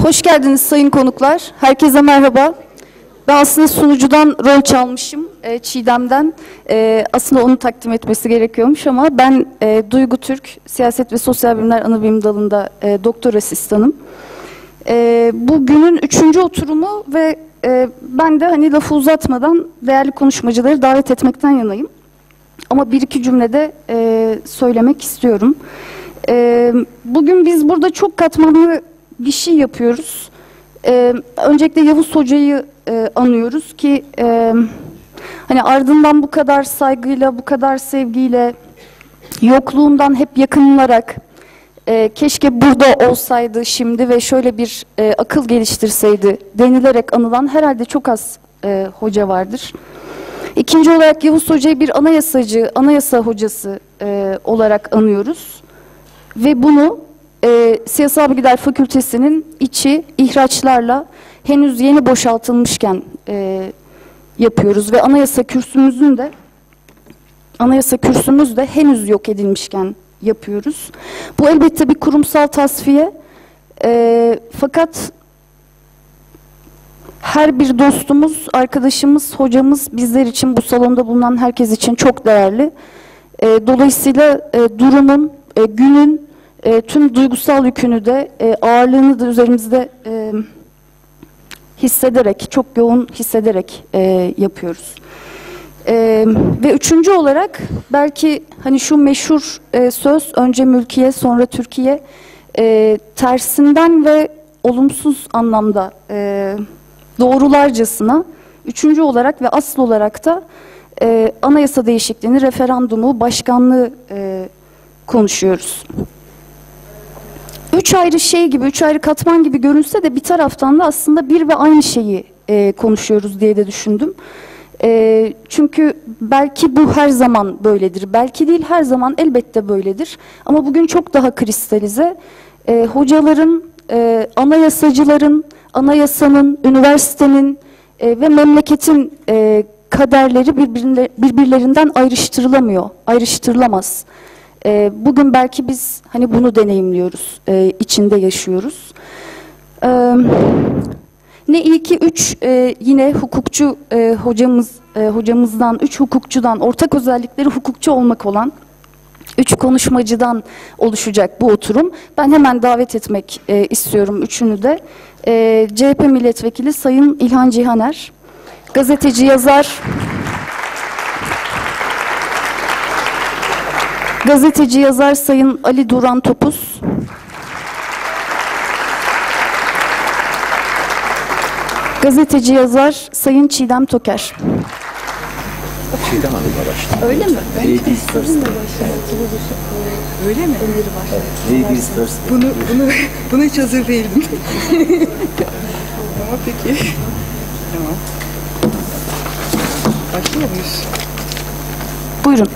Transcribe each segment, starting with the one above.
Hoş geldiniz sayın konuklar. Herkese merhaba. Ben aslında sunucudan rol çalmışım, Çiğdem'den. Aslında onu takdim etmesi gerekiyormuş ama ben Duygu Türk, Siyaset ve Sosyal Bilimler Anabilim Dalı'nda doktor asistanım. Bu günün 3. oturumu ve ben de hani lafı uzatmadan değerli konuşmacıları davet etmekten yanayım. Ama bir iki cümlede söylemek istiyorum. Bugün biz burada çok katmanlı bir şey yapıyoruz. Öncelikle Yavuz Hoca'yı anıyoruz ki hani ardından bu kadar saygıyla, bu kadar sevgiyle, yokluğundan hep yakınılarak keşke burada olsaydı şimdi ve şöyle bir akıl geliştirseydi denilerek anılan herhalde çok az hoca vardır. İkinci olarak Yavuz Hoca'yı bir anayasacı, anayasa hocası olarak anıyoruz. Ve bunu Siyasal Bilgiler Fakültesi'nin içi ihraçlarla henüz yeni boşaltılmışken yapıyoruz ve anayasa kürsümüz de henüz yok edilmişken yapıyoruz. Bu elbette bir kurumsal tasfiye, fakat her bir dostumuz, arkadaşımız, hocamız bizler için, bu salonda bulunan herkes için çok değerli. Dolayısıyla durumun, günün tüm duygusal yükünü de ağırlığını da üzerimizde hissederek, çok yoğun hissederek yapıyoruz. Ve üçüncü olarak belki hani şu meşhur söz, önce mülkiye sonra Türkiye, tersinden ve olumsuz anlamda doğrularcasına üçüncü olarak ve asıl olarak da anayasa değişikliğini, referandumu, başkanlığı konuşuyoruz. Üç ayrı şey gibi, üç ayrı katman gibi görünse de bir taraftan da aslında bir ve aynı şeyi konuşuyoruz diye de düşündüm. Çünkü belki bu her zaman böyledir, belki değil her zaman elbette böyledir. Ama bugün çok daha kristalize. Hocaların, anayasacıların, anayasanın, üniversitenin ve memleketin kaderleri birbirlerinden ayrıştırılamıyor, ayrıştırılamaz. Bugün belki biz hani bunu deneyimliyoruz, içinde yaşıyoruz. Ne iyi ki yine hukukçu hocamızdan, 3 hukukçudan, ortak özellikleri hukukçu olmak olan 3 konuşmacıdan oluşacak bu oturum. Ben hemen davet etmek istiyorum üçünü de. CHP Milletvekili Sayın İlhan Cihaner, gazeteci yazar Sayın Ali Duran Topuz, gazeteci yazar Sayın Çiğdem Toker. Çiğdem Hanım'la başlayalım. Öyle mi? Ben Ladies first. Öyle mi? Ladies first. Bunu hiç hazır değildim. Ama peki. Tamam. Başlıyor muyuz? Buyurun.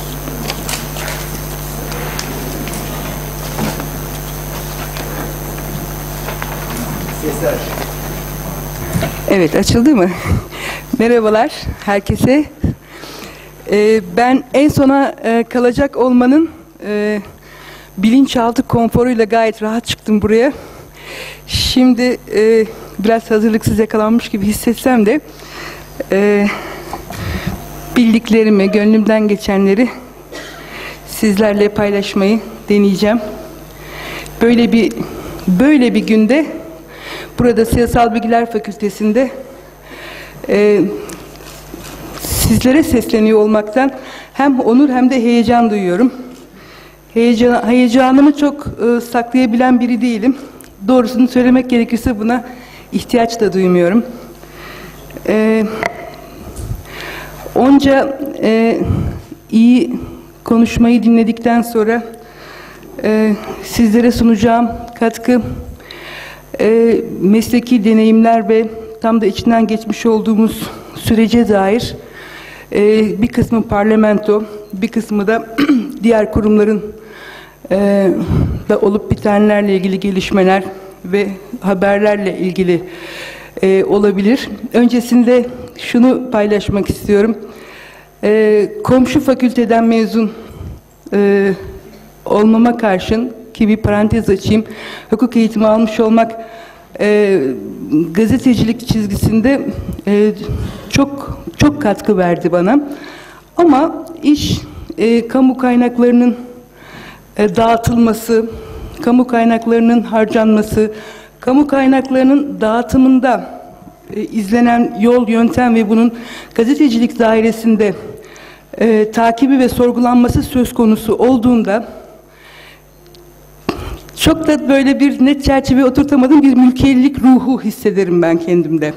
Sesler. Evet, açıldı mı? Merhabalar herkese. Ben en sona kalacak olmanın bilinçaltı konforuyla gayet rahat çıktım buraya. Şimdi biraz hazırlıksız yakalanmış gibi hissetsem de bildiklerimi, gönlümden geçenleri sizlerle paylaşmayı deneyeceğim. Böyle bir günde burada Siyasal Bilgiler Fakültesi'nde sizlere sesleniyor olmaktan hem onur hem de heyecan duyuyorum. Heyecanımı çok saklayabilen biri değilim. Doğrusunu söylemek gerekirse buna ihtiyaç da duymuyorum. Onca iyi konuşmayı dinledikten sonra sizlere sunacağım katkı, mesleki deneyimler ve tam da içinden geçmiş olduğumuz sürece dair bir kısmı parlamento, bir kısmı da diğer kurumların da olup bitenlerle ilgili gelişmeler ve haberlerle ilgili olabilir. Öncesinde şunu paylaşmak istiyorum. Komşu fakülteden mezun olmama karşın, ki bir parantez açayım, hukuk eğitimi almış olmak gazetecilik çizgisinde çok katkı verdi bana. Ama iş kamu kaynaklarının dağıtılması, kamu kaynaklarının harcanması, kamu kaynaklarının dağıtımında izlenen yol, yöntem ve bunun gazetecilik dairesinde takibi ve sorgulanması söz konusu olduğunda çok da böyle bir net çerçeve oturtamadığım bir mülkiyetçilik ruhu hissederim ben kendimde.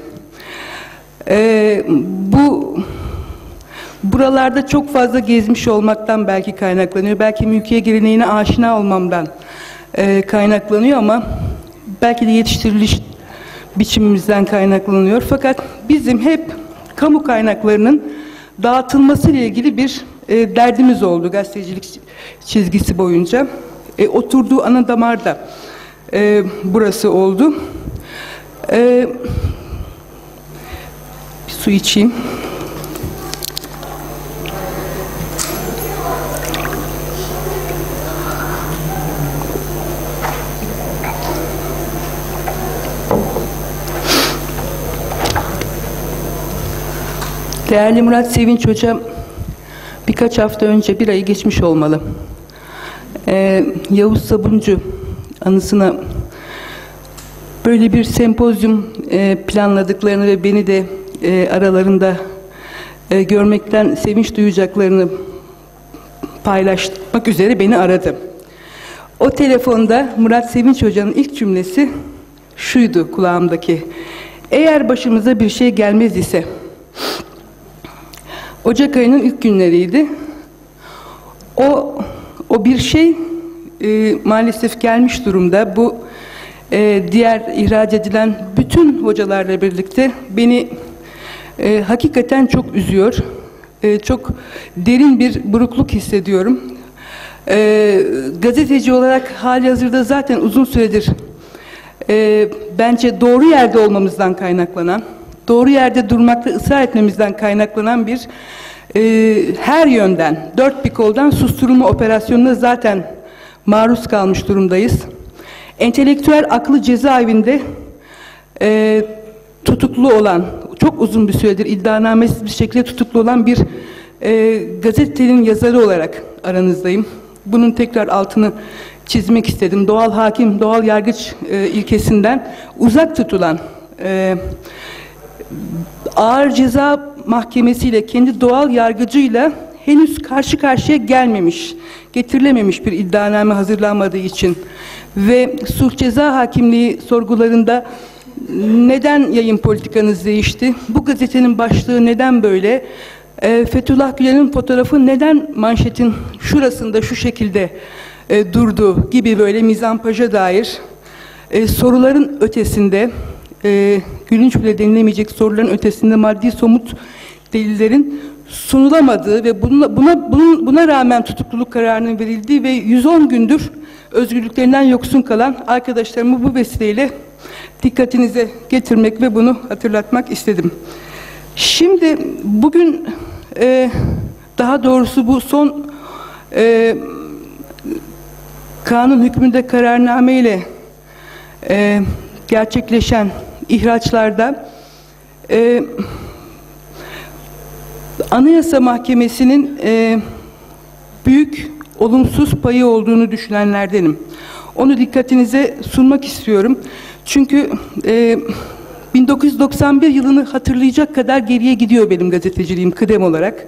Buralarda çok fazla gezmiş olmaktan belki kaynaklanıyor. Belki mülkiye geleneğine aşina olmamdan kaynaklanıyor ama belki de yetiştiriliş biçimimizden kaynaklanıyor. Fakat bizim hep kamu kaynaklarının dağıtılması ile ilgili bir derdimiz oldu gazetecilik çizgisi boyunca. Oturduğu ana damar da burası oldu. Bir su içeyim. Değerli Murat Sevinç Hocam birkaç hafta önce, bir ayı geçmiş olmalı, Yavuz Sabuncu anısına böyle bir sempozyum planladıklarını ve beni de aralarında görmekten sevinç duyacaklarını paylaşmak üzere beni aradı. O telefonda Murat Sevinç Hoca'nın ilk cümlesi şuydu kulağımdaki: eğer başımıza bir şey gelmez ise. Ocak ayının ilk günleriydi. O bir şey maalesef gelmiş durumda. Bu diğer ihraç edilen bütün hocalarla birlikte beni hakikaten çok üzüyor. Çok derin bir burukluk hissediyorum. Gazeteci olarak halihazırda zaten uzun süredir bence doğru yerde olmamızdan kaynaklanan, doğru yerde durmakta ısrar etmemizden kaynaklanan bir her yönden, dört bir koldan susturulma operasyonuna zaten maruz kalmış durumdayız. Entelektüel aklı cezaevinde tutuklu olan, çok uzun bir süredir iddianamesiz bir şekilde tutuklu olan bir gazetenin yazarı olarak aranızdayım. Bunun tekrar altını çizmek istedim. Doğal hakim, doğal yargıç ilkesinden uzak tutulan, ağır ceza mahkemesiyle, kendi doğal yargıcıyla henüz karşı karşıya gelmemiş, getirilememiş bir iddianame hazırlanmadığı için ve sulh ceza hakimliği sorgularında neden yayın politikanız değişti, bu gazetenin başlığı neden böyle, Fethullah Gülen'in fotoğrafı neden manşetin şurasında şu şekilde durdu gibi böyle mizampaja dair soruların ötesinde, gülünç bile denilemeyecek soruların ötesinde maddi somut delillerin sunulamadığı ve buna rağmen tutukluluk kararının verildiği ve 110 gündür özgürlüklerinden yoksun kalan arkadaşlarımı bu vesileyle dikkatinize getirmek ve bunu hatırlatmak istedim. Şimdi bugün daha doğrusu bu son kanun hükmünde kararname ile gerçekleşen ihraçlarda Anayasa Mahkemesi'nin büyük olumsuz payı olduğunu düşünenlerdenim. Onu dikkatinize sunmak istiyorum. Çünkü 1991 yılını hatırlayacak kadar geriye gidiyor benim gazeteciliğim kıdem olarak.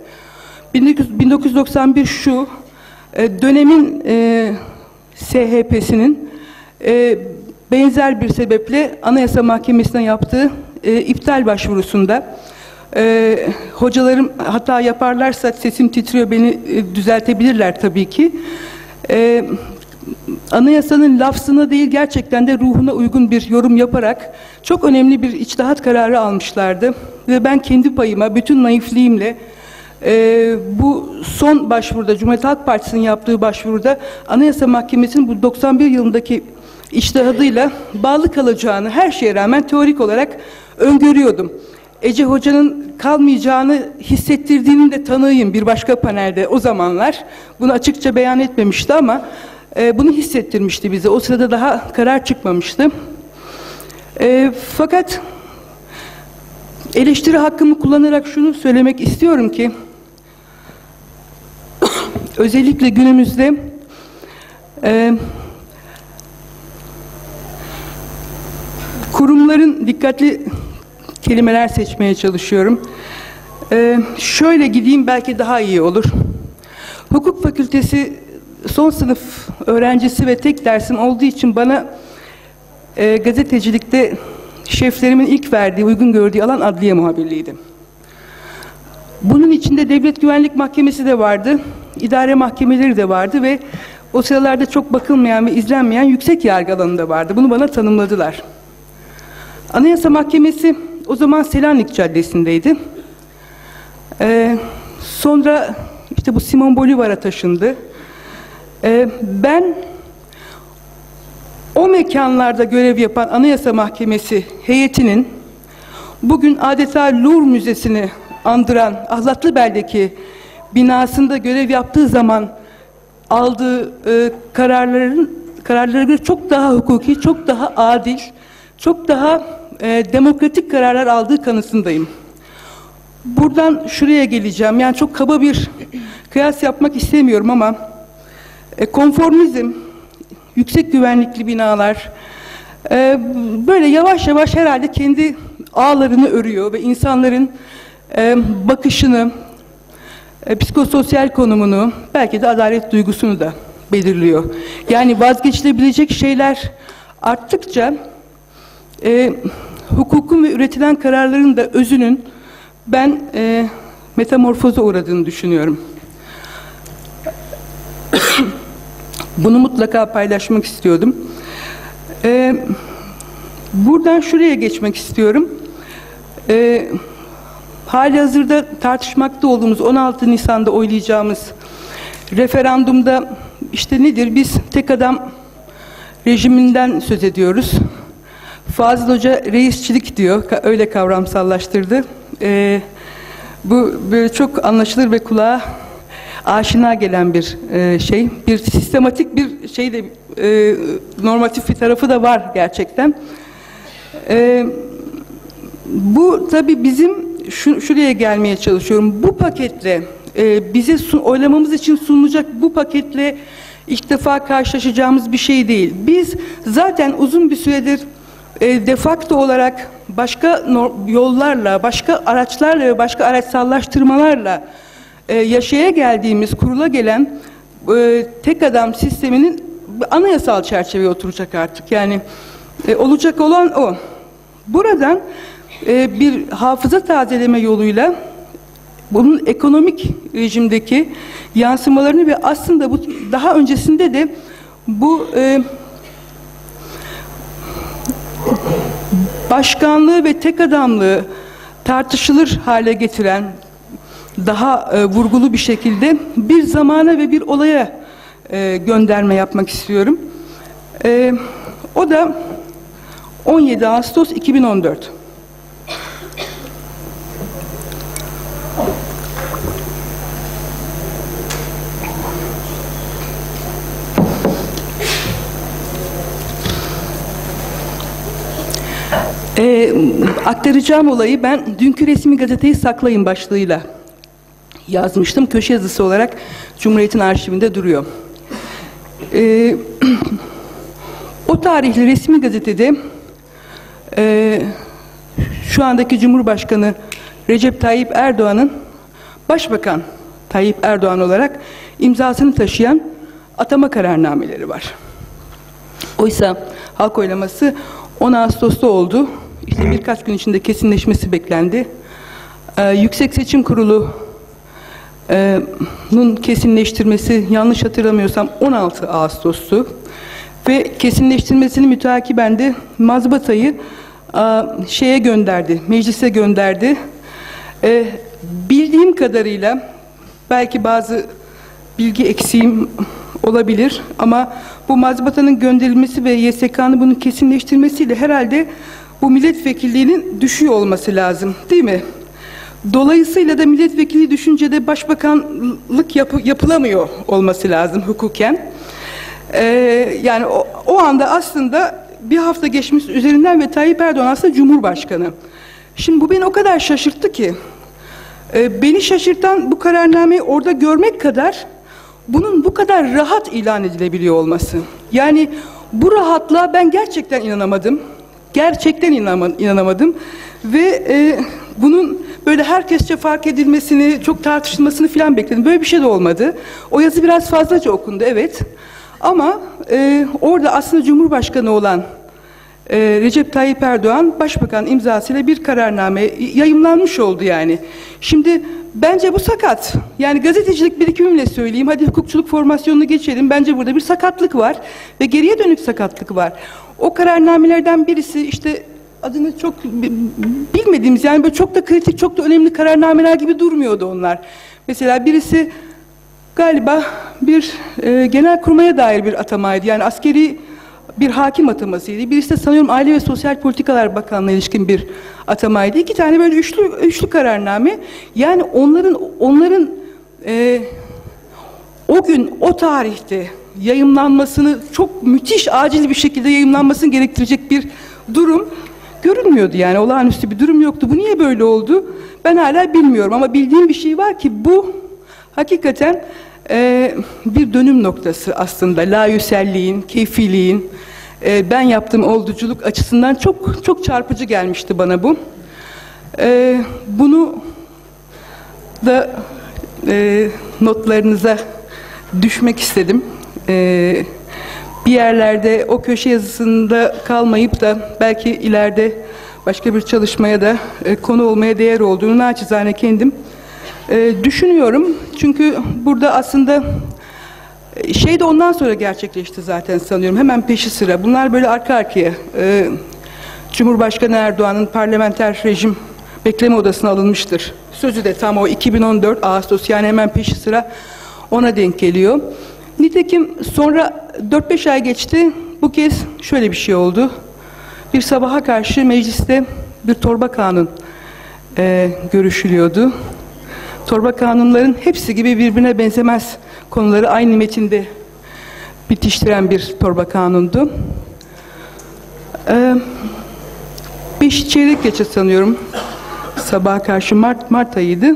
1991 şu, dönemin SHP'sinin benzer bir sebeple Anayasa Mahkemesi'ne yaptığı iptal başvurusunda hocalarım hata yaparlarsa, sesim titriyor, beni düzeltebilirler tabii ki. Anayasanın lafzına değil gerçekten de ruhuna uygun bir yorum yaparak çok önemli bir içtihat kararı almışlardı. Ve ben kendi payıma bütün naifliğimle bu son başvuruda, Cumhuriyet Halk Partisi'nin yaptığı başvuruda Anayasa Mahkemesi'nin bu 91 yılındaki içtihadıyla bağlı kalacağını her şeye rağmen teorik olarak öngörüyordum. Ece Hoca'nın kalmayacağını hissettirdiğinin de tanığıyım bir başka panelde o zamanlar. Bunu açıkça beyan etmemişti ama bunu hissettirmişti bize. O sırada daha karar çıkmamıştı. Fakat eleştiri hakkımı kullanarak şunu söylemek istiyorum ki özellikle günümüzde kurumların, dikkatli kelimeler seçmeye çalışıyorum. Şöyle gideyim, belki daha iyi olur. Hukuk fakültesi son sınıf öğrencisi ve tek dersim olduğu için bana gazetecilikte şeflerimin ilk verdiği, uygun gördüğü alan adliye muhabirliğiydi. Bunun içinde Devlet Güvenlik Mahkemesi de vardı, idare mahkemeleri de vardı ve o sıralarda çok bakılmayan ve izlenmeyen yüksek yargı alanı da vardı. Bunu bana tanımladılar. Anayasa Mahkemesi o zaman Selanik Caddesi'ndeydi. Sonra işte bu Simon Bolivar'a taşındı. Ben o mekanlarda görev yapan Anayasa Mahkemesi heyetinin bugün adeta Louvre Müzesi'ni andıran Ahlatlıbel'deki binasında görev yaptığı zaman aldığı kararları çok daha hukuki, çok daha adil, çok daha demokratik kararlar aldığı kanısındayım. Buradan şuraya geleceğim. Yani çok kaba bir kıyas yapmak istemiyorum ama konformizm, yüksek güvenlikli binalar böyle yavaş yavaş herhalde kendi ağlarını örüyor ve insanların bakışını, psikososyal konumunu, belki de adalet duygusunu da belirliyor. Yani vazgeçilebilecek şeyler arttıkça hukukun ve üretilen kararların da özünün ben metamorfoza uğradığını düşünüyorum. Bunu mutlaka paylaşmak istiyordum. Buradan şuraya geçmek istiyorum. Halihazırda tartışmakta olduğumuz 16 Nisan'da oylayacağımız referandumda işte nedir? Biz tek adam rejiminden söz ediyoruz. Fazıl Hoca reisçilik diyor, öyle kavramsallaştırdı. Bu böyle çok anlaşılır ve kulağa aşina gelen bir şey. Bir sistematik bir şey de normatif bir tarafı da var gerçekten. Bu tabii bizim şuraya gelmeye çalışıyorum. Bu paketle bize oylamamız için sunulacak bu paketle ilk defa karşılaşacağımız bir şey değil. Biz zaten uzun bir süredir de facto olarak başka yollarla, başka araçlarla ve başka araçsallaştırmalarla yaşaya geldiğimiz, kurula gelen tek adam sisteminin anayasal çerçeveye oturacak artık. Yani olacak olan o. Buradan bir hafıza tazeleme yoluyla bunun ekonomik rejimdeki yansımalarını ve aslında bu daha öncesinde de bu başkanlığı ve tek adamlığı tartışılır hale getiren daha vurgulu bir şekilde bir zamana ve bir olaya gönderme yapmak istiyorum. O da 17 Ağustos 2014. Aktaracağım olayı ben dünkü resmi gazeteyi saklayın başlığıyla yazmıştım. Köşe yazısı olarak Cumhuriyet'in arşivinde duruyor. O tarihli resmi gazetede şu andaki Cumhurbaşkanı Recep Tayyip Erdoğan'ın Başbakan Tayyip Erdoğan olarak imzasını taşıyan atama kararnameleri var. Oysa halk oylaması 10 Ağustos'ta oldu. İşte birkaç gün içinde kesinleşmesi beklendi. Yüksek Seçim Kurulu'nun kesinleştirmesi, yanlış hatırlamıyorsam 16 Ağustos'tu. Ve kesinleştirmesini müteakiben de mazbatayı şeye gönderdi, meclise gönderdi. Bildiğim kadarıyla, belki bazı bilgi eksiğim olabilir ama bu mazbatanın gönderilmesi ve YSK'nın bunu kesinleştirmesiyle herhalde bu milletvekilliğinin düşüyor olması lazım, değil mi? Dolayısıyla da milletvekili düşünce de başbakanlık yapılamıyor olması lazım hukuken. Yani o anda aslında bir hafta geçmiş üzerinden ve Tayyip Erdoğan aslında Cumhurbaşkanı. Şimdi bu beni o kadar şaşırttı ki, beni şaşırtan bu kararnameyi orada görmek kadar bunun bu kadar rahat ilan edilebiliyor olması. Yani bu rahatlığa ben gerçekten inanamadım. Gerçekten inanamadım. Ve bunun böyle herkesçe fark edilmesini, çok tartışılmasını falan bekledim. Böyle bir şey de olmadı. O yazı biraz fazlaca okundu, evet. Ama orada aslında Cumhurbaşkanı olan Recep Tayyip Erdoğan Başbakan imzasıyla bir kararname yayımlanmış oldu yani. Şimdi bence bu sakat. Yani gazetecilik birikimimle söyleyeyim. Hadi hukukçuluk formasyonunu geçelim. Bence burada bir sakatlık var ve geriye dönük sakatlık var. O kararnamelerden birisi işte adını çok bilmediğimiz, yani böyle çok da kritik, çok da önemli kararnameler gibi durmuyordu onlar. Mesela birisi galiba bir genelkurmaya dair bir atamaydı. Yani askeri bir hakim atamasıydı. Birisi de sanıyorum Aile ve Sosyal Politikalar Bakanlığı'na ilişkin bir atamaydı. İki tane böyle üçlü kararname. Yani onların o gün, o tarihte yayımlanmasını, çok müthiş, acil bir şekilde yayımlanmasını gerektirecek bir durum görünmüyordu. Yani olağanüstü bir durum yoktu. Bu niye böyle oldu? Ben hala bilmiyorum ama bildiğim bir şey var ki bu hakikaten bir dönüm noktası aslında. Layüselliğin, keyfiliğin, ben yaptığım olduculuk açısından çok çok çarpıcı gelmişti bana bu. Bunu da notlarınıza düşmek istedim. Bir yerlerde o köşe yazısında kalmayıp da belki ileride başka bir çalışmaya da konu olmaya değer olduğunu naçizane kendim düşünüyorum. Çünkü burada aslında şey de ondan sonra gerçekleşti zaten sanıyorum. Hemen peşi sıra. Bunlar böyle arka arkaya. Cumhurbaşkanı Erdoğan'ın parlamenter rejim bekleme odasına alınmıştır. Sözü de tam o 2014 Ağustos, yani hemen peşi sıra ona denk geliyor. Nitekim sonra 4-5 ay geçti. Bu kez şöyle bir şey oldu. Bir sabaha karşı mecliste bir torba kanun görüşülüyordu. Torba kanunların hepsi gibi birbirine benzemez konuları aynı metinde bitiştiren bir torba kanundu. 5 çeyrek geçe sanıyorum. Sabaha karşı Mart ayıydı.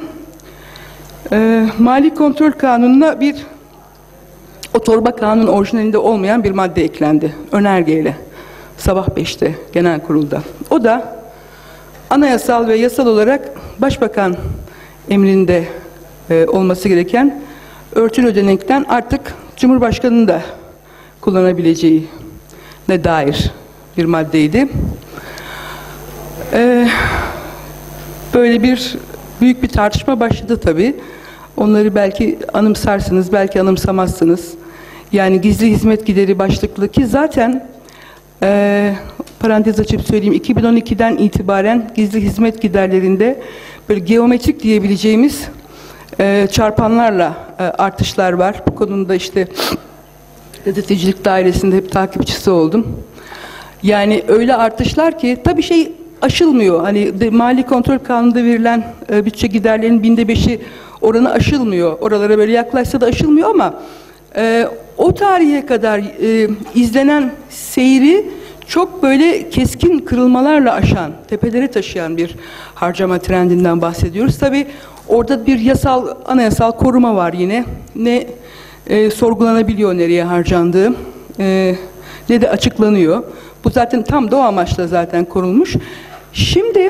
Mali kontrol kanununa o torba kanun orijinalinde olmayan bir madde eklendi. Önergeyle. Sabah 5'te genel kurulda. O da anayasal ve yasal olarak Başbakan emrinde olması gereken örtülü ödenekten artık Cumhurbaşkanı'nın da kullanabileceğine dair bir maddeydi. Böyle büyük bir tartışma başladı tabii. Onları belki anımsarsınız, belki anımsamazsınız. Yani gizli hizmet gideri başlıklı ki zaten parantez açıp söyleyeyim, 2012'den itibaren gizli hizmet giderlerinde böyle geometrik diyebileceğimiz çarpanlarla artışlar var. Bu konuda işte gazetecilik dairesinde hep takipçisi oldum. Yani öyle artışlar ki tabii şey aşılmıyor. Hani Mali Kontrol Kanunu'nda verilen bütçe giderlerinin 5'i oranı aşılmıyor. Oralara böyle yaklaşsa da aşılmıyor ama o tarihe kadar izlenen seyri çok böyle keskin kırılmalarla aşan, tepelere taşıyan bir harcama trendinden bahsediyoruz. Tabii orada bir anayasal koruma var yine. Ne sorgulanabiliyor nereye harcandığı, ne de açıklanıyor. Bu zaten tam da o amaçla zaten korunmuş. Şimdi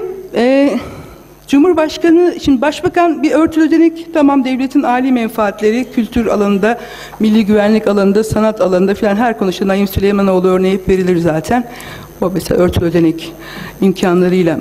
şimdi Başbakan bir örtülü ödenek, tamam, devletin âli menfaatleri, kültür alanında, milli güvenlik alanında, sanat alanında filan her konuda Naim Süleymanoğlu örneği hep verilir zaten. O mesela örtülü ödenek imkanlarıyla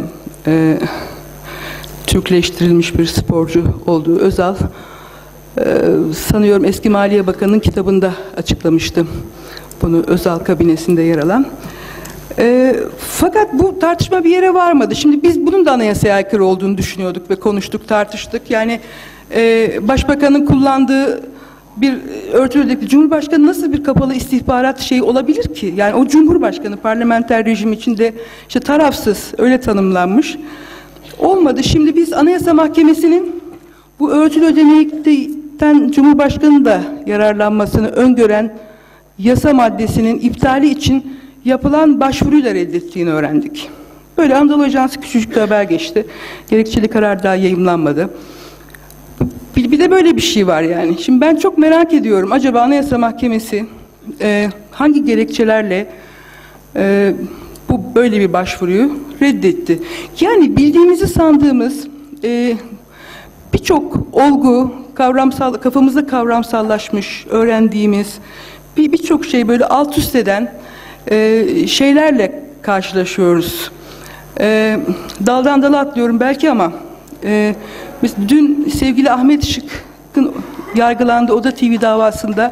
Türkleştirilmiş bir sporcu olduğu Özal, sanıyorum eski Maliye Bakanı'nın kitabında açıklamıştı bunu, Özal kabinesinde yer alan. Fakat bu tartışma bir yere varmadı. Şimdi biz bunun da anayasaya aykırı olduğunu düşünüyorduk ve konuştuk, tartıştık. Yani Başbakanın kullandığı bir örtülü ödenekli Cumhurbaşkanı nasıl bir kapalı istihbarat şeyi olabilir ki? Yani o Cumhurbaşkanı parlamenter rejim içinde işte tarafsız, öyle tanımlanmış. Olmadı. Şimdi biz Anayasa Mahkemesi'nin bu örtülü ödenekten Cumhurbaşkanı da yararlanmasını öngören yasa maddesinin iptali için yapılan başvuruyla reddettiğini öğrendik. Böyle Anadolu Ajansı küçücük bir haber geçti. Gerekçeli karar daha yayımlanmadı. Bir de böyle bir şey var yani. Şimdi ben çok merak ediyorum. Acaba Anayasa Mahkemesi hangi gerekçelerle bu böyle bir başvuruyu reddetti? Yani bildiğimizi sandığımız birçok olgu, kafamızda kavramsallaşmış, öğrendiğimiz birçok şey böyle alt üst eden şeylerle karşılaşıyoruz. Daldan dala atlıyorum belki ama dün sevgili Ahmet Işık'ın yargılandığı Oda TV davasında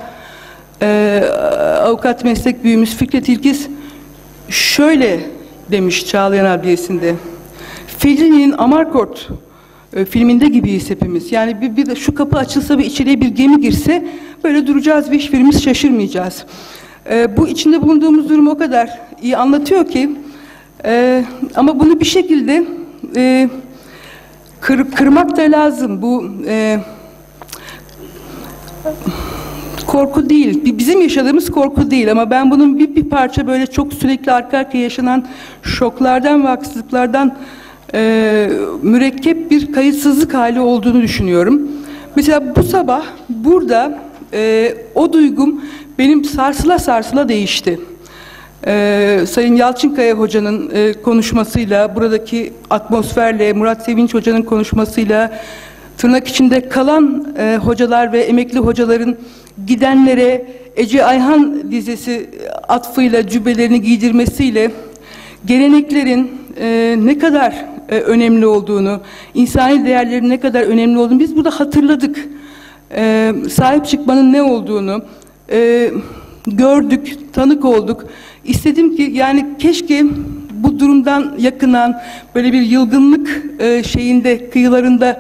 avukat meslek büyüğümüz Fikret İlkiz şöyle demiş Çağlayan Adliyesi'nde: Fellini'nin Amarkort filminde gibiyiz hepimiz. Yani bir de şu kapı açılsa ve içeriye bir gemi girse böyle duracağız ve hiçbirimiz şaşırmayacağız. Bu içinde bulunduğumuz durumu o kadar iyi anlatıyor ki ama bunu bir şekilde kırmak da lazım. Bu korku değil. Bizim yaşadığımız korku değil ama ben bunun bir parça böyle çok sürekli arka arkaya yaşanan şoklardan ve haksızlıklardan mürekkep bir kayıtsızlık hali olduğunu düşünüyorum. Mesela bu sabah burada o duygum benim sarsıla sarsıla değişti. Sayın Yalçınkaya Hoca'nın konuşmasıyla, buradaki atmosferle, Murat Sevinç Hoca'nın konuşmasıyla, tırnak içinde kalan hocalar ve emekli hocaların gidenlere Ece Ayhan dizesi atfıyla, cübbelerini giydirmesiyle geleneklerin ne kadar önemli olduğunu, insani değerlerin ne kadar önemli olduğunu biz burada hatırladık. Sahip çıkmanın ne olduğunu gördük, tanık olduk. İstedim ki yani keşke bu durumdan yakınan böyle bir yılgınlık şeyinde, kıyılarında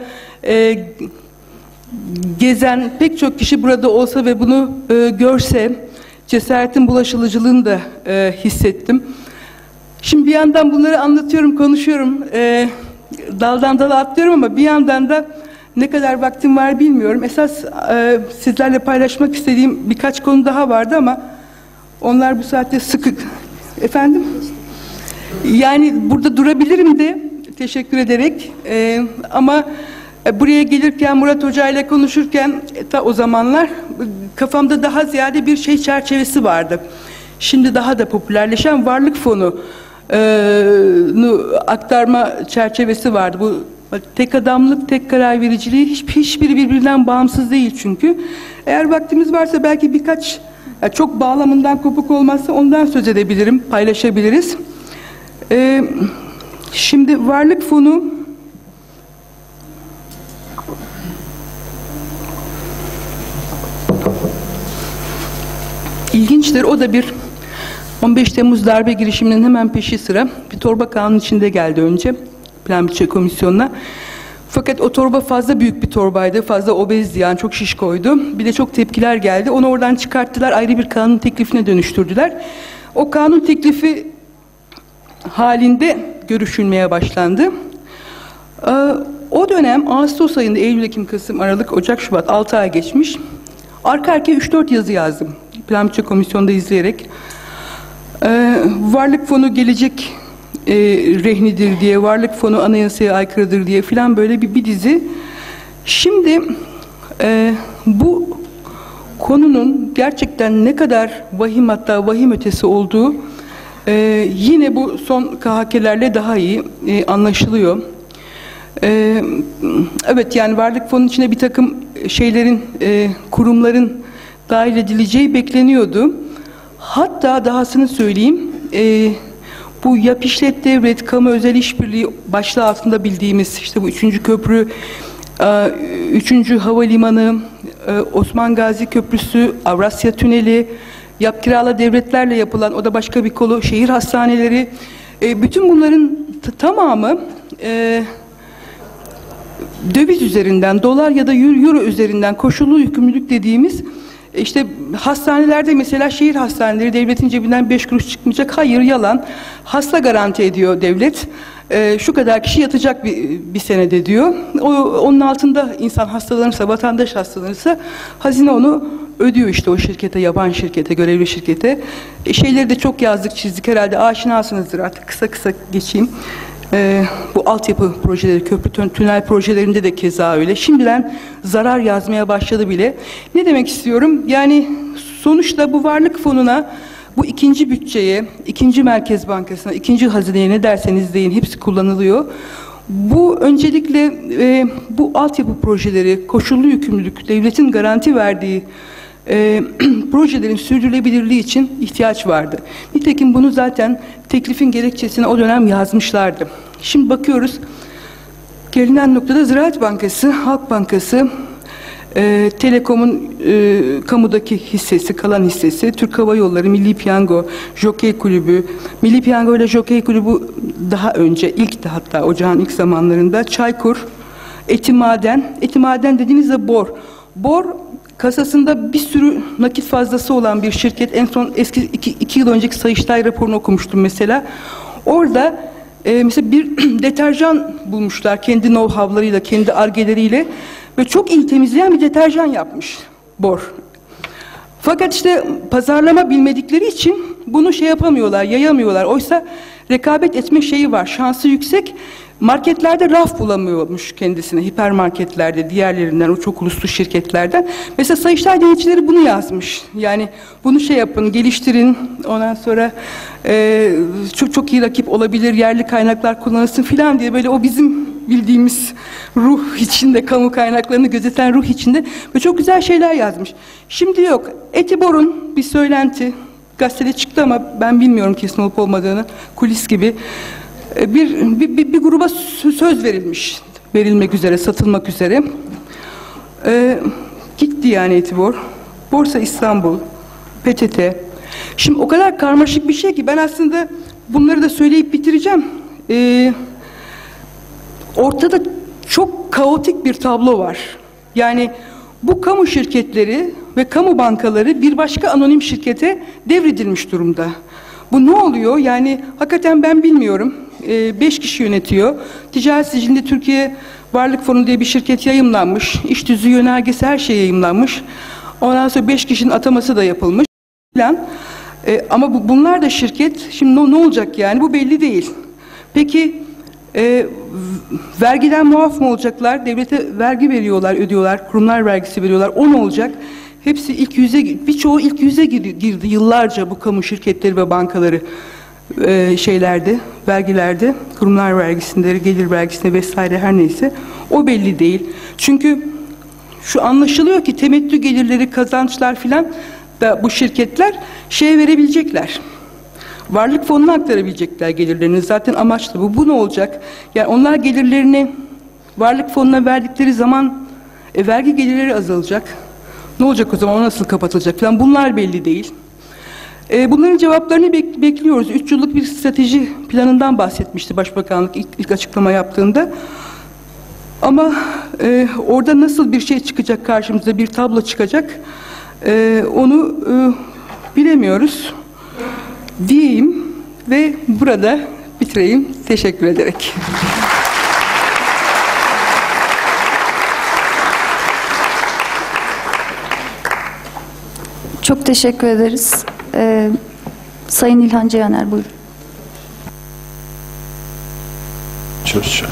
gezen pek çok kişi burada olsa ve bunu görse, cesaretin bulaşıcılığını da hissettim. Şimdi bir yandan bunları anlatıyorum, konuşuyorum, daldan dala atlıyorum ama bir yandan da ne kadar vaktim var bilmiyorum. Esas sizlerle paylaşmak istediğim birkaç konu daha vardı ama onlar bu saatte sıkık. Efendim? Yani burada durabilirim de teşekkür ederek ama buraya gelirken Murat Hoca ile konuşurken o zamanlar kafamda daha ziyade bir şey çerçevesi vardı. Şimdi daha da popülerleşen varlık fonu aktarma çerçevesi vardı. Bu tek adamlık, tek karar vericiliği hiçbiri birbirinden bağımsız değil çünkü. Eğer vaktimiz varsa belki birkaç, çok bağlamından kopuk olmazsa ondan söz edebilirim, paylaşabiliriz. Şimdi varlık fonu ilginçtir. O da bir 15 Temmuz darbe girişiminin hemen peşi sıra bir torba kanun içinde geldi önce Plan Bütçe Komisyonu'na. Fakat o torba fazla büyük bir torbaydı, fazla obezdi yani çok şişkoydu. Bir de çok tepkiler geldi. Onu oradan çıkarttılar, ayrı bir kanun teklifine dönüştürdüler. O kanun teklifi halinde görüşülmeye başlandı. O dönem Ağustos ayında Eylül, Ekim, Kasım, Aralık, Ocak, Şubat 6 ay geçmiş. Arka arkaya 3-4 yazı yazdım. Plan Bütçe Komisyonu'nda izleyerek. Varlık fonu gelecek rehnidir diye, varlık fonu anayasaya aykırıdır diye filan böyle bir dizi. Şimdi bu konunun gerçekten ne kadar vahim, hatta vahim ötesi olduğu yine bu son KHK'lerle daha iyi anlaşılıyor. Evet, yani varlık fonunun içine bir takım şeylerin, kurumların dahil edileceği bekleniyordu. Hatta dahasını söyleyeyim, bu yap işlet devlet, kamu özel işbirliği başlığı altında bildiğimiz işte bu 3. köprü, 3. havalimanı, Osman Gazi Köprüsü, Avrasya Tüneli, yap kirala devletlerle yapılan, o da başka bir kolu, şehir hastaneleri, bütün bunların tamamı döviz üzerinden, dolar ya da euro üzerinden koşullu yükümlülük dediğimiz, işte hastanelerde mesela şehir hastaneleri devletin cebinden 5 kuruş çıkmayacak. Hayır, yalan. Hasta garanti ediyor devlet. Şu kadar kişi yatacak bir senede diyor. Onun altında insan hastalanırsa, vatandaş hastalanırsa hazine onu ödüyor işte o şirkete, yaban şirkete, görevli şirkete. Şeyleri de çok yazdık, çizdik, herhalde aşinasınızdır, artık kısa kısa geçeyim. Bu altyapı projeleri, köprü, tünel projelerinde de keza öyle. Şimdiden zarar yazmaya başladı bile. Ne demek istiyorum? Yani sonuçta bu varlık fonuna, bu ikinci bütçeye, ikinci Merkez Bankası'na, ikinci hazineye, ne derseniz deyin, hepsi kullanılıyor. Bu öncelikle bu altyapı projeleri, koşullu yükümlülük, devletin garanti verdiği projelerin sürdürülebilirliği için ihtiyaç vardı. Nitekim bunu zaten teklifin gerekçesine o dönem yazmışlardı. Şimdi bakıyoruz, gelinen noktada Ziraat Bankası, Halk Bankası, Telekom'un kamudaki hissesi, kalan hissesi, Türk Hava Yolları, Milli Piyango, Jokey Kulübü, Milli Piyango ile Jokey Kulübü daha önce, ilk de hatta ocağın ilk zamanlarında, Çaykur, Etimaden. Etimaden dediğinizde Bor. Bor, kasasında bir sürü nakit fazlası olan bir şirket. En son eski 2 yıl önceki Sayıştay raporunu okumuştum mesela. Orada mesela bir deterjan bulmuşlar kendi know-how'larıyla, kendi argeleriyle ve çok iyi temizleyen bir deterjan yapmış Bor. Fakat işte pazarlama bilmedikleri için bunu şey yapamıyorlar, yayamıyorlar. Oysa rekabet etme şeyi var, şansı yüksek. Marketlerde raf bulamıyormuş kendisine, hipermarketlerde, diğerlerinden, o çok uluslu şirketlerden. Mesela Sayıştay denetçileri bunu yazmış. Yani bunu şey yapın, geliştirin, ondan sonra çok iyi rakip olabilir, yerli kaynaklar kullanılsın filan diye, böyle o bizim bildiğimiz ruh içinde, kamu kaynaklarını gözeten ruh içinde ve çok güzel şeyler yazmış. Şimdi yok. Etibor'un bir söylenti, gazetede çıktı ama ben bilmiyorum kesin olup olmadığını, kulis gibi. Bir gruba söz verilmiş, verilmek üzere, satılmak üzere. Gitti yani Etibor, Borsa İstanbul, PTT. Şimdi o kadar karmaşık bir şey ki ben aslında bunları da söyleyip bitireceğim. Ortada çok kaotik bir tablo var. Yani bu kamu şirketleri ve kamu bankaları bir başka anonim şirkete devredilmiş durumda. Bu ne oluyor? Yani hakikaten ben bilmiyorum. 5 kişi yönetiyor. Ticaret Sicilinde Türkiye Varlık Fonu diye bir şirket yayımlanmış. İş tüzüğü, yönergesi, her şey yayımlanmış. Ondan sonra 5 kişinin ataması da yapılmış. Ama bunlar da şirket. Şimdi ne olacak yani? Bu belli değil. Peki vergiden muaf mı olacaklar? Devlete vergi veriyorlar, ödüyorlar. Kurumlar vergisi veriyorlar. O ne olacak? Hepsi ilk yüze, birçoğu ilk yüze girdi yıllarca bu kamu şirketleri ve bankaları şeylerde, vergilerde, kurumlar vergisinde, gelir vergisinde vesaire, her neyse. O belli değil. Çünkü şu anlaşılıyor ki temettü gelirleri, kazançlar filan da bu şirketler şeye verebilecekler. Varlık fonuna aktarabilecekler gelirlerini. Zaten amaç da bu. Bu ne olacak? Yani onlar gelirlerini varlık fonuna verdikleri zaman vergi gelirleri azalacak. Ne olacak o zaman? O nasıl kapatılacak falan? Bunlar belli değil. Bunların cevaplarını bekliyoruz. 3 yıllık bir strateji planından bahsetmişti Başbakanlık ilk açıklama yaptığında. Ama orada nasıl bir şey çıkacak karşımıza, bir tablo çıkacak, onu bilemiyoruz diyeyim ve burada bitireyim. Teşekkür ederek. Çok teşekkür ederiz. Sayın İlhan Cihaner, buyurun. Çocuk.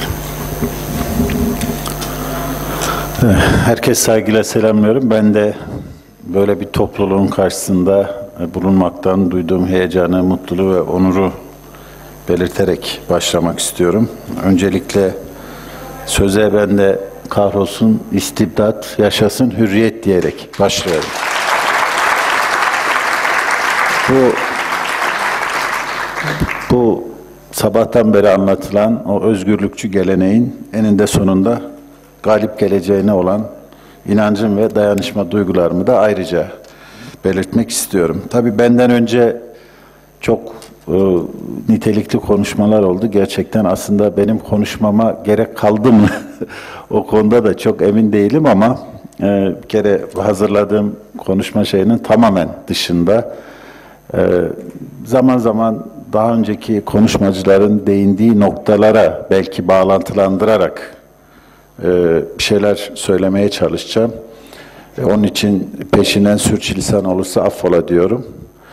Herkes saygıyla selamlıyorum. Ben de böyle bir topluluğun karşısında bulunmaktan duyduğum heyecanı, mutluluğu ve onuru belirterek başlamak istiyorum. Öncelikle söze ben de kahrolsun istibdat, yaşasın hürriyet diyerek başlıyorum. Bu sabahtan beri anlatılan o özgürlükçü geleneğin eninde sonunda galip geleceğine olan inancım ve dayanışma duygularımı da ayrıca belirtmek istiyorum. Tabii benden önce çok nitelikli konuşmalar oldu. Gerçekten aslında benim konuşmama gerek kaldı mı? O konuda da çok emin değilim ama bir kere hazırladığım konuşma şeyinin tamamen dışında zaman zaman daha önceki konuşmacıların değindiği noktalara belki bağlantılandırarak bir şeyler söylemeye çalışacağım. Onun için peşinden sürçülisan olursa affola diyorum.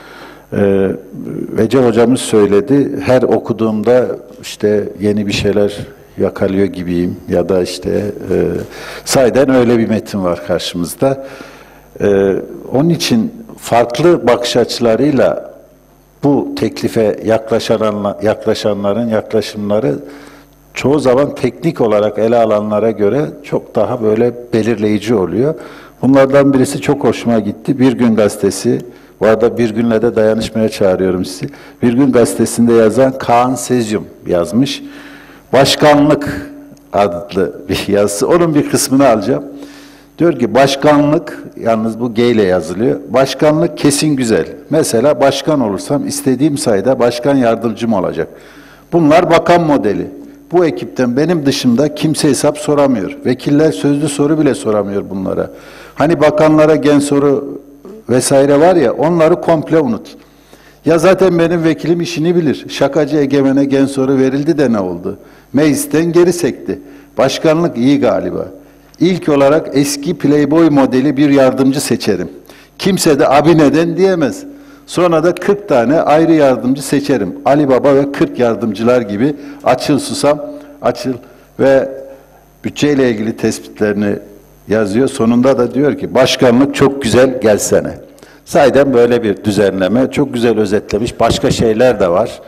Ece hocamız söyledi, her okuduğumda işte yeni bir şeyler yakalıyor gibiyim ya da işte sahiden öyle bir metin var karşımızda. Onun için farklı bakış açılarıyla bu teklife yaklaşanların yaklaşımları çoğu zaman teknik olarak ele alanlara göre çok daha böyle belirleyici oluyor. Bunlardan birisi çok hoşuma gitti. Bir Gün Gazetesi, bu arada Bir Gün'le de dayanışmaya çağırıyorum sizi. Bir Gün Gazetesi'nde yazan Kaan Sezyum yazmış. Başkanlık adlı bir yazısı. Onun bir kısmını alacağım. Diyor ki başkanlık, yalnız bu G ile yazılıyor. Başkanlık kesin güzel. Mesela başkan olursam istediğim sayıda başkan yardımcım olacak. Bunlar bakan modeli. Bu ekipten benim dışımda kimse hesap soramıyor. Vekiller sözlü soru bile soramıyor bunlara. Hani bakanlara gen soru vesaire var ya, onları komple unut. Ya zaten benim vekilim işini bilir. Şakacı Egemen'e gen soru verildi de ne oldu? Meclisten geri sekti. Başkanlık iyi galiba. İlk olarak eski Playboy modeli bir yardımcı seçerim. Kimse de abi neden diyemez. Sonra da 40 tane ayrı yardımcı seçerim. Ali Baba ve 40 yardımcılar gibi açıl susam, açıl ve bütçeyle ilgili tespitlerini yazıyor. Sonunda da diyor ki başkanlık çok güzel gelsene. Sahiden böyle bir düzenleme. Çok güzel özetlemiş. Başka şeyler de var.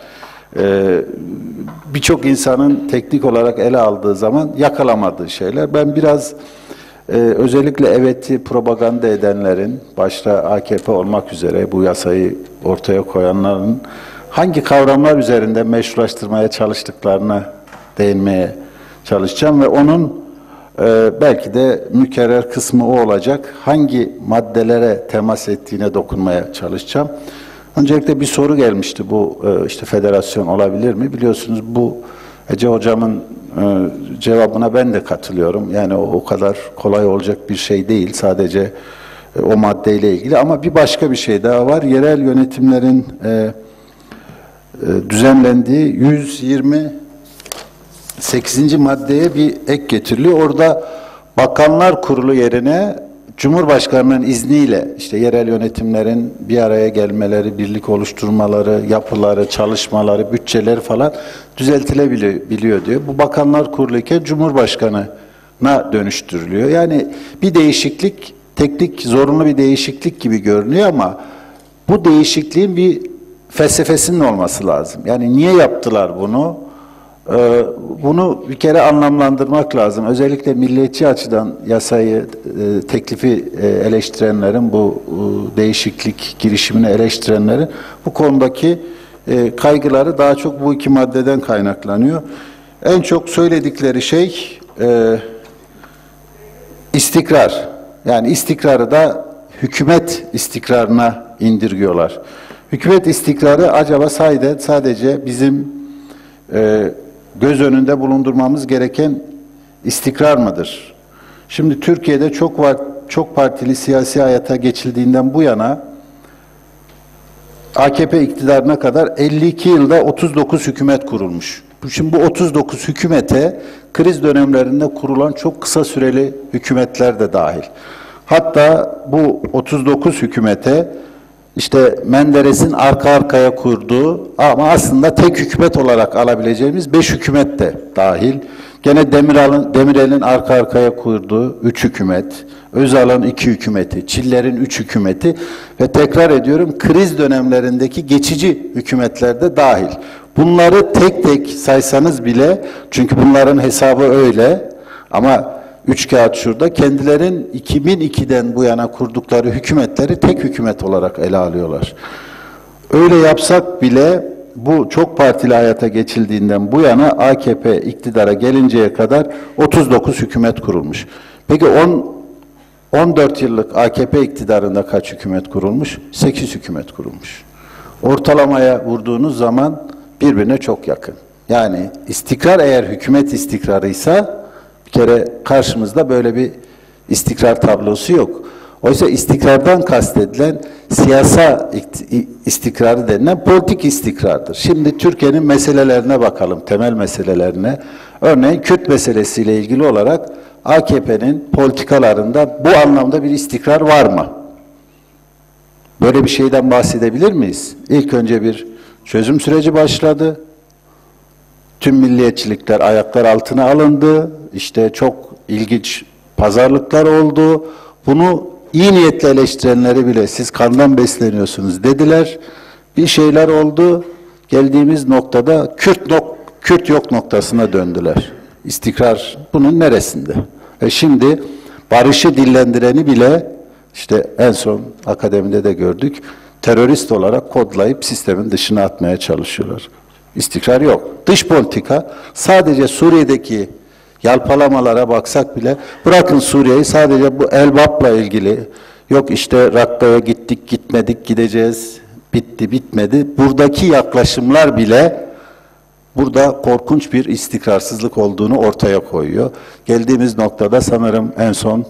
Birçok insanın teknik olarak ele aldığı zaman yakalamadığı şeyler. Ben biraz özellikle evet'i propaganda edenlerin, başta AKP olmak üzere bu yasayı ortaya koyanların hangi kavramlar üzerinde meşrulaştırmaya çalıştıklarına değinmeye çalışacağım ve onun belki de mükerrer kısmı o olacak. Hangi maddelere temas ettiğine dokunmaya çalışacağım. Öncelikle bir soru gelmişti, bu işte federasyon olabilir mi? Biliyorsunuz bu Ece hocamın cevabına ben de katılıyorum. Yani o kadar kolay olacak bir şey değil sadece o maddeyle ilgili. Ama bir başka bir şey daha var. Yerel yönetimlerin düzenlendiği 128. maddeye bir ek getiriliyor. Orada Bakanlar Kurulu yerine Cumhurbaşkanı'nın izniyle işte yerel yönetimlerin bir araya gelmeleri, birlik oluşturmaları, yapıları, çalışmaları, bütçeleri falan düzeltilebiliyor diyor. Bu Bakanlar Kurulu iken Cumhurbaşkanı'na dönüştürülüyor. Yani bir değişiklik, teknik zorunlu bir değişiklik gibi görünüyor ama bu değişikliğin bir felsefesinin olması lazım. Yani niye yaptılar bunu? Bunu bir kere anlamlandırmak lazım. Özellikle milliyetçi açıdan yasayı, teklifi eleştirenlerin, bu değişiklik girişimini eleştirenlerin bu konudaki kaygıları daha çok bu iki maddeden kaynaklanıyor. En çok söyledikleri şey istikrar. Yani istikrarı da hükümet istikrarına indirgiyorlar. Hükümet istikrarı acaba sadece bizim göz önünde bulundurmamız gereken istikrar mıdır? Şimdi Türkiye'de çok partili siyasi hayata geçildiğinden bu yana AKP iktidarına kadar 52 yılda 39 hükümet kurulmuş. Şimdi bu 39 hükümete kriz dönemlerinde kurulan çok kısa süreli hükümetler de dahil. Hatta bu 39 hükümete İşte Menderes'in arka arkaya kurduğu ama aslında tek hükümet olarak alabileceğimiz 5 hükümet de dahil. Gene Demirel'in arka arkaya kurduğu 3 hükümet, Özal'ın 2 hükümeti, Çiller'in 3 hükümeti ve tekrar ediyorum kriz dönemlerindeki geçici hükümetler de dahil. Bunları tek tek saysanız bile, çünkü bunların hesabı öyle ama üç kağıt şurada, kendilerin 2002'den bu yana kurdukları hükümetleri tek hükümet olarak ele alıyorlar. Öyle yapsak bile bu çok partili hayata geçildiğinden bu yana AKP iktidara gelinceye kadar 39 hükümet kurulmuş. Peki 14 yıllık AKP iktidarında kaç hükümet kurulmuş? 8 hükümet kurulmuş. Ortalamaya vurduğunuz zaman birbirine çok yakın. Yani istikrar eğer hükümet istikrarıysa bir kere karşımızda böyle bir istikrar tablosu yok. Oysa istikrardan kastedilen siyasa istikrarı denilen politik istikrardır. Şimdi Türkiye'nin meselelerine bakalım, temel meselelerine. Örneğin Kürt meselesiyle ilgili olarak AKP'nin politikalarında bu anlamda bir istikrar var mı? Böyle bir şeyden bahsedebilir miyiz? İlk önce bir çözüm süreci başladı. Tüm milliyetçilikler ayaklar altına alındı. İşte çok ilginç pazarlıklar oldu. Bunu iyi niyetle eleştirenleri bile siz kandan besleniyorsunuz dediler. Bir şeyler oldu. Geldiğimiz noktada Kürt yok noktasına döndüler. İstikrar bunun neresinde? Şimdi barışı dillendireni bile işte en son akademide de gördük. Terörist olarak kodlayıp sistemin dışına atmaya çalışıyorlar. İstikrar yok. Dış politika sadece Suriye'deki yalpalamalara baksak bile bırakın Suriye'yi sadece bu Elbap'la ilgili yok işte Rakka'ya gittik gitmedik gideceğiz bitti bitmedi. Buradaki yaklaşımlar bile burada korkunç bir istikrarsızlık olduğunu ortaya koyuyor. Geldiğimiz noktada sanırım en son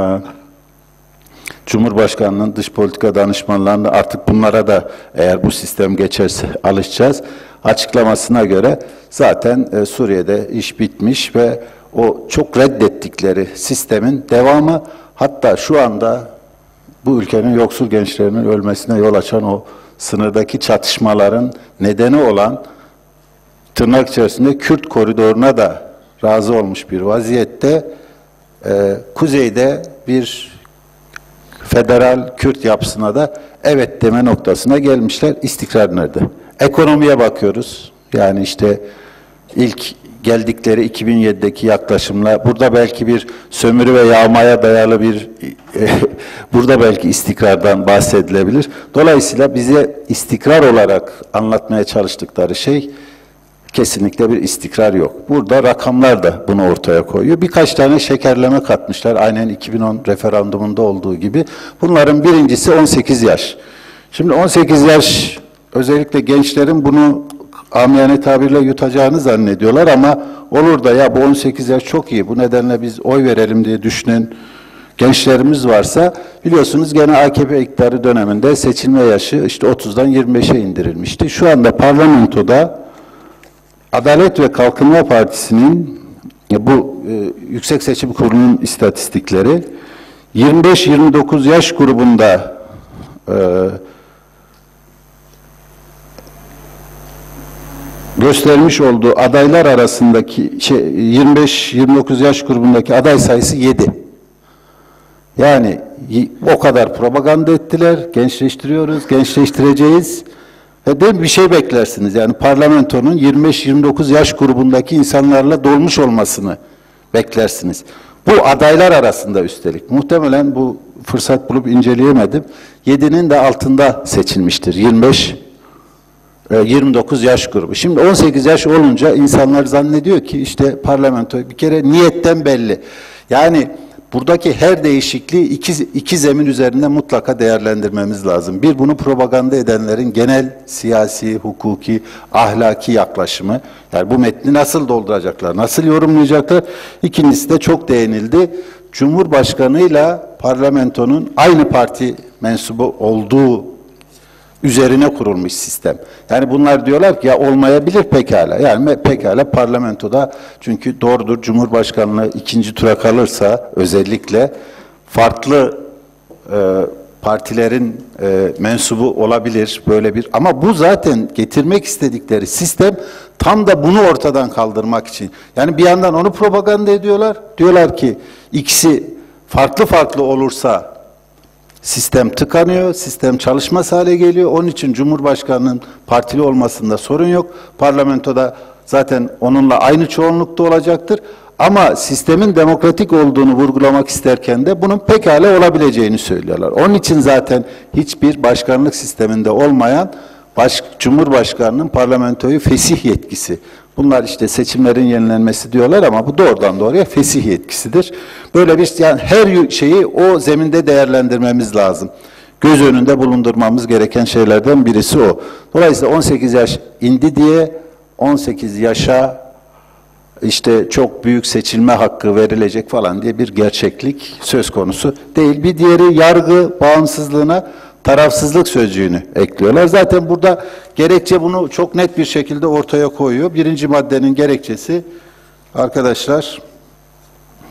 Cumhurbaşkanı'nın dış politika danışmanlarını artık bunlara da eğer bu sistem geçerse alışacağız. Açıklamasına göre zaten Suriye'de iş bitmiş ve o çok reddettikleri sistemin devamı hatta şu anda bu ülkenin yoksul gençlerinin ölmesine yol açan o sınırdaki çatışmaların nedeni olan tırnak içerisinde Kürt koridoruna da razı olmuş bir vaziyette kuzeyde bir federal Kürt yapısına da evet deme noktasına gelmişler. İstikrar nerede? Ekonomiye bakıyoruz. Yani işte ilk geldikleri 2007'deki yaklaşımla burada belki bir sömürü ve yağmaya dayalı bir burada belki istikrardan bahsedilebilir. Dolayısıyla bize istikrar olarak anlatmaya çalıştıkları şey kesinlikle bir istikrar yok. Burada rakamlar da bunu ortaya koyuyor. Birkaç tane şekerleme katmışlar. Aynen 2010 referandumunda olduğu gibi. Bunların birincisi 18 yaş. Şimdi 18 yaş özellikle gençlerin bunu amiyane tabirle yutacağını zannediyorlar ama olur da ya bu 18 yaş çok iyi bu nedenle biz oy verelim diye düşünen gençlerimiz varsa biliyorsunuz gene AKP iktidarı döneminde seçilme yaşı işte 30'dan 25'e indirilmişti. Şu anda parlamentoda Adalet ve Kalkınma Partisi'nin bu Yüksek Seçim Kurulu'nun istatistikleri 25-29 yaş grubunda göstermiş olduğu adaylar arasındaki 25-29 yaş grubundaki aday sayısı 7. Yani o kadar propaganda ettiler. Gençleştiriyoruz, gençleştireceğiz. Bir şey beklersiniz. Yani parlamentonun 25-29 yaş grubundaki insanlarla dolmuş olmasını beklersiniz. Bu adaylar arasında üstelik. Muhtemelen bu fırsat bulup inceleyemedim. 7'nin de altında seçilmiştir. 29 yaş grubu. Şimdi 18 yaş olunca insanlar zannediyor ki işte parlamento bir kere niyetten belli. Yani buradaki her değişikliği iki zemin üzerinde mutlaka değerlendirmemiz lazım. Bir, bunu propaganda edenlerin genel siyasi, hukuki, ahlaki yaklaşımı. Yani bu metni nasıl dolduracaklar, nasıl yorumlayacaklar? İkincisi de çok değinildi. Cumhurbaşkanıyla parlamentonun aynı parti mensubu olduğu üzerine kurulmuş sistem. Yani bunlar diyorlar ki ya olmayabilir pekala. Yani pekala parlamentoda çünkü doğrudur Cumhurbaşkanlığı ikinci tura kalırsa özellikle farklı partilerin mensubu olabilir böyle bir ama bu zaten getirmek istedikleri sistem tam da bunu ortadan kaldırmak için. Yani bir yandan onu propaganda ediyorlar. Diyorlar ki ikisi farklı olursa sistem tıkanıyor, sistem çalışmaz hale geliyor. Onun için Cumhurbaşkanı'nın partili olmasında sorun yok. Parlamentoda zaten onunla aynı çoğunlukta olacaktır. Ama sistemin demokratik olduğunu vurgulamak isterken de bunun pekala olabileceğini söylüyorlar. Onun için zaten hiçbir başkanlık sisteminde olmayan Cumhurbaşkanı'nın parlamentoyu fesih yetkisi. Bunlar işte seçimlerin yenilenmesi diyorlar ama bu doğrudan doğruya fesih yetkisidir. Böyle bir yani her şeyi o zeminde değerlendirmemiz lazım. Göz önünde bulundurmamız gereken şeylerden birisi o. Dolayısıyla 18 yaş indi diye 18 yaşa işte çok büyük seçilme hakkı verilecek falan diye bir gerçeklik söz konusu değil. Bir diğeri yargı bağımsızlığına tarafsızlık sözcüğünü ekliyorlar. Zaten burada gerekçe bunu çok net bir şekilde ortaya koyuyor. Birinci maddenin gerekçesi arkadaşlar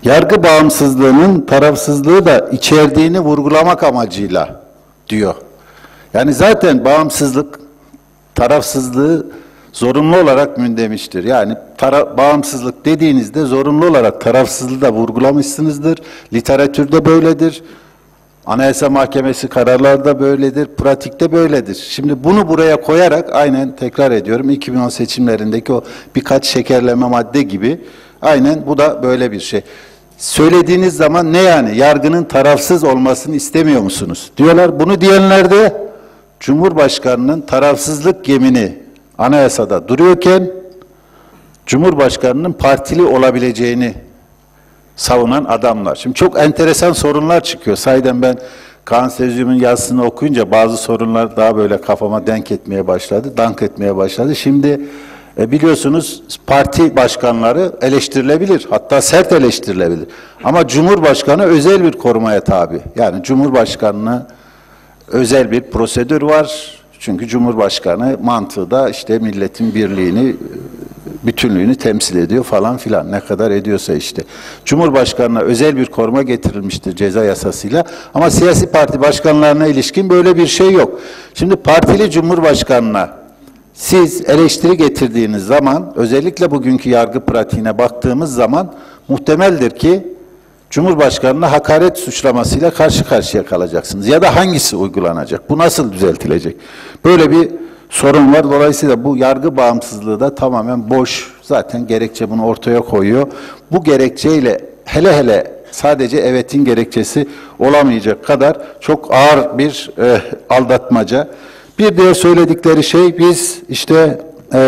yargı bağımsızlığının tarafsızlığı da içerdiğini vurgulamak amacıyla diyor. Yani zaten bağımsızlık, tarafsızlığı zorunlu olarak mündemiştir. Yani bağımsızlık dediğinizde zorunlu olarak tarafsızlığı da vurgulamışsınızdır. Literatürde böyledir. Anayasa Mahkemesi kararları da böyledir. Pratikte böyledir. Şimdi bunu buraya koyarak aynen tekrar ediyorum 2010 seçimlerindeki o birkaç şekerleme madde gibi aynen bu da böyle bir şey. Söylediğiniz zaman ne yani? Yargının tarafsız olmasını istemiyor musunuz? Diyorlar. Bunu diyenler de Cumhurbaşkanı'nın tarafsızlık yemini anayasada duruyorken Cumhurbaşkanı'nın partili olabileceğini savunan adamlar. Şimdi çok enteresan sorunlar çıkıyor. Sahiden ben Kaan Sezyum'un yazısını okuyunca bazı sorunlar daha böyle kafama dank etmeye başladı. Şimdi biliyorsunuz parti başkanları eleştirilebilir. Hatta sert eleştirilebilir. Ama Cumhurbaşkanı özel bir korumaya tabi. Yani Cumhurbaşkanı'na özel bir prosedür var. Çünkü Cumhurbaşkanı mantığı da işte milletin birliğini, bütünlüğünü temsil ediyor falan filan. Ne kadar ediyorsa işte. Cumhurbaşkanına özel bir koruma getirilmiştir ceza yasasıyla. Ama siyasi parti başkanlarına ilişkin böyle bir şey yok. Şimdi partili Cumhurbaşkanına siz eleştiri getirdiğiniz zaman, özellikle bugünkü yargı pratiğine baktığımız zaman muhtemeldir ki Cumhurbaşkanı'na hakaret suçlamasıyla karşı karşıya kalacaksınız. Ya da hangisi uygulanacak? Bu nasıl düzeltilecek? Böyle bir sorun var. Dolayısıyla bu yargı bağımsızlığı da tamamen boş. Zaten gerekçe bunu ortaya koyuyor. Bu gerekçeyle hele hele sadece evetin gerekçesi olamayacak kadar çok ağır bir aldatmaca. Bir diğer söyledikleri şey biz işte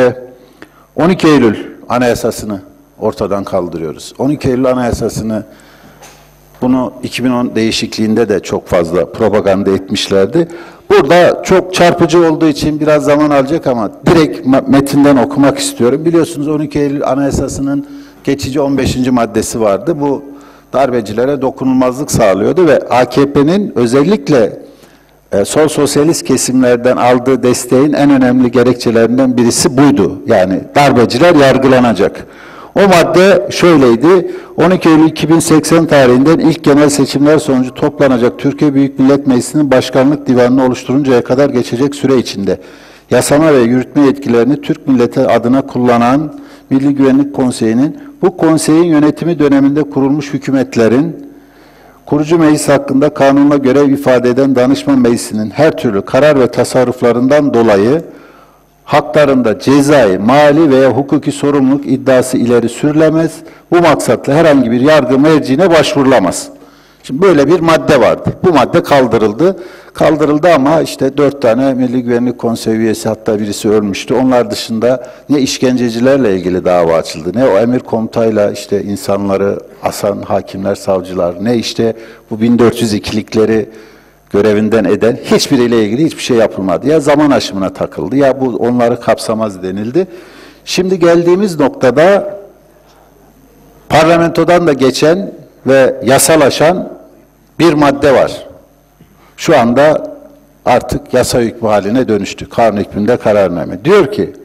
12 Eylül Anayasası'nı ortadan kaldırıyoruz. 12 Eylül Anayasası'nı bunu 2010 değişikliğinde de çok fazla propaganda etmişlerdi. Burada çok çarpıcı olduğu için biraz zaman alacak ama direkt metinden okumak istiyorum. Biliyorsunuz 12 Eylül Anayasası'nın geçici 15. maddesi vardı. Bu darbecilere dokunulmazlık sağlıyordu ve AKP'nin özellikle sol sosyalist kesimlerden aldığı desteğin en önemli gerekçelerinden birisi buydu. Yani darbeciler yargılanacak. O madde şöyleydi, 12 Eylül 2080 tarihinden ilk genel seçimler sonucu toplanacak Türkiye Büyük Millet Meclisi'nin başkanlık divanını oluşturuncaya kadar geçecek süre içinde yasama ve yürütme yetkilerini Türk milleti adına kullanan Milli Güvenlik Konseyi'nin, bu konseyin yönetimi döneminde kurulmuş hükümetlerin, kurucu meclis hakkında kanunla görev ifade eden danışman meclisinin her türlü karar ve tasarruflarından dolayı haklarında cezai, mali veya hukuki sorumluluk iddiası ileri sürülemez. Bu maksatla herhangi bir yargı merciine başvurulamaz. Şimdi böyle bir madde vardı. Bu madde kaldırıldı. Kaldırıldı ama işte 4 tane Milli Güvenlik Konseyi üyesi, hatta birisi ölmüştü. Onlar dışında ne işkencecilerle ilgili dava açıldı, ne o emir komutayla işte insanları asan hakimler, savcılar, ne işte bu 1402'likleri görevinden eden hiçbiriyle ilgili hiçbir şey yapılmadı. Ya zaman aşımına takıldı ya bu onları kapsamaz denildi. Şimdi geldiğimiz noktada parlamentodan da geçen ve yasalaşan bir madde var. Şu anda artık yasa hükmü haline dönüştü. Kanun hükmünde kararname. Diyor ki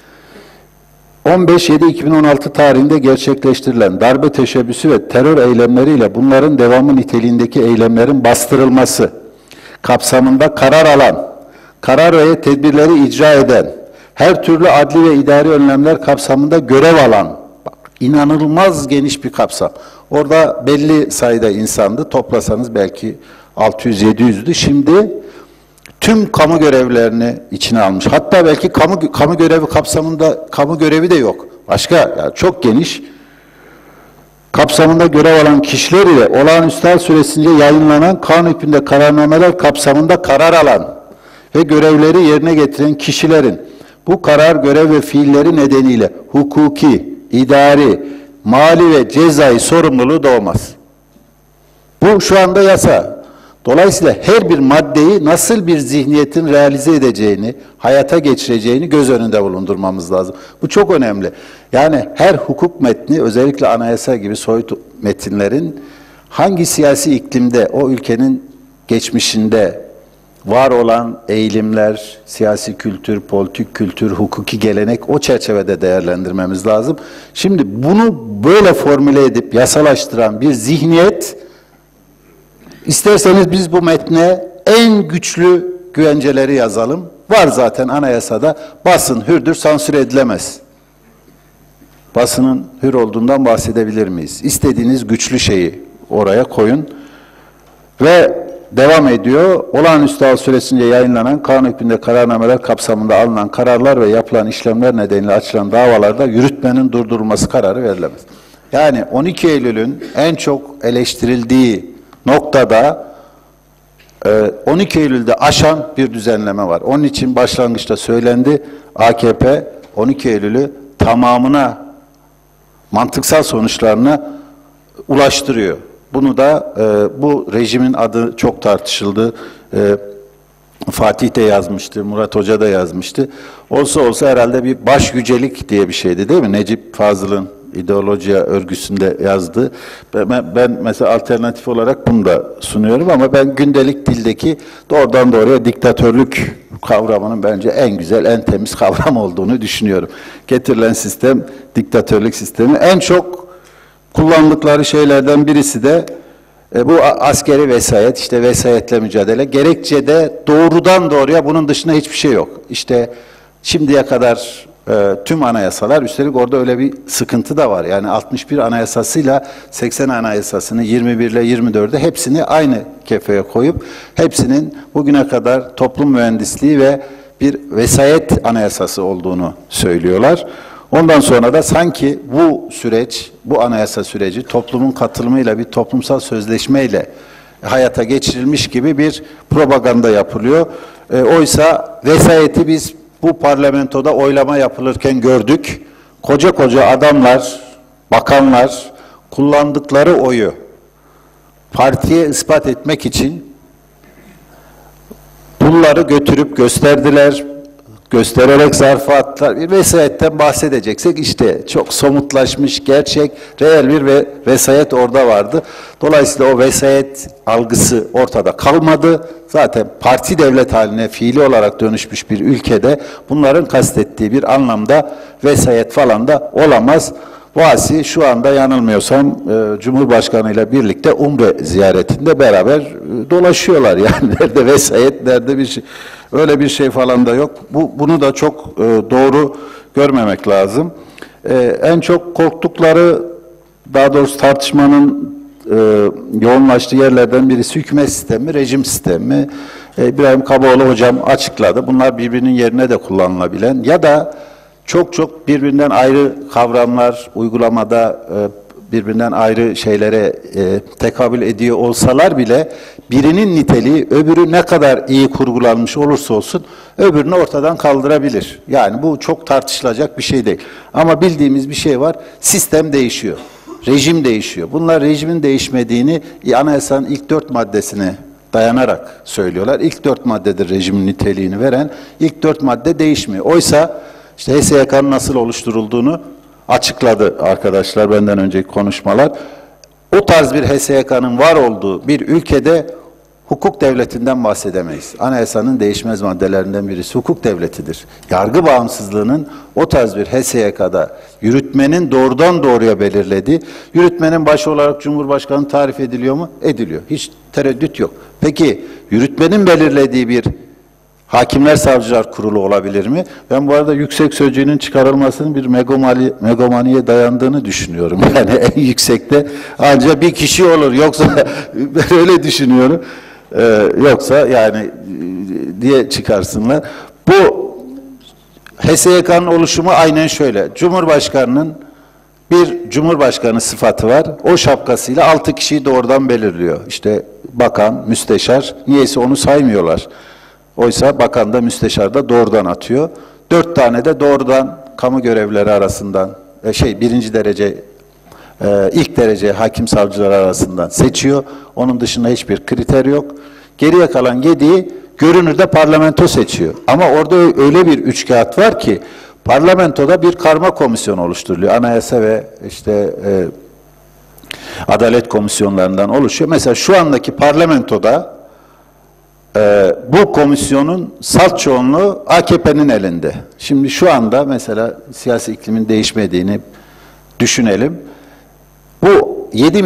15.7.2016 tarihinde gerçekleştirilen darbe teşebbüsü ve terör eylemleriyle bunların devamı niteliğindeki eylemlerin bastırılması kapsamında karar alan, karar ve tedbirleri icra eden, her türlü adli ve idari önlemler kapsamında görev alan, bak, inanılmaz geniş bir kapsam. Orada belli sayıda insandı, toplasanız belki 600-700'dü. Şimdi tüm kamu görevlerini içine almış. Hatta belki kamu görevi kapsamında kamu görevi de yok. Başka, yani çok geniş kapsamında görev alan kişiler ile olağanüstü hal süresince yayınlanan kanun hükmünde kararnameler kapsamında karar alan ve görevleri yerine getiren kişilerin bu karar, görev ve fiilleri nedeniyle hukuki, idari, mali ve cezai sorumluluğu doğmaz. Bu şu anda yasa. Dolayısıyla her bir maddeyi nasıl bir zihniyetin realize edeceğini, hayata geçireceğini göz önünde bulundurmamız lazım. Bu çok önemli. Yani her hukuk metni, özellikle anayasa gibi soyut metinlerin hangi siyasi iklimde, o ülkenin geçmişinde var olan eğilimler, siyasi kültür, politik kültür, hukuki gelenek o çerçevede değerlendirmemiz lazım. Şimdi bunu böyle formüle edip yasalaştıran bir zihniyet, isterseniz biz bu metne en güçlü güvenceleri yazalım. Var zaten anayasada, basın hürdür, sansür edilemez. Basının hür olduğundan bahsedebilir miyiz? İstediğiniz güçlü şeyi oraya koyun. Ve devam ediyor. Olağanüstü hal süresince yayınlanan kanun hükmünde kararnameler kapsamında alınan kararlar ve yapılan işlemler nedeniyle açılan davalarda yürütmenin durdurulması kararı verilemez. Yani 12 Eylül'ün en çok eleştirildiği noktada 12 Eylül'de aşan bir düzenleme var. Onun için başlangıçta söylendi, AKP 12 Eylül'ü tamamına, mantıksal sonuçlarına ulaştırıyor. Bunu da bu rejimin adı çok tartışıldı. Fatih de yazmıştı, Murat Hoca da yazmıştı. Olsa herhalde bir baş yücelik diye bir şeydi değil mi? Necip Fazıl'ın ideolojiya örgüsünde yazdı. Ben mesela alternatif olarak bunu da sunuyorum ama ben gündelik dildeki doğrudan doğruya diktatörlük kavramının bence en güzel, en temiz kavram olduğunu düşünüyorum. Getirilen sistem, diktatörlük sistemi. En çok kullandıkları şeylerden birisi de bu askeri vesayet, işte vesayetle mücadele. Gerekçede doğrudan doğruya bunun dışında hiçbir şey yok. İşte şimdiye kadar tüm anayasalar, üstelik orada öyle bir sıkıntı da var. Yani 61 anayasasıyla 80 anayasasını 21 ile 24'de hepsini aynı kefeye koyup hepsinin bugüne kadar toplum mühendisliği ve bir vesayet anayasası olduğunu söylüyorlar. Ondan sonra da sanki bu süreç, bu anayasa süreci toplumun katılımıyla bir toplumsal sözleşmeyle hayata geçirilmiş gibi bir propaganda yapılıyor. Oysa vesayeti biz bu parlamentoda oylama yapılırken gördük. Koca koca adamlar, bakanlar kullandıkları oyu partiye ispat etmek için bunları götürüp gösterdiler. Göstererek zarfa attılar. Bir vesayetten bahsedeceksek işte çok somutlaşmış, gerçek, reel bir vesayet orada vardı. Dolayısıyla o vesayet algısı ortada kalmadı. Zaten parti devlet haline fiili olarak dönüşmüş bir ülkede bunların kastettiği bir anlamda vesayet falan da olamaz. Vasi şu anda yanılmıyorsam Cumhurbaşkanı ile birlikte Umre ziyaretinde beraber dolaşıyorlar. Yani nerede vesayet, nerede bir şey. Öyle bir şey falan da yok. Bunu da çok doğru görmemek lazım. En çok korktukları, daha doğrusu tartışmanın yoğunlaştığı yerlerden birisi hükümet sistemi, rejim sistemi. İbrahim Kaboğlu hocam açıkladı. Bunlar birbirinin yerine de kullanılabilen ya da çok birbirinden ayrı kavramlar uygulamada birbirinden ayrı şeylere tekabül ediyor olsalar bile birinin niteliği öbürü ne kadar iyi kurgulanmış olursa olsun öbürünü ortadan kaldırabilir. Yani bu çok tartışılacak bir şey değil. Ama bildiğimiz bir şey var. Sistem değişiyor. Rejim değişiyor. Bunlar rejimin değişmediğini anayasanın ilk 4 maddesine dayanarak söylüyorlar. İlk 4 maddedir rejimin niteliğini veren. İlk 4 madde değişmiyor. Oysa işte HSYK'nın nasıl oluşturulduğunu açıkladı arkadaşlar benden önceki konuşmalar. O tarz bir HSYK'nın var olduğu bir ülkede hukuk devletinden bahsedemeyiz. Anayasanın değişmez maddelerinden birisi hukuk devletidir. Yargı bağımsızlığının o tarz bir HSYK'da yürütmenin doğrudan doğruya belirlediği, yürütmenin başı olarak Cumhurbaşkanı tarif ediliyor mu? Ediliyor. Hiç tereddüt yok. Peki yürütmenin belirlediği bir Hakimler Savcılar Kurulu olabilir mi? Ben bu arada yüksek sözcüğünün çıkarılmasının bir megomaniye dayandığını düşünüyorum. Yani en yüksekte ancak bir kişi olur. Yoksa ben öyle düşünüyorum. Yoksa yani diye çıkarsınlar. Bu HSYK'nın oluşumu aynen şöyle. Cumhurbaşkanının bir cumhurbaşkanı sıfatı var. O şapkasıyla 6 kişiyi doğrudan belirliyor. İşte bakan, müsteşar. Niyeyse onu saymıyorlar. Oysa bakan da müsteşar da doğrudan atıyor. 4 tane de doğrudan kamu görevlileri arasından, birinci derece, ilk derece hakim savcılar arasından seçiyor. Onun dışında hiçbir kriter yok. Geriye kalan 7'yi görünürde parlamento seçiyor. Ama orada öyle bir üçkağıt var ki parlamentoda bir karma komisyon oluşturuluyor. Anayasa ve adalet komisyonlarından oluşuyor. Mesela şu andaki parlamentoda bu komisyonun salt çoğunluğu AKP'nin elinde. Şimdi şu anda mesela siyasi iklimin değişmediğini düşünelim. Bu 7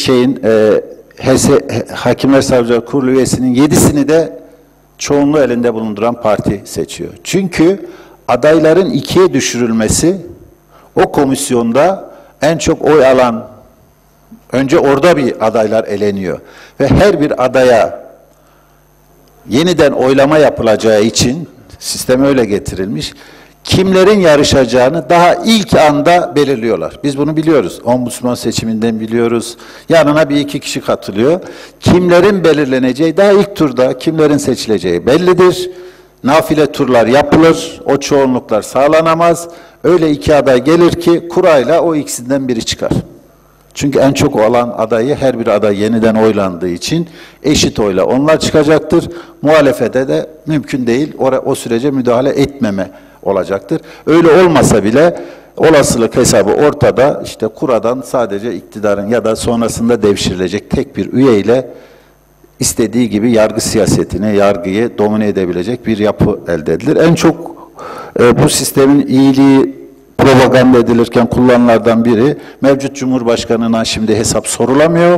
Hakimler Savcılar Kurulu üyesinin 7'sini de çoğunluğu elinde bulunduran parti seçiyor. Çünkü adayların 2'ye düşürülmesi o komisyonda en çok oy alan, önce orada bir adaylar eleniyor. Ve her bir adaya yeniden oylama yapılacağı için sistem öyle getirilmiş. Kimlerin yarışacağını daha ilk anda belirliyorlar. Biz bunu biliyoruz. Ombudsman seçiminden biliyoruz. Yanına bir iki kişi katılıyor. Kimlerin belirleneceği daha ilk turda kimlerin seçileceği bellidir. Nafile turlar yapılır. O çoğunluklar sağlanamaz. Öyle iki aday gelir ki kurayla o ikisinden biri çıkar. Çünkü en çok olan adayı her bir aday yeniden oylandığı için eşit oyla onlar çıkacaktır. Muhalefete de mümkün değil. O sürece müdahale etmeme olacaktır. Öyle olmasa bile olasılık hesabı ortada. İşte kuradan sadece iktidarın ya da sonrasında devşirilecek tek bir üyeyle istediği gibi yargı siyasetini, yargıyı domine edebilecek bir yapı elde edilir. En çok bu sistemin iyiliği propaganda edilirken kullanılardan biri mevcut Cumhurbaşkanı'na şimdi hesap sorulamıyor.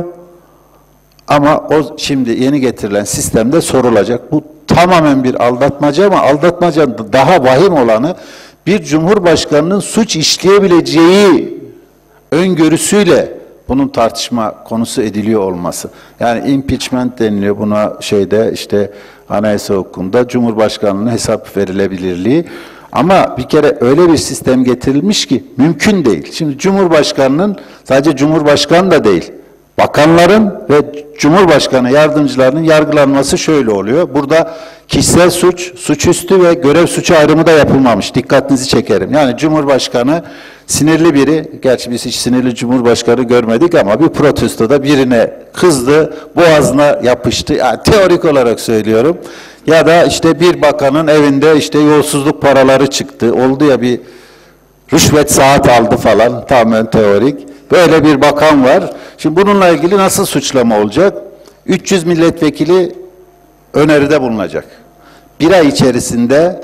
Ama o şimdi yeni getirilen sistemde sorulacak. Bu tamamen bir aldatmaca ama aldatmacanın daha vahim olanı bir Cumhurbaşkanı'nın suç işleyebileceği öngörüsüyle bunun tartışma konusu ediliyor olması. Yani impeachment deniliyor buna işte anayasa hukukunda Cumhurbaşkanı'nın hesap verilebilirliği. Ama bir kere öyle bir sistem getirilmiş ki mümkün değil. Şimdi Cumhurbaşkanı'nın sadece Cumhurbaşkanı da değil, bakanların ve Cumhurbaşkanı yardımcılarının yargılanması şöyle oluyor. Burada kişisel suç, suçüstü ve görev suçu ayrımı da yapılmamış. Dikkatinizi çekerim. Yani Cumhurbaşkanı sinirli biri, gerçi biz hiç sinirli Cumhurbaşkanı görmedik ama bir protestoda birine kızdı, boğazına yapıştı. Yani teorik olarak söylüyorum. Ya da bir bakanın evinde yolsuzluk paraları çıktı. Oldu ya bir rüşvet saat aldı falan. Tamamen teorik. Böyle bir bakan var. Şimdi bununla ilgili nasıl suçlama olacak? 300 milletvekili öneride bulunacak. Bir ay içerisinde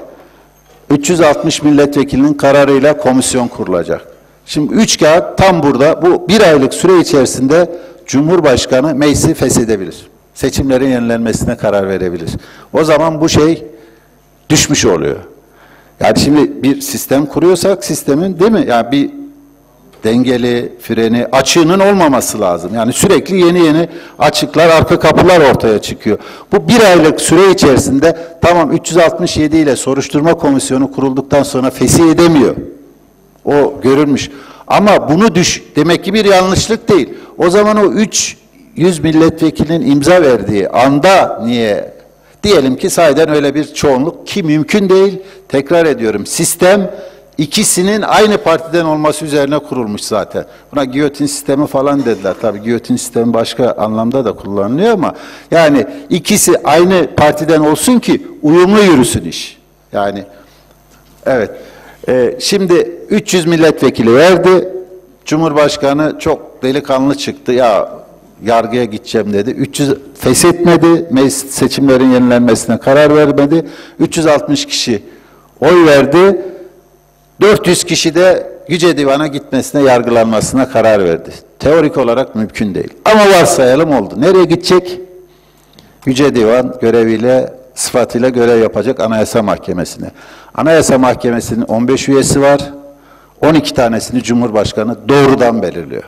360 milletvekilinin kararıyla komisyon kurulacak. Şimdi 3 kağıt tam burada. Bu bir aylık süre içerisinde Cumhurbaşkanı meclisi feshedebilir. Seçimlerin yenilenmesine karar verebilir. O zaman bu düşmüş oluyor. Yani şimdi bir sistem kuruyorsak sistemin değil mi? Yani bir dengeli, freni, açığının olmaması lazım. Yani sürekli yeni açıklar, arka kapılar ortaya çıkıyor. Bu bir aylık süre içerisinde tamam 367 ile soruşturma komisyonu kurulduktan sonra fesih edemiyor. O görülmüş. Ama bunu demek ki bir yanlışlık değil. O zaman o 300 milletvekilinin imza verdiği anda niye? Diyelim ki sahiden öyle bir çoğunluk ki mümkün değil. Tekrar ediyorum sistem İkisinin aynı partiden olması üzerine kurulmuş zaten. Buna giyotin sistemi falan dediler. Tabii giyotin sistemi başka anlamda da kullanılıyor ama yani ikisi aynı partiden olsun ki uyumlu yürüsün iş. Yani evet. Şimdi 300 milletvekili verdi. Cumhurbaşkanı çok delikanlı çıktı. Ya yargıya gideceğim dedi. 300 feshetmedi. Meclis seçimlerin yenilenmesine karar vermedi. 360 kişi oy verdi. 400 kişi de Yüce Divan'a gitmesine, yargılanmasına karar verdi. Teorik olarak mümkün değil. Ama varsayalım oldu. Nereye gidecek? Yüce Divan göreviyle, sıfatıyla görev yapacak Anayasa Mahkemesi'ne. Anayasa Mahkemesi'nin 15 üyesi var. 12 tanesini Cumhurbaşkanı doğrudan belirliyor.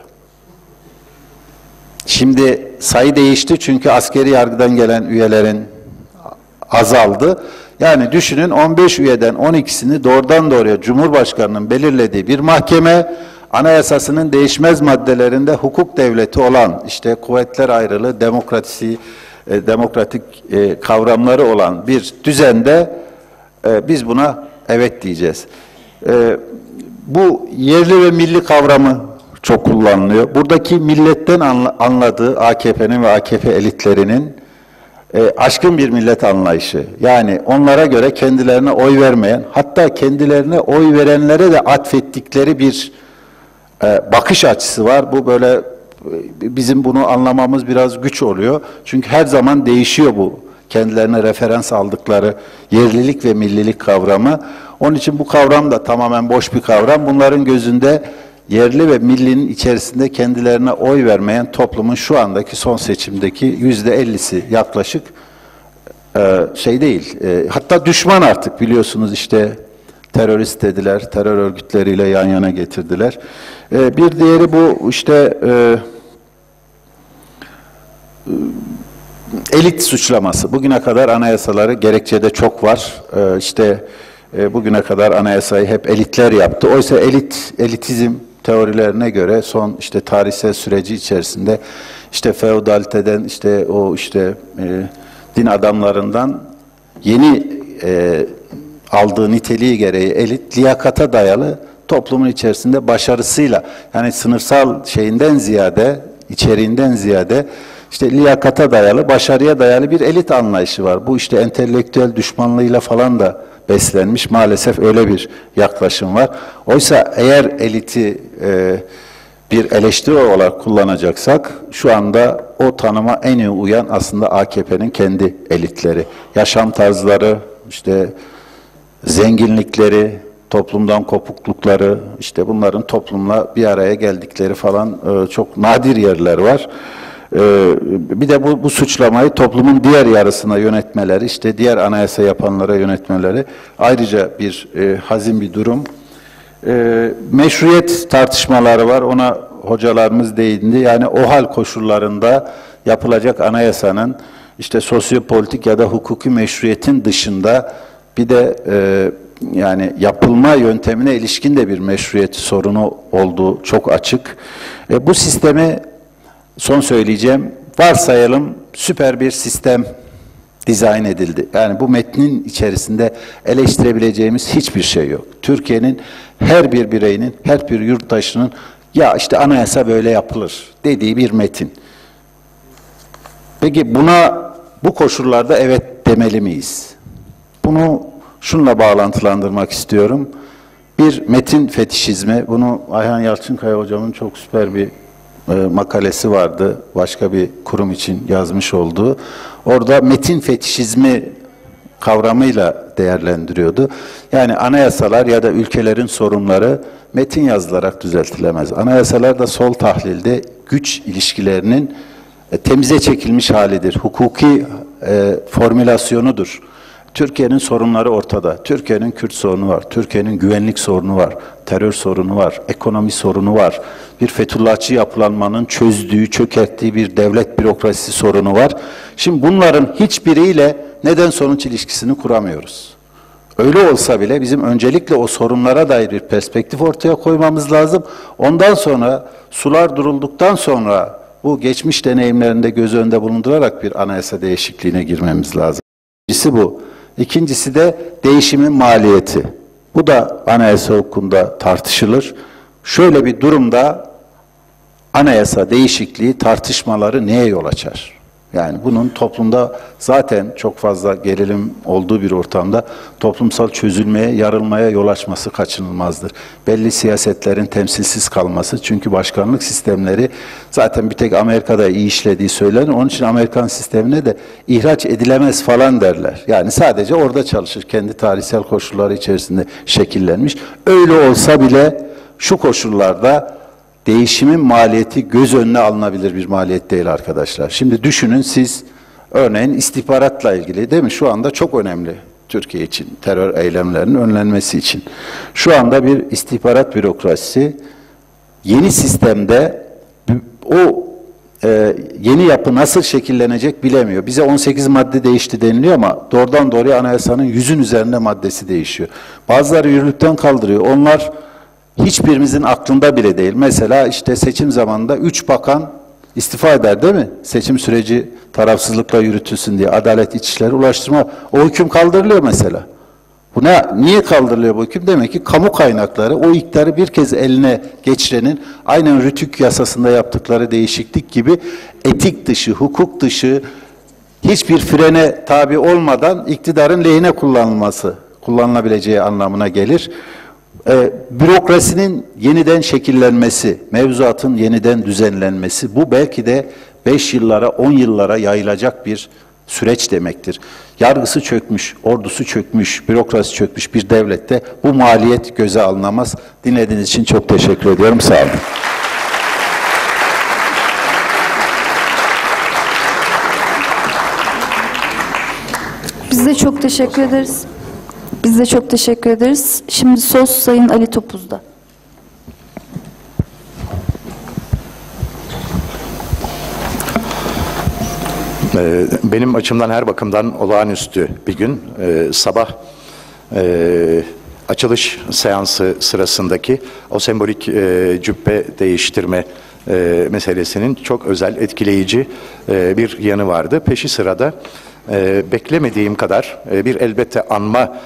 Şimdi sayı değişti çünkü askeri yargıdan gelen üyelerin azaldı. Yani düşünün 15 üyeden 12'sini doğrudan doğruya Cumhurbaşkanı'nın belirlediği bir mahkeme, anayasasının değişmez maddelerinde hukuk devleti olan, kuvvetler ayrılığı, demokratik kavramları olan bir düzende biz buna evet diyeceğiz. Bu yerli ve milli kavramı çok kullanılıyor. Buradaki milletten anladığı AKP'nin ve AKP elitlerinin aşkın bir millet anlayışı. Yani onlara göre kendilerine oy vermeyen, hatta kendilerine oy verenlere de atfettikleri bir bakış açısı var. Bu böyle bizim bunu anlamamız biraz güç oluyor. Çünkü her zaman değişiyor bu. kendilerine referans aldıkları yerlilik ve millilik kavramı. Onun için bu kavram da tamamen boş bir kavram. Bunların gözünde yerli ve millinin içerisinde kendilerine oy vermeyen toplumun şu andaki son seçimdeki %50'si yaklaşık şey değil. Hatta düşman artık, biliyorsunuz işte terörist dediler, terör örgütleriyle yan yana getirdiler. Bir diğeri bu işte elit suçlaması. Bugüne kadar anayasaları gerekçede çok var. Bugüne kadar anayasayı hep elitler yaptı. Oysa elitizm teorilerine göre son işte tarihsel süreci içerisinde işte feodaliteden din adamlarından yeni aldığı niteliği gereği elit liyakata dayalı toplumun içerisinde başarısıyla, yani sınıfsal şeyinden ziyade, içeriğinden ziyade işte liyakata dayalı, başarıya dayalı bir elit anlayışı var. Bu işte entelektüel düşmanlığıyla falan da beslenmiş. Maalesef öyle bir yaklaşım var. Oysa eğer eliti bir eleştiri olarak kullanacaksak, şu anda o tanıma en iyi uyan aslında AKP'nin kendi elitleri. Yaşam tarzları, işte zenginlikleri, toplumdan kopuklukları, işte bunların toplumla bir araya geldikleri falan çok nadir yerler var. Bir de bu suçlamayı toplumun diğer yarısına yönetmeleri, işte diğer anayasa yapanlara yönetmeleri ayrıca bir hazin bir durum. Meşruiyet tartışmaları var, ona hocalarımız değindi. Yani o hal koşullarında yapılacak anayasanın işte sosyopolitik ya da hukuki meşruiyetin dışında bir de yani yapılma yöntemine ilişkin de bir meşruiyet sorunu olduğu çok açık. Bu sistemi, son söyleyeceğim, varsayalım süper bir sistem dizayn edildi. Yani bu metnin içerisinde eleştirebileceğimiz hiçbir şey yok. Türkiye'nin her bir bireyinin, her bir yurttaşının ya işte anayasa böyle yapılır dediği bir metin. Peki bu koşullarda evet demeli miyiz? Bunu şunla bağlantılandırmak istiyorum. Bir metin fetişizmi, bunu Ayhan Yalçınkaya hocamın çok süper bir makalesi vardı, başka bir kurum için yazmış olduğu. Orada metin fetişizmi kavramıyla değerlendiriyordu. Yani anayasalar ya da ülkelerin sorunları metin yazılarak düzeltilemez. Anayasalar da sol tahlilde güç ilişkilerinin temize çekilmiş halidir. Hukuki formülasyonudur. Türkiye'nin sorunları ortada. Türkiye'nin Kürt sorunu var. Türkiye'nin güvenlik sorunu var. Terör sorunu var. Ekonomi sorunu var. Bir Fethullahçı yapılanmanın çözdüğü, çökerttiği bir devlet bürokrasisi sorunu var. Şimdi bunların hiçbiriyle neden sonuç ilişkisini kuramıyoruz. Öyle olsa bile bizim öncelikle o sorunlara dair bir perspektif ortaya koymamız lazım. Ondan sonra sular durulduktan sonra bu geçmiş deneyimlerinde göz önünde bulundurarak bir anayasa değişikliğine girmemiz lazım. Birincisi bu. İkincisi de değişimin maliyeti. Bu da anayasa hukukunda tartışılır. Şöyle bir durumda anayasa değişikliği tartışmaları neye yol açar? Yani bunun toplumda zaten çok fazla gerilim olduğu bir ortamda toplumsal çözülmeye, yarılmaya yol açması kaçınılmazdır. Belli siyasetlerin temsilsiz kalması, çünkü başkanlık sistemleri zaten bir tek Amerika'da iyi işlediği söylenir. Onun için Amerikan sistemine de ihraç edilemez falan derler. Yani sadece orada çalışır, kendi tarihsel koşulları içerisinde şekillenmiş. Öyle olsa bile şu koşullarda değişimin maliyeti göz önüne alınabilir bir maliyet değil arkadaşlar. Şimdi düşünün siz, örneğin istihbaratla ilgili, değil mi? Şu anda çok önemli Türkiye için, terör eylemlerinin önlenmesi için. Şu anda bir istihbarat bürokrasisi yeni sistemde o yeni yapı nasıl şekillenecek bilemiyor. Bize 18 madde değişti deniliyor ama doğrudan doğruya anayasanın 100'ün üzerinde maddesi değişiyor. Bazıları yürürlükten kaldırıyor. Onlar hiçbirimizin aklında bile değil. Mesela işte seçim zamanında 3 bakan istifa eder, değil mi? Seçim süreci tarafsızlıkla yürütülsün diye. Adalet, İçişleri, Ulaştırma. O hüküm kaldırılıyor mesela. Niye kaldırılıyor bu hüküm? Demek ki kamu kaynakları o iktidarı bir kez eline geçirenin aynen Rütük yasasında yaptıkları değişiklik gibi etik dışı, hukuk dışı, hiçbir frene tabi olmadan iktidarın lehine kullanılabileceği anlamına gelir. Bürokrasinin yeniden şekillenmesi, mevzuatın yeniden düzenlenmesi, bu belki de 5 yıllara, 10 yıllara yayılacak bir süreç demektir. Yargısı çökmüş, ordusu çökmüş, bürokrasi çökmüş bir devlette bu maliyet göze alınamaz. Dinlediğiniz için çok teşekkür ediyorum. Sağ olun. Biz de çok teşekkür ederiz. Biz de çok teşekkür ederiz. Şimdi söz Sayın Ali Topuz'da. Benim açımdan her bakımdan olağanüstü bir gün. Sabah açılış seansı sırasındaki o sembolik cübbe değiştirme meselesinin çok özel, etkileyici bir yanı vardı. Peşi sırada beklemediğim kadar bir elbette anma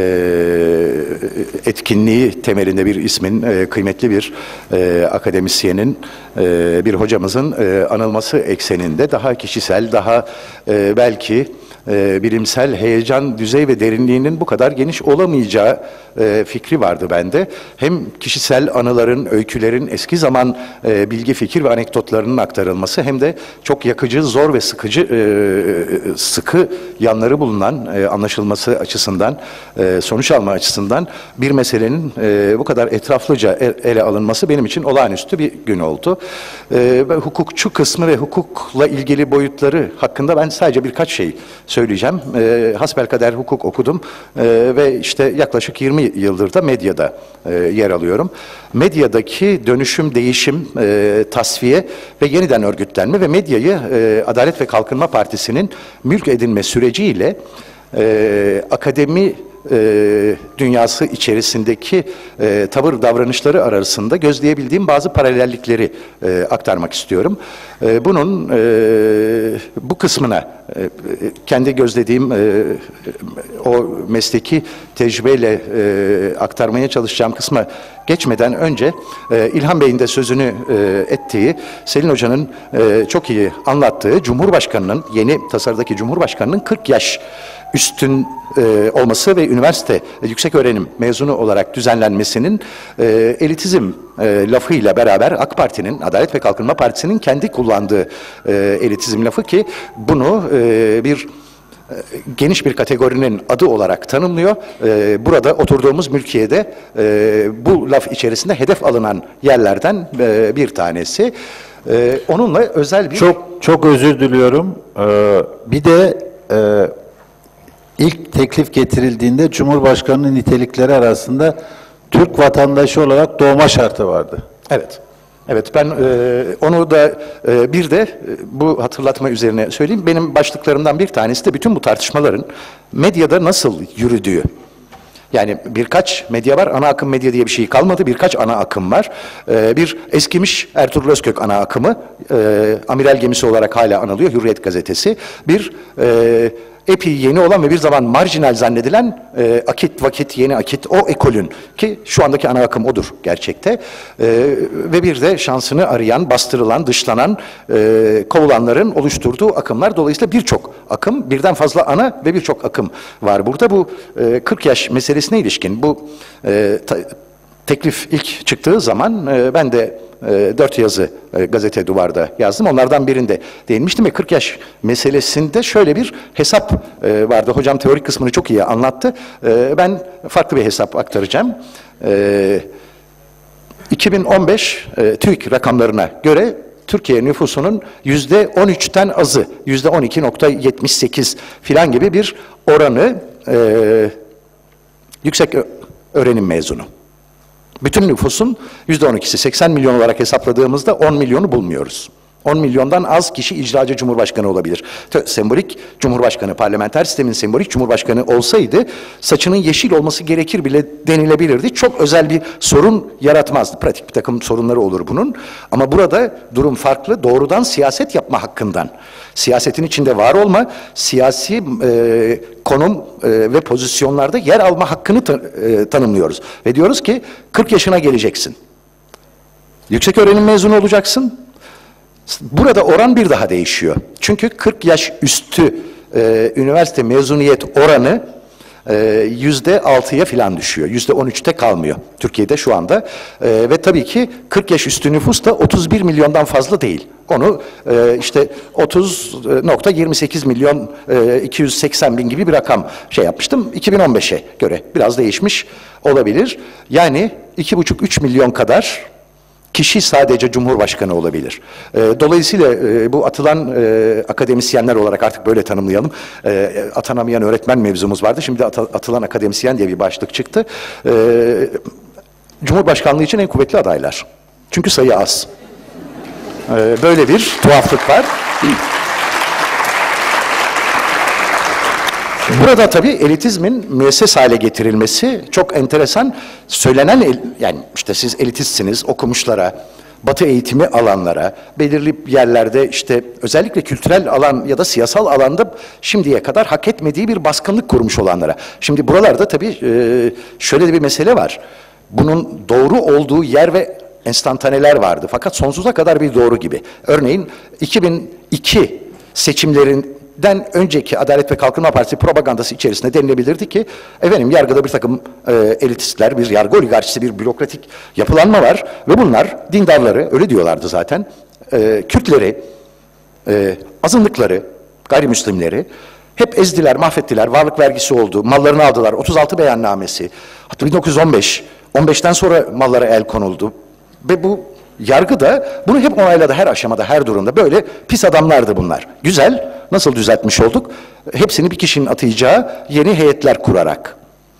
etkinliği temelinde bir ismin, kıymetli bir akademisyenin, bir hocamızın anılması ekseninde daha kişisel, daha belki bilimsel heyecan düzey ve derinliğinin bu kadar geniş olamayacağı fikri vardı bende. Hem kişisel anıların, öykülerin, eski zaman bilgi, fikir ve anekdotlarının aktarılması hem de çok yakıcı, zor ve sıkı yanları bulunan anlaşılması açısından, sonuç alma açısından bir meselenin bu kadar etraflıca ele alınması benim için olağanüstü bir gün oldu. Hukukçu kısmı ve hukukla ilgili boyutları hakkında ben sadece birkaç şey söyleyeceğim. Hasbelkader hukuk okudum ve işte yaklaşık 20 yıldır da medyada yer alıyorum. Medyadaki dönüşüm, değişim, tasfiye ve yeniden örgütlenme ve medyayı Adalet ve Kalkınma Partisi'nin mülk edinme süreciyle akademi dünyası içerisindeki tavır davranışları arasında gözleyebildiğim bazı paralellikleri aktarmak istiyorum. Bunun bu kısmına kendi gözlediğim o mesleki tecrübeyle aktarmaya çalışacağım kısma geçmeden önce İlhan Bey'in de sözünü ettiği, Selin Hoca'nın çok iyi anlattığı Cumhurbaşkanı'nın, yeni tasarıdaki Cumhurbaşkanı'nın 40 yaş üstün olması ve üniversite yüksek öğrenim mezunu olarak düzenlenmesinin elitizm lafıyla beraber AK Parti'nin, Adalet ve Kalkınma Partisi'nin kendi kullandığı elitizm lafı ki bunu bir geniş bir kategorinin adı olarak tanımlıyor. Burada oturduğumuz mülkiyede bu laf içerisinde hedef alınan yerlerden bir tanesi. Onunla özel bir... Çok özür diliyorum. Bir de ilk teklif getirildiğinde Cumhurbaşkanı'nın nitelikleri arasında Türk vatandaşı olarak doğma şartı vardı. Evet. Evet, ben onu da bir de bu hatırlatma üzerine söyleyeyim. Benim başlıklarımdan bir tanesi de bütün bu tartışmaların medyada nasıl yürüdüğü. Yani birkaç medya var, ana akım medya diye bir şey kalmadı, birkaç ana akım var. Bir eskimiş Ertuğrul Özkök ana akımı, amiral gemisi olarak hala anılıyor, Hürriyet gazetesi. Bir epey yeni olan ve bir zaman marjinal zannedilen Akit, Vakit, Yeni Akit, o ekolün ki şu andaki ana akım odur gerçekte. Ve bir de şansını arayan, bastırılan, dışlanan, kovulanların oluşturduğu akımlar. Dolayısıyla birçok akım, birden fazla ana ve birçok akım var burada. Bu 40 yaş meselesine ilişkin bu teklif ilk çıktığı zaman ben de 4 yazı gazete duvarda yazdım. Onlardan birinde değinmiştim ve 40 yaş meselesinde şöyle bir hesap vardı. Hocam teorik kısmını çok iyi anlattı. Ben farklı bir hesap aktaracağım. 2015 TÜİK rakamlarına göre Türkiye nüfusunun %13'ten azı, %12.78 filan gibi bir oranı yüksek öğrenim mezunu. Bütün nüfusun %12'si, 80 milyon olarak hesapladığımızda 10 milyonu bulmuyoruz. 10 milyondan az kişi icracı cumhurbaşkanı olabilir. Sembolik cumhurbaşkanı, parlamenter sistemin sembolik cumhurbaşkanı olsaydı saçının yeşil olması gerekir bile denilebilirdi. Çok özel bir sorun yaratmazdı. Pratik bir takım sorunları olur bunun. Ama burada durum farklı. Doğrudan siyaset yapma hakkından, siyasetin içinde var olma, siyasi konum ve pozisyonlarda yer alma hakkını tanımlıyoruz. Ve diyoruz ki 40 yaşına geleceksin. Yüksek öğrenim mezunu olacaksın. Burada oran bir daha değişiyor. Çünkü 40 yaş üstü üniversite mezuniyet oranı %6'ya falan düşüyor. %13'te kalmıyor Türkiye'de şu anda. Ve tabii ki 40 yaş üstü nüfus da 31 milyondan fazla değil. Onu işte 30,28 milyon 280 bin gibi bir rakam şey yapmıştım. 2015'e göre biraz değişmiş olabilir. Yani 2,5-3 milyon kadar kişi sadece Cumhurbaşkanı olabilir. Dolayısıyla bu atılan akademisyenler olarak artık böyle tanımlayalım. Atanamayan öğretmen mevzumuz vardı. Şimdi de atılan akademisyen diye bir başlık çıktı. Cumhurbaşkanlığı için en kuvvetli adaylar. Çünkü sayı az. Böyle bir tuhaflık var. Burada tabii elitizmin müesses hale getirilmesi çok enteresan. Söylenen, yani işte siz elitistsiniz, okumuşlara, Batı eğitimi alanlara, belirli yerlerde işte özellikle kültürel alan ya da siyasal alanda şimdiye kadar hak etmediği bir baskınlık kurmuş olanlara. Şimdi buralarda tabii şöyle de bir mesele var. Bunun doğru olduğu yer ve enstantaneler vardı. Fakat sonsuza kadar bir doğru gibi. Örneğin 2002 seçimlerinden önceki Adalet ve Kalkınma Partisi propagandası içerisinde denilebilirdi ki efendim yargıda bir takım elitistler, bir yargı oligarşisi, bir bürokratik yapılanma var ve bunlar dindarları, öyle diyorlardı zaten, Kürtleri, azınlıkları, gayrimüslimleri hep ezdiler, mahvettiler, varlık vergisi oldu, mallarını aldılar, 36 beyannamesi, hatta 1915, 15'ten sonra mallara el konuldu ve bu yargı da bunu hep onayladı her aşamada, her durumda. Böyle pis adamlardı bunlar. Güzel, nasıl düzeltmiş olduk? Hepsini bir kişinin atayacağı yeni heyetler kurarak.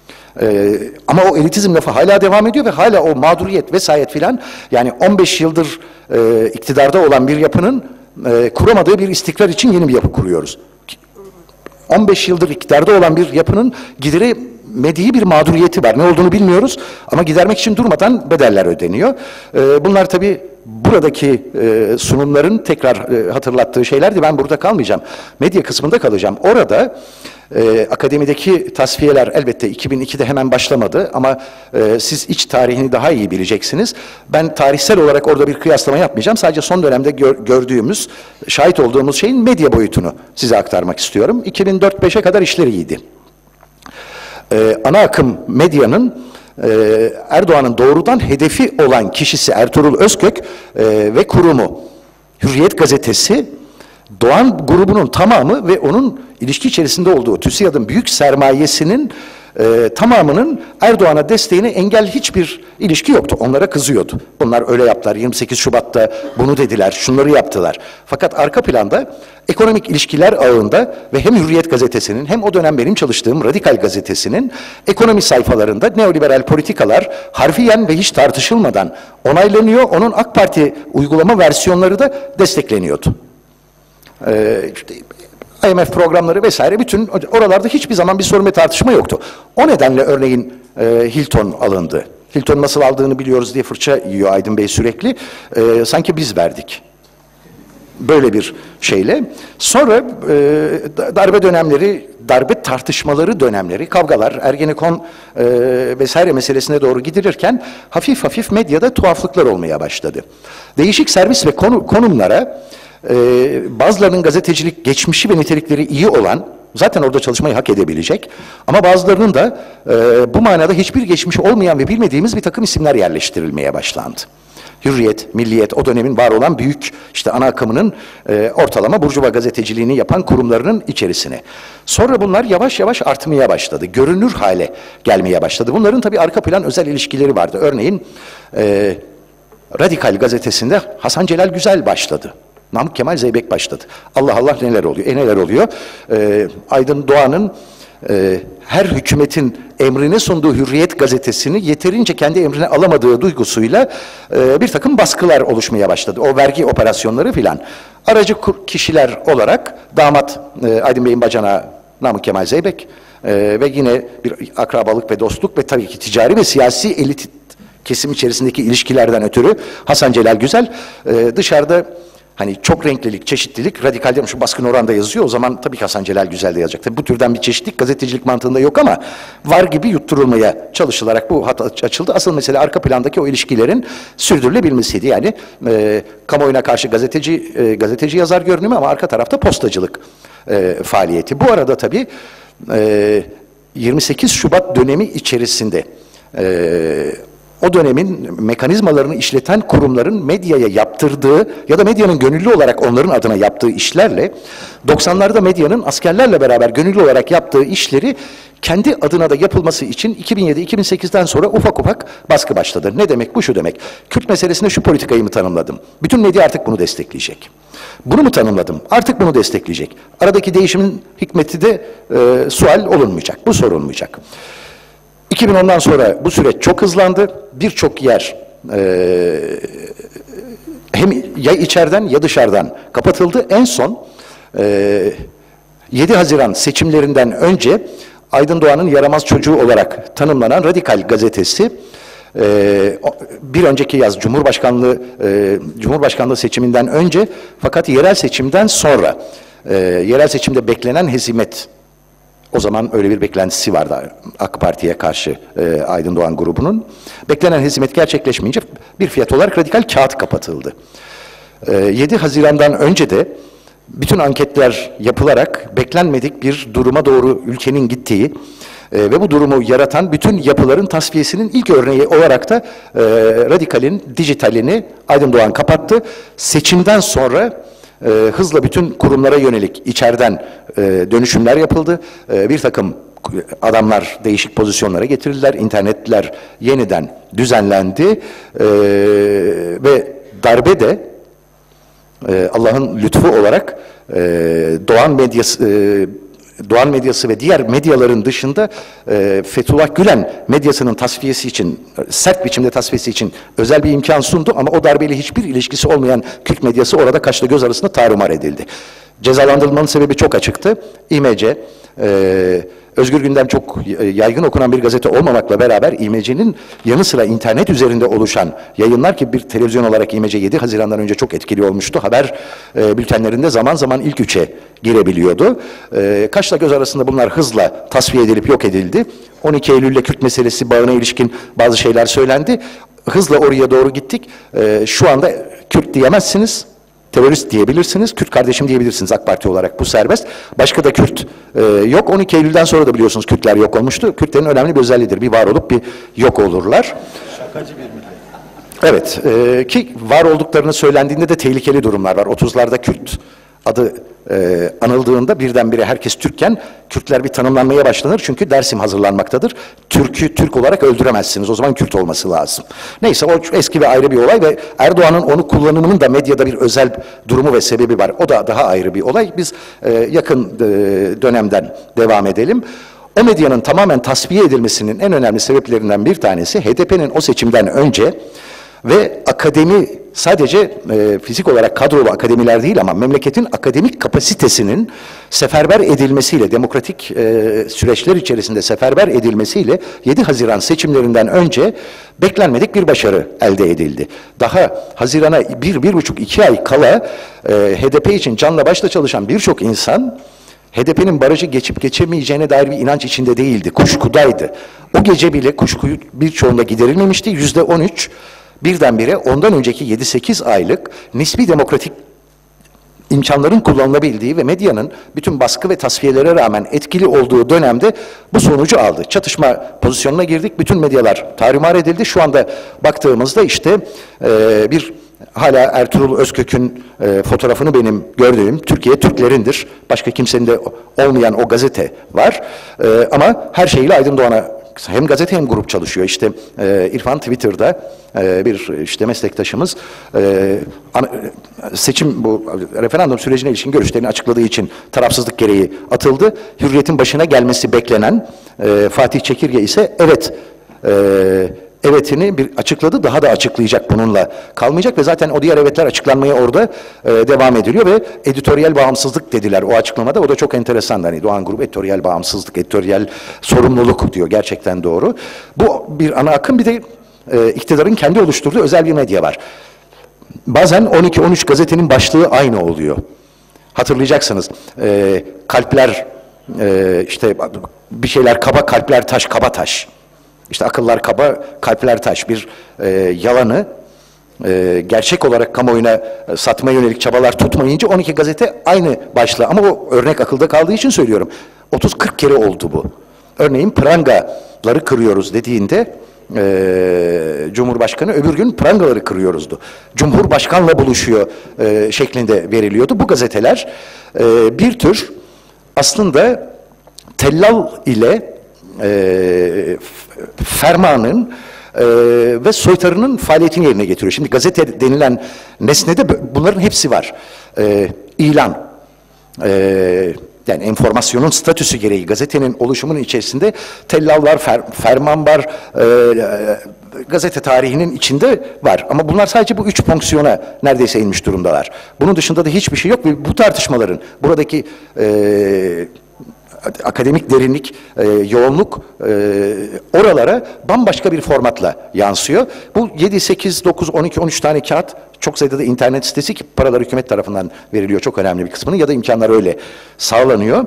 Ama o elitizm lafı hala devam ediyor ve hala o mağduriyet vesayet filan, yani 15 yıldır iktidarda olan bir yapının kuramadığı bir istikrar için yeni bir yapı kuruyoruz. 15 yıldır iktidarda olan bir yapının gideremediği bir mağduriyeti var. Ne olduğunu bilmiyoruz ama gidermek için durmadan bedeller ödeniyor. Bunlar tabii buradaki sunumların tekrar hatırlattığı şeylerdi. Ben burada kalmayacağım. Medya kısmında kalacağım. Orada akademideki tasfiyeler elbette 2002'de hemen başlamadı ama siz iç tarihini daha iyi bileceksiniz. Ben tarihsel olarak orada bir kıyaslama yapmayacağım. Sadece son dönemde gördüğümüz, şahit olduğumuz şeyin medya boyutunu size aktarmak istiyorum. 2004-5'e kadar işleri iyiydi. Ana akım medyanın Erdoğan'ın doğrudan hedefi olan kişisi Ertuğrul Özkök ve kurumu Hürriyet Gazetesi, Doğan grubunun tamamı ve onun ilişki içerisinde olduğu TÜSİAD'ın büyük sermayesinin tamamının Erdoğan'a desteğine engel hiçbir ilişki yoktu. Onlara kızıyordu. Bunlar öyle yaptılar. 28 Şubat'ta bunu dediler, şunları yaptılar. Fakat arka planda ekonomik ilişkiler ağında ve hem Hürriyet Gazetesi'nin hem o dönem benim çalıştığım Radikal Gazetesi'nin ekonomi sayfalarında neoliberal politikalar harfiyen ve hiç tartışılmadan onaylanıyor. Onun AK Parti uygulama versiyonları da destekleniyordu. İşte IMF programları vesaire, bütün oralarda hiçbir zaman bir sorun ve tartışma yoktu. O nedenle örneğin Hilton alındı. Hilton nasıl aldığını biliyoruz diye fırça yiyor Aydın Bey sürekli. Sanki biz verdik. Böyle bir şeyle. Sonra darbe dönemleri, darbe tartışmaları dönemleri, kavgalar, Ergenekon vesaire meselesine doğru gidilirken hafif hafif medyada tuhaflıklar olmaya başladı. Değişik servis ve konumlara bazılarının gazetecilik geçmişi ve nitelikleri iyi olan, zaten orada çalışmayı hak edebilecek ama bazılarının da bu manada hiçbir geçmişi olmayan ve bilmediğimiz bir takım isimler yerleştirilmeye başlandı. Hürriyet, Milliyet, o dönemin var olan büyük işte ana akımının ortalama burjuva gazeteciliğini yapan kurumlarının içerisine. Sonra bunlar yavaş yavaş artmaya başladı. Görünür hale gelmeye başladı. Bunların tabii arka plan özel ilişkileri vardı. Örneğin Radikal gazetesinde Hasan Celal Güzel başladı. Namık Kemal Zeybek başladı. Allah Allah neler oluyor? Neler oluyor? Aydın Doğan'ın her hükümetin emrine sunduğu Hürriyet Gazetesi'ni yeterince kendi emrine alamadığı duygusuyla bir takım baskılar oluşmaya başladı. O vergi operasyonları filan. Aracı kişiler olarak damat Aydın Bey'in bacanağı Namık Kemal Zeybek ve yine bir akrabalık ve dostluk ve tabii ki ticari ve siyasi elit kesim içerisindeki ilişkilerden ötürü Hasan Celal Güzel dışarıda hani çok renklilik, çeşitlilik, radikal demiş, şu baskın oranda yazıyor. O zaman tabii ki Hasan Celal Güzel de yazacak. Tabii bu türden bir çeşitlilik gazetecilik mantığında yok ama var gibi yutturulmaya çalışılarak bu hat açıldı. Asıl mesele arka plandaki o ilişkilerin sürdürülebilmesiydi. Yani kamuoyuna karşı gazeteci yazar görünümü ama arka tarafta postacılık faaliyeti. Bu arada tabii 28 Şubat dönemi içerisinde o dönemin mekanizmalarını işleten kurumların medyaya yaptırdığı ya da medyanın gönüllü olarak onların adına yaptığı işlerle 90'larda medyanın askerlerle beraber gönüllü olarak yaptığı işleri kendi adına da yapılması için 2007-2008'den sonra ufak ufak baskı başladı. Ne demek bu? Şu demek. Kürt meselesinde şu politikayı mı tanımladım? Bütün medya artık bunu destekleyecek. Bunu mu tanımladım? Artık bunu destekleyecek. Aradaki değişimin hikmeti de sual olunmayacak. Bu sorulmayacak. 2010'dan sonra bu süreç çok hızlandı. Birçok yer hem ya içeriden ya dışarıdan kapatıldı. En son 7 Haziran seçimlerinden önce Aydın Doğan'ın yaramaz çocuğu olarak tanımlanan Radikal gazetesi bir önceki yaz Cumhurbaşkanlığı seçiminden önce fakat yerel seçimden sonra yerel seçimde beklenen hezimet, o zaman öyle bir beklentisi vardı AK Parti'ye karşı Aydın Doğan grubunun. Beklenen hezimet gerçekleşmeyince bir fiyat olarak Radikal kağıt kapatıldı. 7 Haziran'dan önce de bütün anketler yapılarak beklenmedik bir duruma doğru ülkenin gittiği ve bu durumu yaratan bütün yapıların tasfiyesinin ilk örneği olarak da Radikal'in dijitalini Aydın Doğan kapattı. Seçimden sonra hızla bütün kurumlara yönelik içeriden dönüşümler yapıldı. Bir takım adamlar değişik pozisyonlara getirildiler. İnternetler yeniden düzenlendi ve darbe de Allah'ın lütfu olarak Doğan medyası ve diğer medyaların dışında Fethullah Gülen medyasının tasfiyesi için, sert biçimde tasfiyesi için özel bir imkan sundu ama o darbeyle hiçbir ilişkisi olmayan Kürt medyası orada kaşla göz arasında tarumar edildi. Cezalandırılmanın sebebi çok açıktı. İMC, Özgür Gündem çok yaygın okunan bir gazete olmamakla beraber İMC'nin yanı sıra internet üzerinde oluşan yayınlar ki bir televizyon olarak İMC 7 Haziran'dan önce çok etkili olmuştu. Haber bültenlerinde zaman zaman ilk üçe girebiliyordu. Kaşla göz arasında bunlar hızla tasfiye edilip yok edildi. 12 Eylül'le Kürt meselesi bağına ilişkin bazı şeyler söylendi. Hızla oraya doğru gittik. Şu anda Kürt diyemezsiniz. Terörist diyebilirsiniz, Kürt kardeşim diyebilirsiniz AK Parti olarak, bu serbest. Başka da Kürt yok. 12 Eylül'den sonra da biliyorsunuz Kürtler yok olmuştu. Kürtlerin önemli bir özelliğidir. Bir var olup bir yok olurlar. Şakacı bir millet. Evet, ki var olduklarını söylendiğinde de tehlikeli durumlar var. 30'larda Kürt adı anıldığında birdenbire herkes Türkken Kürtler bir tanımlanmaya başlanır. Çünkü Dersim hazırlanmaktadır. Türk'ü Türk olarak öldüremezsiniz. O zaman Kürt olması lazım. Neyse o eski ve ayrı bir olay ve Erdoğan'ın onu kullanımının da medyada bir özel durumu ve sebebi var. O da daha ayrı bir olay. Biz yakın dönemden devam edelim. O medyanın tamamen tasfiye edilmesinin en önemli sebeplerinden bir tanesi HDP'nin o seçimden önce ve akademi sadece fizik olarak kadrolu akademiler değil ama memleketin akademik kapasitesinin seferber edilmesiyle, demokratik süreçler içerisinde seferber edilmesiyle 7 Haziran seçimlerinden önce beklenmedik bir başarı elde edildi. Daha Haziran'a 1,5-2 ay kala HDP için canla başla çalışan birçok insan HDP'nin barajı geçip geçemeyeceğine dair bir inanç içinde değildi, kuşkudaydı. O gece bile kuşkuyu birçoğunda giderilmemişti. %13 birdenbire ondan önceki 7-8 aylık nispi demokratik imkanların kullanılabildiği ve medyanın bütün baskı ve tasfiyelere rağmen etkili olduğu dönemde bu sonucu aldı. Çatışma pozisyonuna girdik. Bütün medyalar tarumar edildi. Şu anda baktığımızda işte bir hala Ertuğrul Özkök'ün fotoğrafını benim gördüğüm Türkiye Türklerindir. Başka kimsenin de olmayan o gazete var. Ama her şeyiyle Aydın Doğan'a hem gazete hem grup çalışıyor. İşte İrfan Twitter'da bir işte meslektaşımız seçim bu referandum sürecine ilişkin görüşlerini açıkladığı için tarafsızlık gereği atıldı. Hürriyet'in başına gelmesi beklenen Fatih Çekirge ise evetini bir açıkladı, daha da açıklayacak, bununla kalmayacak ve zaten o diğer evetler açıklanmaya orada devam ediliyor ve editoryal bağımsızlık dediler o açıklamada. O da çok enteresan. Hani Doğan Grubu editoryal bağımsızlık, editoryal sorumluluk diyor. Gerçekten doğru. Bu bir ana akım, bir de iktidarın kendi oluşturduğu özel bir medya var. Bazen 12-13 gazetenin başlığı aynı oluyor. Hatırlayacaksınız. Kalpler işte bir şeyler kaba, kalpler taş, kaba taş. İşte akıllar kaba, kalpler taş. Bir yalanı gerçek olarak kamuoyuna satmaya yönelik çabalar tutmayınca 12 gazete aynı başlığı. Ama o örnek akılda kaldığı için söylüyorum. 30-40 kere oldu bu. örneğin prangaları kırıyoruz dediğinde Cumhurbaşkanı öbür gün prangaları kırıyoruzdu. Cumhurbaşkanla buluşuyor şeklinde veriliyordu. Bu gazeteler bir tür aslında tellal ile fermanın ve soytarının faaliyetini yerine getiriyor. Şimdi gazete denilen nesnede bunların hepsi var. İlan, yani enformasyonun statüsü gereği gazetenin oluşumunun içerisinde tellal var, ferman var, gazete tarihinin içinde var. Ama bunlar sadece bu 3 fonksiyona neredeyse inmiş durumdalar. Bunun dışında da hiçbir şey yok ve bu tartışmaların buradaki akademik derinlik, yoğunluk oralara bambaşka bir formatla yansıyor. Bu 7, 8, 9, 12, 13 tane kağıt, çok sayıda da internet sitesi ki paralar hükümet tarafından veriliyor çok önemli bir kısmının ya da imkanlar öyle sağlanıyor.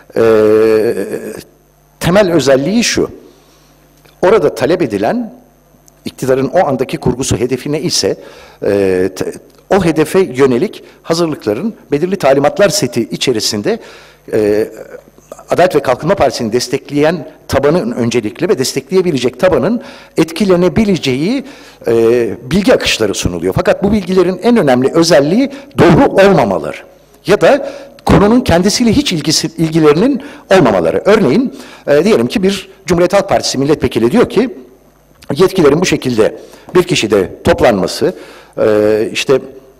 Temel özelliği şu, orada talep edilen iktidarın o andaki kurgusu hedefi ne ise o hedefe yönelik hazırlıkların belirli talimatlar seti içerisinde Adalet ve Kalkınma Partisi'ni destekleyen tabanın öncelikli ve destekleyebilecek tabanın etkilenebileceği bilgi akışları sunuluyor. Fakat bu bilgilerin en önemli özelliği doğru olmamaları ya da konunun kendisiyle hiç ilgilerinin olmamaları. Örneğin diyelim ki bir Cumhuriyet Halk Partisi milletvekili diyor ki yetkilerin bu şekilde bir kişide toplanması, işte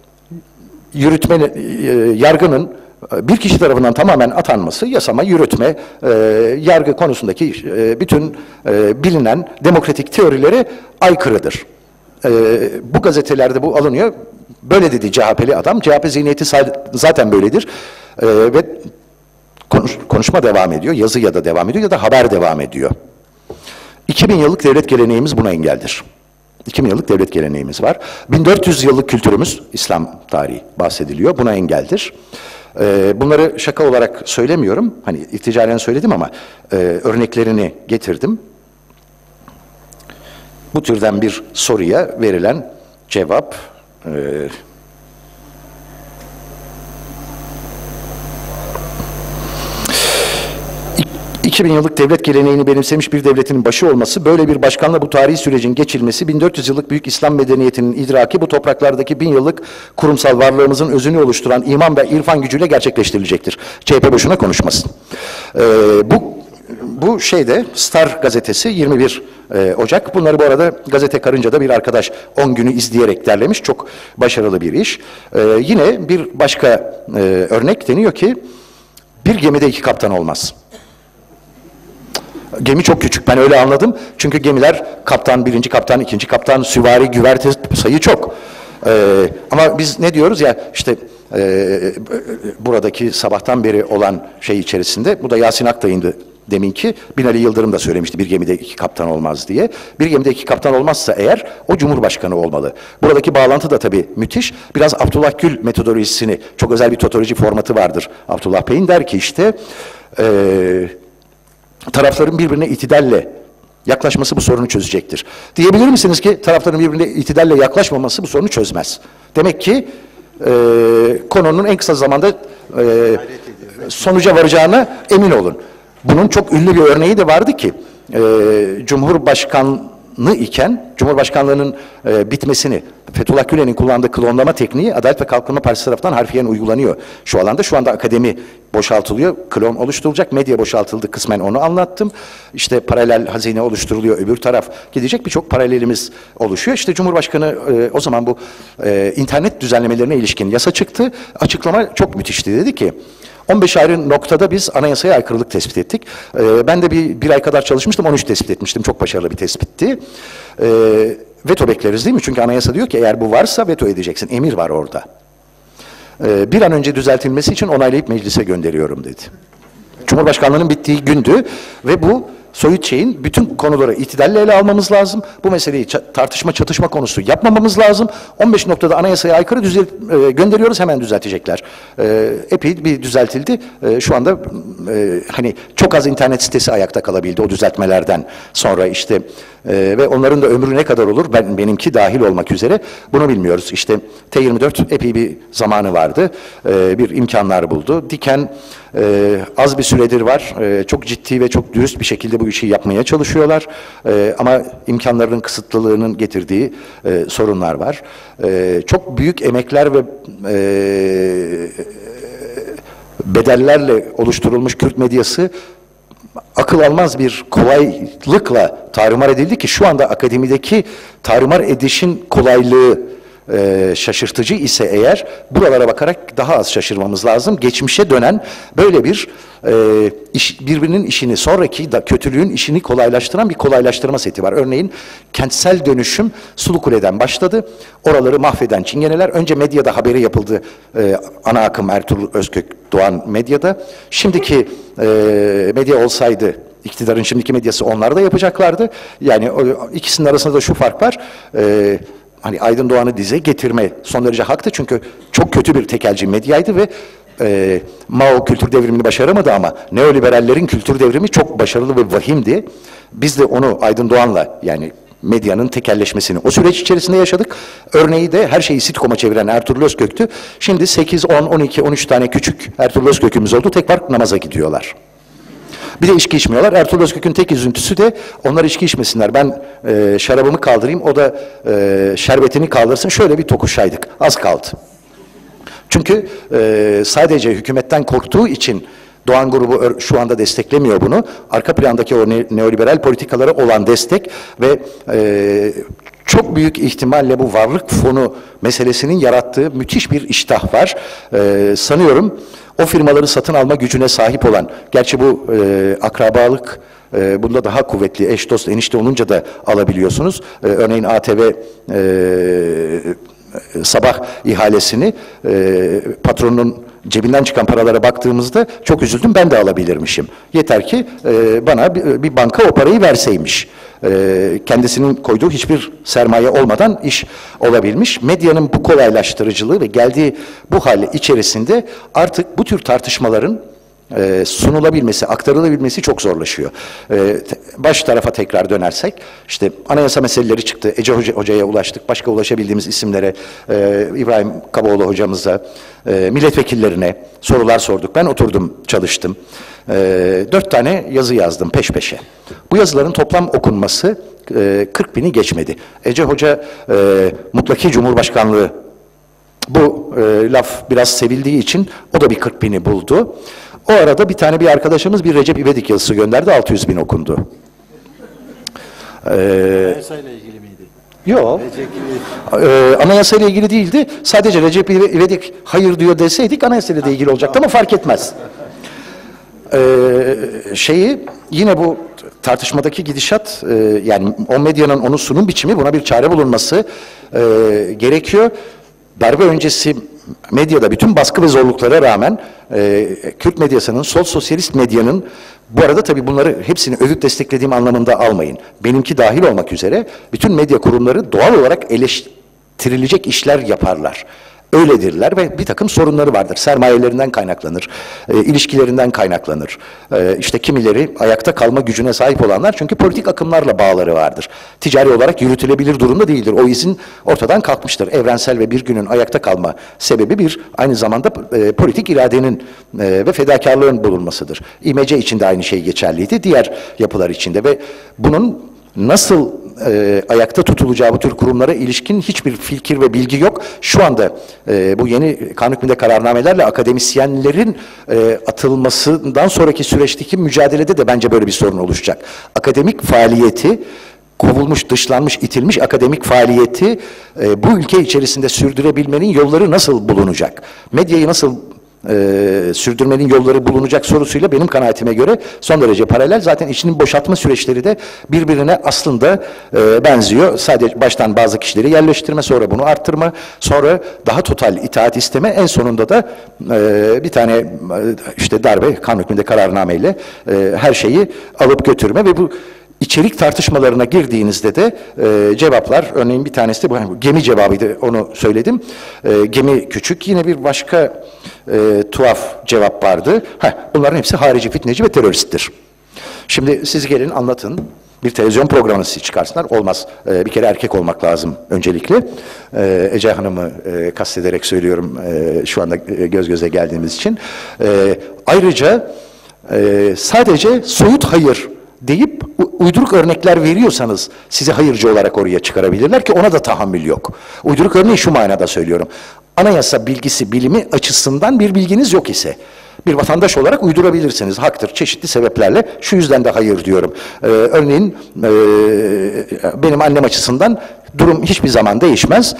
yargının bir kişi tarafından tamamen atanması, yasama, yürütme, yargı konusundaki bütün bilinen demokratik teorilere aykırıdır. Bu gazetelerde bu alınıyor. Böyle dedi CHP'li adam. CHP zihniyeti zaten böyledir. Ve konuşma devam ediyor. Yazı ya da devam ediyor ya da haber devam ediyor. 2000 yıllık devlet geleneğimiz buna engeldir. 2000 yıllık devlet geleneğimiz var. 1400 yıllık kültürümüz, İslam tarihi bahsediliyor. Buna engeldir. Bunları şaka olarak söylemiyorum. Hani irticalen söyledim ama örneklerini getirdim. Bu türden bir soruya verilen cevap 2000 yıllık devlet geleneğini benimsemiş bir devletin başı olması, böyle bir başkanla bu tarihi sürecin geçilmesi, 1400 yıllık büyük İslam medeniyetinin idraki bu topraklardaki 1000 yıllık kurumsal varlığımızın özünü oluşturan iman ve irfan gücüyle gerçekleştirilecektir. CHP boşuna konuşmasın. Bu şeyde Star gazetesi 21 Ocak. Bunları bu arada Gazete Karınca'da bir arkadaş 10 günü izleyerek derlemiş. Çok başarılı bir iş. Yine bir başka örnek deniyor ki bir gemide 2 kaptan olmaz. Gemi çok küçük. Ben öyle anladım. Çünkü gemiler kaptan, 1. kaptan, 2. kaptan, süvari, güverte sayı çok. Ama biz ne diyoruz ya işte buradaki sabahtan beri olan şey içerisinde, bu da Yasin Aktay'ındı deminki, Binali Yıldırım da söylemişti bir gemide 2 kaptan olmaz diye. Bir gemide 2 kaptan olmazsa eğer o Cumhurbaşkanı olmalı. Buradaki bağlantı da tabii müthiş. Biraz Abdullah Gül metodolojisini, çok özel bir tautoloji formatı vardır Abdullah Bey'in, der ki işte tarafların birbirine itidalle yaklaşması bu sorunu çözecektir. Diyebilir misiniz ki tarafların birbirine itidalle yaklaşmaması bu sorunu çözmez? Demek ki konunun en kısa zamanda sonuca varacağına emin olun. Bunun çok ünlü bir örneği de vardı ki Cumhurbaşkanı iken Cumhurbaşkanlığının bitmesini, Fethullah Gülen'in kullandığı klonlama tekniği Adalet ve Kalkınma Partisi tarafından harfiyen uygulanıyor şu alanda. Şu anda akademi boşaltılıyor, klon oluşturulacak, medya boşaltıldı, kısmen onu anlattım. İşte paralel hazine oluşturuluyor, öbür taraf gidecek, birçok paralelimiz oluşuyor. İşte Cumhurbaşkanı o zaman bu internet düzenlemelerine ilişkin yasa çıktı. Açıklama çok müthişti, dedi ki 15 ayrı noktada biz anayasaya aykırılık tespit ettik. Ben de bir ay kadar çalışmıştım, 13 tespit etmiştim. Çok başarılı bir tespitti. Veto bekleriz değil mi? Çünkü anayasa diyor ki eğer bu varsa veto edeceksin. Emir var orada. Bir an önce düzeltilmesi için onaylayıp meclise gönderiyorum dedi. Cumhurbaşkanlığının bittiği gündü ve bu soyut şeyin bütün konuları itidalle ele almamız lazım. Bu meseleyi tartışma, çatışma konusu yapmamamız lazım. 15 noktada anayasaya aykırı gönderiyoruz, hemen düzeltecekler. Epey bir düzeltildi. Şu anda hani çok az internet sitesi ayakta kalabildi o düzeltmelerden sonra işte ve onların da ömrü ne kadar olur? Benimki dahil olmak üzere bunu bilmiyoruz. İşte T24 epey bir zamanı vardı. Bir imkanlar buldu. Diken Az bir süredir var. Çok ciddi ve çok dürüst bir şekilde bu işi yapmaya çalışıyorlar. Ama imkanlarının kısıtlılığının getirdiği sorunlar var. Çok büyük emekler ve bedellerle oluşturulmuş Kürt medyası akıl almaz bir kolaylıkla tarumar edildi ki şu anda akademideki tarumar edişin kolaylığı şaşırtıcı ise eğer buralara bakarak daha az şaşırmamız lazım. Geçmişe dönen böyle bir birbirinin işini sonraki da kötülüğün işini kolaylaştıran bir kolaylaştırma seti var. Örneğin kentsel dönüşüm Sulukule'den başladı. Oraları mahveden çingeneler. Önce medyada haberi yapıldı. Ana akım Ertuğrul Özkök Doğan medyada. Şimdiki medya olsaydı iktidarın şimdiki medyası onlar da yapacaklardı. Yani ikisinin arasında da şu fark var. Hani Aydın Doğan'ı dize getirme son derece haktı çünkü çok kötü bir tekelci medyaydı ve Mao kültür devrimini başaramadı ama neoliberallerin kültür devrimi çok başarılı ve vahimdi. Biz de onu Aydın Doğan'la yani medyanın tekelleşmesini o süreç içerisinde yaşadık. Örneği de her şeyi sitcom'a çeviren Ertuğrul Özkök'tü. Şimdi 8, 10, 12, 13 tane küçük Ertuğrul Özkök'ümüz oldu. Tek fark namaza gidiyorlar. Bir de içki içmiyorlar. Ertuğrul Özkök'ün tek üzüntüsü de onlar içki içmesinler. Ben şarabımı kaldırayım, o da şerbetini kaldırsın. Şöyle bir tokuşaydık. Az kaldı. Çünkü sadece hükümetten korktuğu için Doğan grubu şu anda desteklemiyor bunu. Arka plandaki o neoliberal politikalara olan destek ve çok büyük ihtimalle bu varlık fonu meselesinin yarattığı müthiş bir iştah var. Sanıyorum o firmaları satın alma gücüne sahip olan, gerçi bu akrabalık bunda daha kuvvetli, eş dost enişte olunca da alabiliyorsunuz. Örneğin ATV sabah ihalesini patronun cebinden çıkan paralara baktığımızda çok üzüldüm, ben de alabilirmişim. Yeter ki bana bir banka o parayı verseymiş. Kendisinin koyduğu hiçbir sermaye olmadan iş olabilmiş. Medyanın bu kolaylaştırıcılığı ve geldiği bu hal içerisinde artık bu tür tartışmaların sunulabilmesi, aktarılabilmesi çok zorlaşıyor. Baş tarafa tekrar dönersek, işte anayasa meseleleri çıktı, Ece Hoca'ya ulaştık, başka ulaşabildiğimiz isimlere, İbrahim Kaboğlu hocamıza, milletvekillerine sorular sorduk. Ben oturdum, çalıştım. 4 tane yazı yazdım peş peşe. Bu yazıların toplam okunması 40 bini geçmedi. Ece Hoca mutlaki Cumhurbaşkanlığı, bu laf biraz sevildiği için o da bir 40 bini buldu. O arada bir arkadaşımız bir Recep İvedik yazısı gönderdi, 600 bin okundu. Anayasayla ilgili miydi? Yok. Anayasayla ilgili değildi. Sadece Recep İvedik hayır diyor deseydik anayasayla ilgili olacaktı ama fark etmez. Yine bu tartışmadaki gidişat, yani o medyanın onu sunum biçimi, buna bir çare bulunması gerekiyor. Darbe öncesi medyada bütün baskı ve zorluklara rağmen Kürt medyasının, sol sosyalist medyanın, bu arada tabii bunları hepsini övüp desteklediğim anlamında almayın. Benimki dahil olmak üzere bütün medya kurumları doğal olarak eleştirilecek işler yaparlar. Öyledirler ve bir takım sorunları vardır. Sermayelerinden kaynaklanır, ilişkilerinden kaynaklanır. İşte kimileri ayakta kalma gücüne sahip olanlar çünkü politik akımlarla bağları vardır. Ticari olarak yürütülebilir durumda değildir. O izin ortadan kalkmıştır. Evrensel ve bir günün ayakta kalma sebebi aynı zamanda politik iradenin ve fedakarlığın bulunmasıdır. İMC için de aynı şey geçerliydi. Diğer yapılar içinde ve bunun nasıl ayakta tutulacağı bu tür kurumlara ilişkin hiçbir fikir ve bilgi yok. Şu anda bu yeni kanun hükmünde kararnamelerle akademisyenlerin atılmasından sonraki süreçteki mücadelede de bence böyle bir sorun oluşacak. Akademik faaliyeti, kovulmuş, dışlanmış, itilmiş akademik faaliyeti bu ülke içerisinde sürdürebilmenin yolları nasıl bulunacak? Medyayı nasıl sürdürmenin yolları bulunacak sorusuyla benim kanaatime göre son derece paralel. Zaten içinin boşaltma süreçleri de birbirine aslında benziyor. Sadece baştan bazı kişileri yerleştirme, sonra bunu arttırma, sonra daha total itaat isteme, en sonunda da bir tane işte darbe kanun hükmünde kararnameyle her şeyi alıp götürme ve bu İçerik tartışmalarına girdiğinizde de cevaplar, örneğin bir tanesi de bu gemi cevabıydı, onu söyledim. Gemi küçük, yine bir başka tuhaf cevap vardı. Bunların hepsi harici, fitneci ve teröristtir. Şimdi siz gelin anlatın. bir televizyon programı çıkarsınlar. Olmaz. Bir kere erkek olmak lazım öncelikle. Ece Hanım'ı kastederek söylüyorum şu anda göz göze geldiğimiz için. Ayrıca sadece soyut hayır deyip uyduruk örnekler veriyorsanız sizi hayırcı olarak oraya çıkarabilirler ki ona da tahammül yok. Uyduruk örneği şu manada söylüyorum. Anayasa bilgisi, bilimi açısından bir bilginiz yok ise bir vatandaş olarak uydurabilirsiniz. Haktır. Çeşitli sebeplerle şu yüzden de hayır diyorum. Örneğin benim annem açısından durum hiçbir zaman değişmez.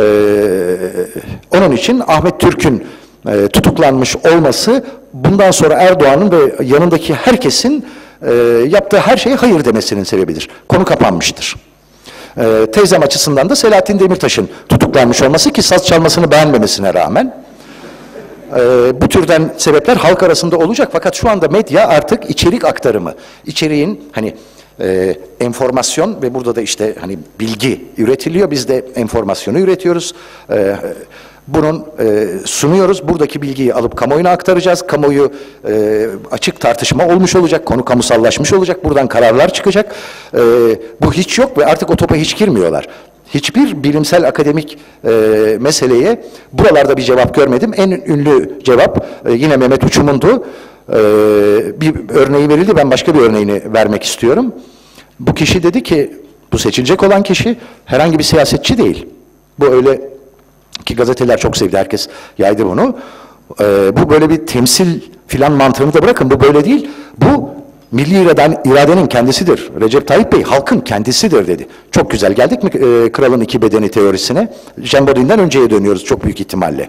Onun için Ahmet Türk'ün tutuklanmış olması bundan sonra Erdoğan'ın ve yanındaki herkesin yaptığı her şeye hayır demesinin sebebidir. Konu kapanmıştır. Teyzem açısından da Selahattin Demirtaş'ın tutuklanmış olması ki saz çalmasını beğenmemesine rağmen bu türden sebepler halk arasında olacak. Fakat şu anda medya artık içerik aktarımı, içeriğin hani enformasyon ve burada da işte hani bilgi üretiliyor. Biz de enformasyonu üretiyoruz. Bunun sunuyoruz. Buradaki bilgiyi alıp kamuoyuna aktaracağız. Kamuoyu açık tartışma olmuş olacak. Konu kamusallaşmış olacak. Buradan kararlar çıkacak. Bu hiç yok ve artık o topa hiç girmiyorlar. Hiçbir bilimsel akademik meseleye buralarda bir cevap görmedim. En ünlü cevap yine Mehmet Uçum'undu. Bir örneği verildi. Ben başka bir örneğini vermek istiyorum. Bu kişi dedi ki, bu seçilecek olan kişi herhangi bir siyasetçi değil. Bu öyle ki gazeteler çok sevdi. Herkes yaydı bunu. Bu böyle bir temsil filan mantığını da bırakın. Bu böyle değil. Bu milli iradenin kendisidir. Recep Tayyip Bey halkın kendisidir dedi. Çok güzel. Geldik mi kralın iki bedeni teorisine? Jean Bodin'den önceye dönüyoruz çok büyük ihtimalle.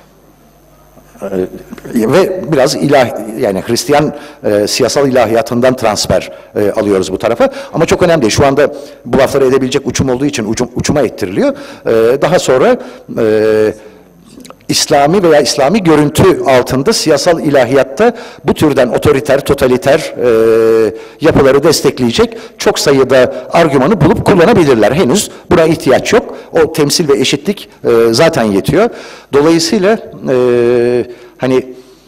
Ve biraz yani Hristiyan siyasal ilahiyatından transfer alıyoruz bu tarafa. Ama çok önemli değil. Şu anda bu lafları edebilecek uçum olduğu için uçuma ettiriliyor. Daha sonra İslami veya İslami görüntü altında siyasal ilahiyatta bu türden otoriter, totaliter yapıları destekleyecek çok sayıda argümanı bulup kullanabilirler. Henüz buna ihtiyaç yok. O temsil ve eşitlik zaten yetiyor. Dolayısıyla hani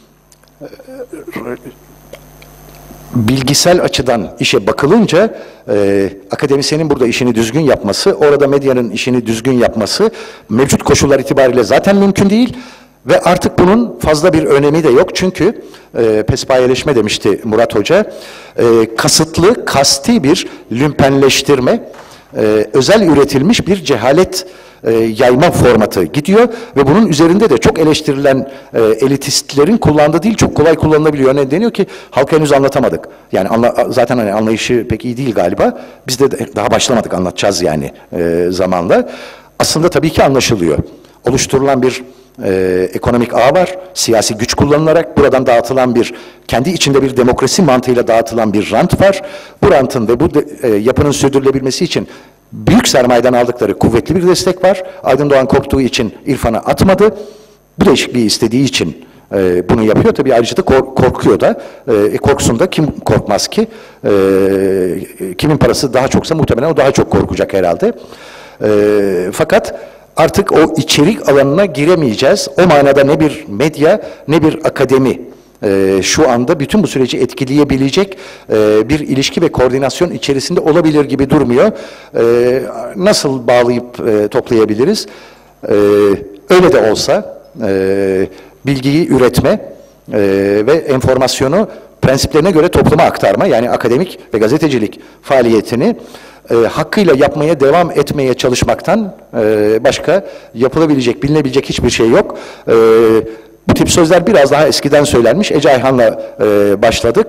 bilgisel açıdan işe bakılınca akademisyenin burada işini düzgün yapması, orada medyanın işini düzgün yapması mevcut koşullar itibariyle zaten mümkün değil ve artık bunun fazla bir önemi de yok. Çünkü pespayeleşme demişti Murat Hoca, kasıtlı, kasti bir lümpenleştirme, özel üretilmiş bir cehalet yayma formatı gidiyor ve bunun üzerinde de çok eleştirilen elitistlerin kullandığı değil, çok kolay kullanılabiliyor. Ne deniyor ki halka henüz anlatamadık. Yani zaten hani anlayışı pek iyi değil galiba. Biz de daha başlamadık, anlatacağız yani zamanla. Aslında tabii ki anlaşılıyor. Oluşturulan bir ekonomik ağ var. Siyasi güç kullanılarak buradan dağıtılan bir, kendi içinde bir demokrasi mantığıyla dağıtılan bir rant var. Bu rantın ve bu yapının sürdürülebilmesi için büyük sermayeden aldıkları kuvvetli bir destek var. Aydın Doğan korktuğu için İrfan'a atmadı. Bu değişikliği istediği için bunu yapıyor. Tabii ayrıca da korkuyor da. Korksun da kim korkmaz ki? Kimin parası daha çoksa muhtemelen o daha çok korkacak herhalde. Fakat artık o içerik alanına giremeyeceğiz. O manada ne bir medya ne bir akademi şu anda bütün bu süreci etkileyebilecek bir ilişki ve koordinasyon içerisinde olabilir gibi durmuyor. Nasıl bağlayıp toplayabiliriz? Öyle de olsa bilgiyi üretme ve enformasyonu prensiplerine göre topluma aktarma, yani akademik ve gazetecilik faaliyetini hakkıyla yapmaya devam etmeye çalışmaktan başka yapılabilecek, bilinebilecek hiçbir şey yok. Bu tip sözler biraz daha eskiden söylenmiş. Ece Ayhan'la başladık.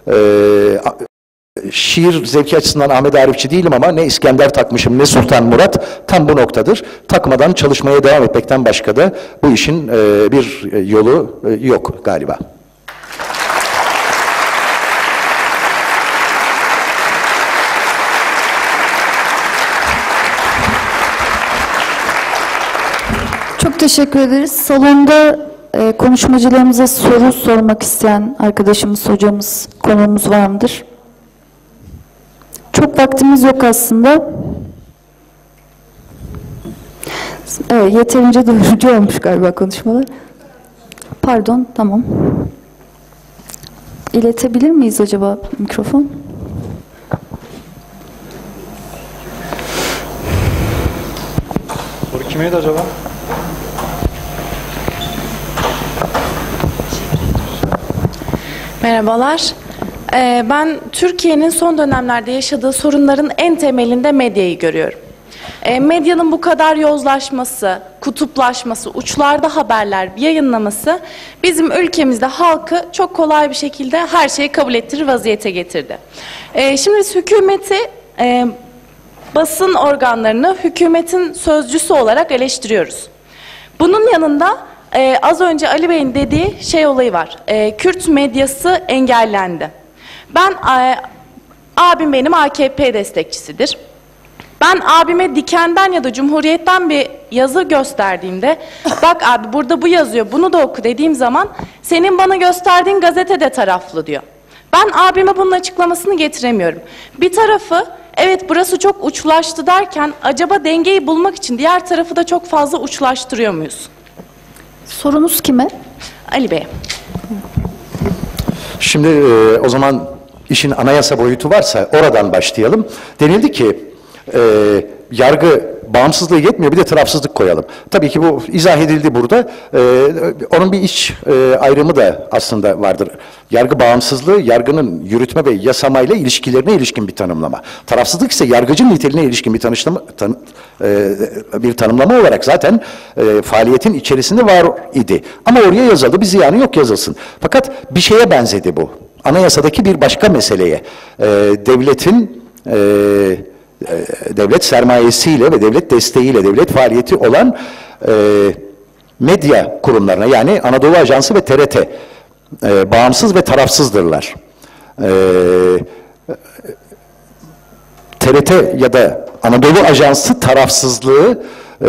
Şiir zevki açısından Ahmet Arifçi değilim ama ne İskender takmışım ne Sultan Murat, tam bu noktadır. Takmadan çalışmaya devam etmekten başka da bu işin bir yolu yok galiba. Çok teşekkür ederiz. Salonda konuşmacılarımıza soru sormak isteyen arkadaşımız, hocamız, konuğumuz var mıdır? Çok vaktimiz yok aslında. Evet, yeterince doyurucu olmuş galiba konuşmalar. Pardon, tamam. İletebilir miyiz acaba mikrofon? kimiydi acaba? Merhabalar. Ben Türkiye'nin son dönemlerde yaşadığı sorunların en temelinde medyayı görüyorum. Medyanın bu kadar yozlaşması, kutuplaşması, uçlarda haberler yayınlaması bizim ülkemizde halkı çok kolay bir şekilde her şeyi kabul ettirir vaziyete getirdi. Şimdi biz hükümeti, basın organlarını hükümetin sözcüsü olarak eleştiriyoruz. Bunun yanında az önce Ali Bey'in dediği şey olayı var. Kürt medyası engellendi. Abim benim AKP destekçisidir. Ben abime Diken'den ya da Cumhuriyet'ten bir yazı gösterdiğimde bak abi burada bu yazıyor bunu da oku dediğim zaman senin bana gösterdiğin gazete de taraflı diyor. Ben abime bunun açıklamasını getiremiyorum. Bir tarafı evet burası çok uçlaştı derken acaba dengeyi bulmak için diğer tarafı da çok fazla uçlaştırıyor muyuz? Sorunuz kime? Ali Bey. Şimdi o zaman işin anayasa boyutu varsa oradan başlayalım. Denildi ki yargı bağımsızlığı yetmiyor bir de tarafsızlık koyalım. Tabii ki bu izah edildi burada. Onun bir iç ayrımı da aslında vardır. Yargı bağımsızlığı yargının yürütme ve yasamayla ilişkilerine ilişkin bir tanımlama. Tarafsızlık ise yargıcın niteliğine ilişkin bir tanımlama olarak zaten faaliyetin içerisinde var idi. Ama oraya yazıldı bir ziyanı yok yazılsın. Fakat bir şeye benzedi bu. Anayasadaki bir başka meseleye. Devlet sermayesiyle ve devlet desteğiyle devlet faaliyeti olan medya kurumlarına yani Anadolu Ajansı ve TRT bağımsız ve tarafsızdırlar. TRT ya da Anadolu Ajansı tarafsızlığı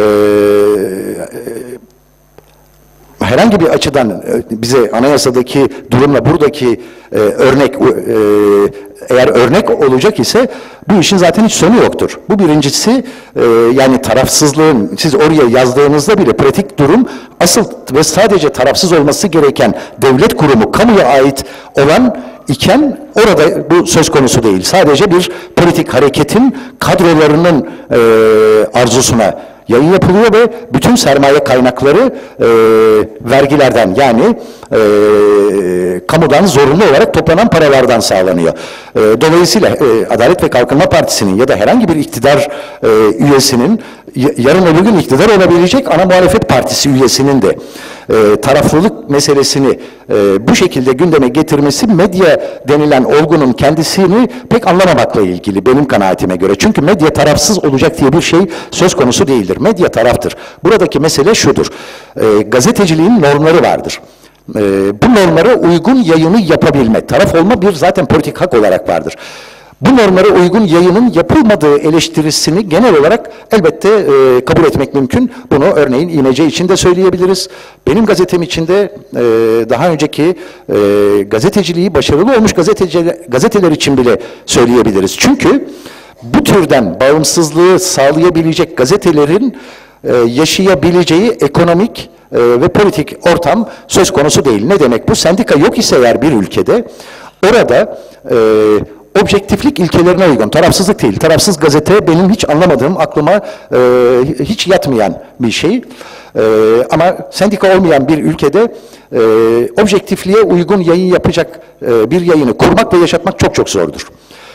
herhangi bir açıdan bize anayasadaki durumla buradaki örnek eğer örnek olacak ise bu işin zaten hiç sonu yoktur. Bu birincisi yani tarafsızlığın siz oraya yazdığınızda bile pratik durum asıl ve sadece tarafsız olması gereken devlet kurumu kamuya ait olan iken orada bu söz konusu değil. Sadece bir politik hareketin kadrolarının arzusuna yayın yapılıyor ve bütün sermaye kaynakları vergilerden yani kamudan zorunlu olarak toplanan paralardan sağlanıyor. Dolayısıyla Adalet ve Kalkınma Partisi'nin ya da herhangi bir iktidar üyesinin yarın öbür gün iktidar olabilecek ana muhalefet partisi üyesinin de taraflılık meselesini bu şekilde gündeme getirmesi medya denilen olgunun kendisini pek anlamamakla ilgili benim kanaatime göre. Çünkü medya tarafsız olacak diye bir şey söz konusu değildir. Medya taraftır. Buradaki mesele şudur. Gazeteciliğin normları vardır. Bu normlara uygun yayını yapabilme, taraf olma bir zaten politik hak olarak vardır. Bu normlara uygun yayının yapılmadığı eleştirisini genel olarak elbette kabul etmek mümkün. Bunu örneğin İMC için de söyleyebiliriz. Benim gazetem için de daha önceki gazeteciliği başarılı olmuş gazeteler için bile söyleyebiliriz. Çünkü bu türden bağımsızlığı sağlayabilecek gazetelerin yaşayabileceği ekonomik ve politik ortam söz konusu değil. Ne demek bu? Sendika yok ise eğer bir ülkede orada objektiflik ilkelerine uygun, tarafsızlık değil. Tarafsız gazete benim hiç anlamadığım, aklıma hiç yatmayan bir şey. Ama sendika olmayan bir ülkede objektifliğe uygun yayın yapacak bir yayını kurmak ve yaşatmak çok çok zordur.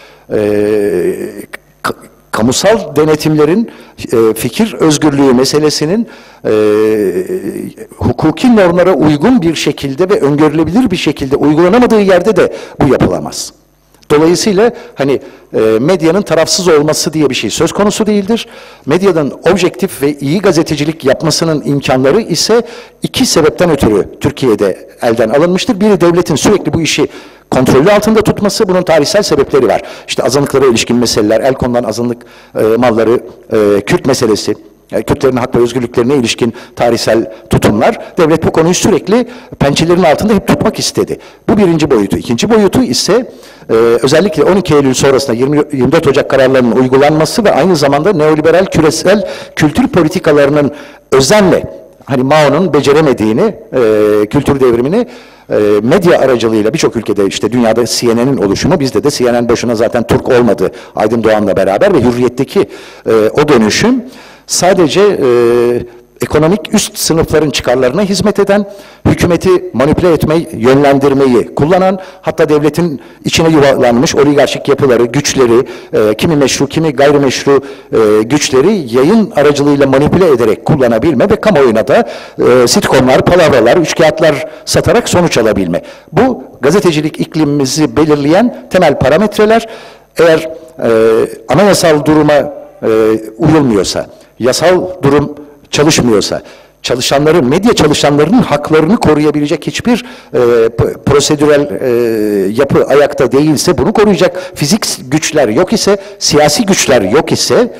Kamusal denetimlerin fikir özgürlüğü meselesinin hukuki normlara uygun bir şekilde ve öngörülebilir bir şekilde uygulanamadığı yerde de bu yapılamaz. Dolayısıyla hani medyanın tarafsız olması diye bir şey söz konusu değildir. Medyanın objektif ve iyi gazetecilik yapmasının imkanları ise iki sebepten ötürü Türkiye'de elden alınmıştır. Biri devletin sürekli bu işi kontrolü altında tutması, bunun tarihsel sebepleri var. İşte azınlıklara ilişkin meseleler, el konulan azınlık malları, Kürt meselesi, Kürtlerin hak ve özgürlüklerine ilişkin tarihsel tutumlar, devlet bu konuyu sürekli pençelerin altında hep tutmak istedi. Bu birinci boyutu. İkinci boyutu ise özellikle 12 Eylül sonrasında 24 Ocak kararlarının uygulanması ve aynı zamanda neoliberal küresel kültür politikalarının özenle, hani Mao'nun beceremediğini, kültür devrimini medya aracılığıyla birçok ülkede işte dünyada CNN'in oluşumu, bizde de CNN başına zaten Türk olmadı Aydın Doğan'la beraber ve Hürriyet'teki o dönüşüm sadece ekonomik üst sınıfların çıkarlarına hizmet eden, hükümeti manipüle etmeyi, yönlendirmeyi kullanan, hatta devletin içine yuvarlanmış oligarşik yapıları, güçleri, kimi meşru, kimi gayrimeşru güçleri yayın aracılığıyla manipüle ederek kullanabilme ve kamuoyuna da sitcomlar, palavralar, üçkağıtlar satarak sonuç alabilme. Bu gazetecilik iklimimizi belirleyen temel parametreler. Eğer anayasal duruma uyulmuyorsa, yasal durum çalışmıyorsa, çalışanların, medya çalışanlarının haklarını koruyabilecek hiçbir prosedürel yapı ayakta değilse, bunu koruyacak fizik güçler yok ise, siyasi güçler yok ise,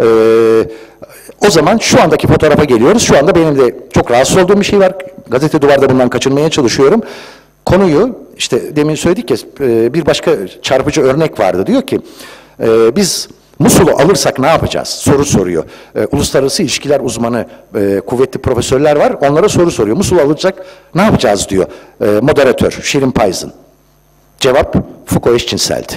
o zaman şu andaki fotoğrafa geliyoruz. Şu anda benim de çok rahatsız olduğum bir şey var. Gazete Duvar'da bundan kaçınmaya çalışıyorum. Konuyu, işte demin söyledik ya, bir başka çarpıcı örnek vardı. Diyor ki, biz Musul'u alırsak ne yapacağız? Soru soruyor. Uluslararası ilişkiler uzmanı, kuvvetli profesörler var. Onlara soru soruyor. Musul'u alırsak ne yapacağız diyor. Moderatör Şirin Payzın. Cevap, Foucault eşcinseldi.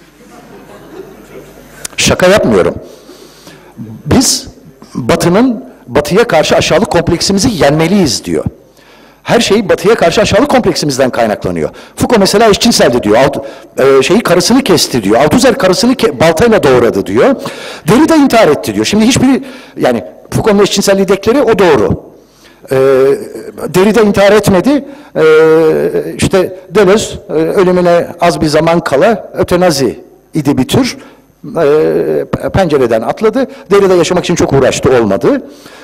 Şaka yapmıyorum. Biz Batı'ya karşı aşağılık kompleksimizi yenmeliyiz diyor. Her şey Batı'ya karşı aşağılık kompleksimizden kaynaklanıyor. Foucault mesela eşcinseldi diyor. Karısını kesti diyor. Althusser karısını baltayla doğradı diyor. Derrida intihar etti diyor. Şimdi hiçbiri, yani Foucault'un eşcinselliği dekleri o doğru. Derrida intihar etmedi. İşte Deleuze ölümüne az bir zaman kala ötenazi idi bir tür. Pencereden atladı. Derrida yaşamak için çok uğraştı, olmadı.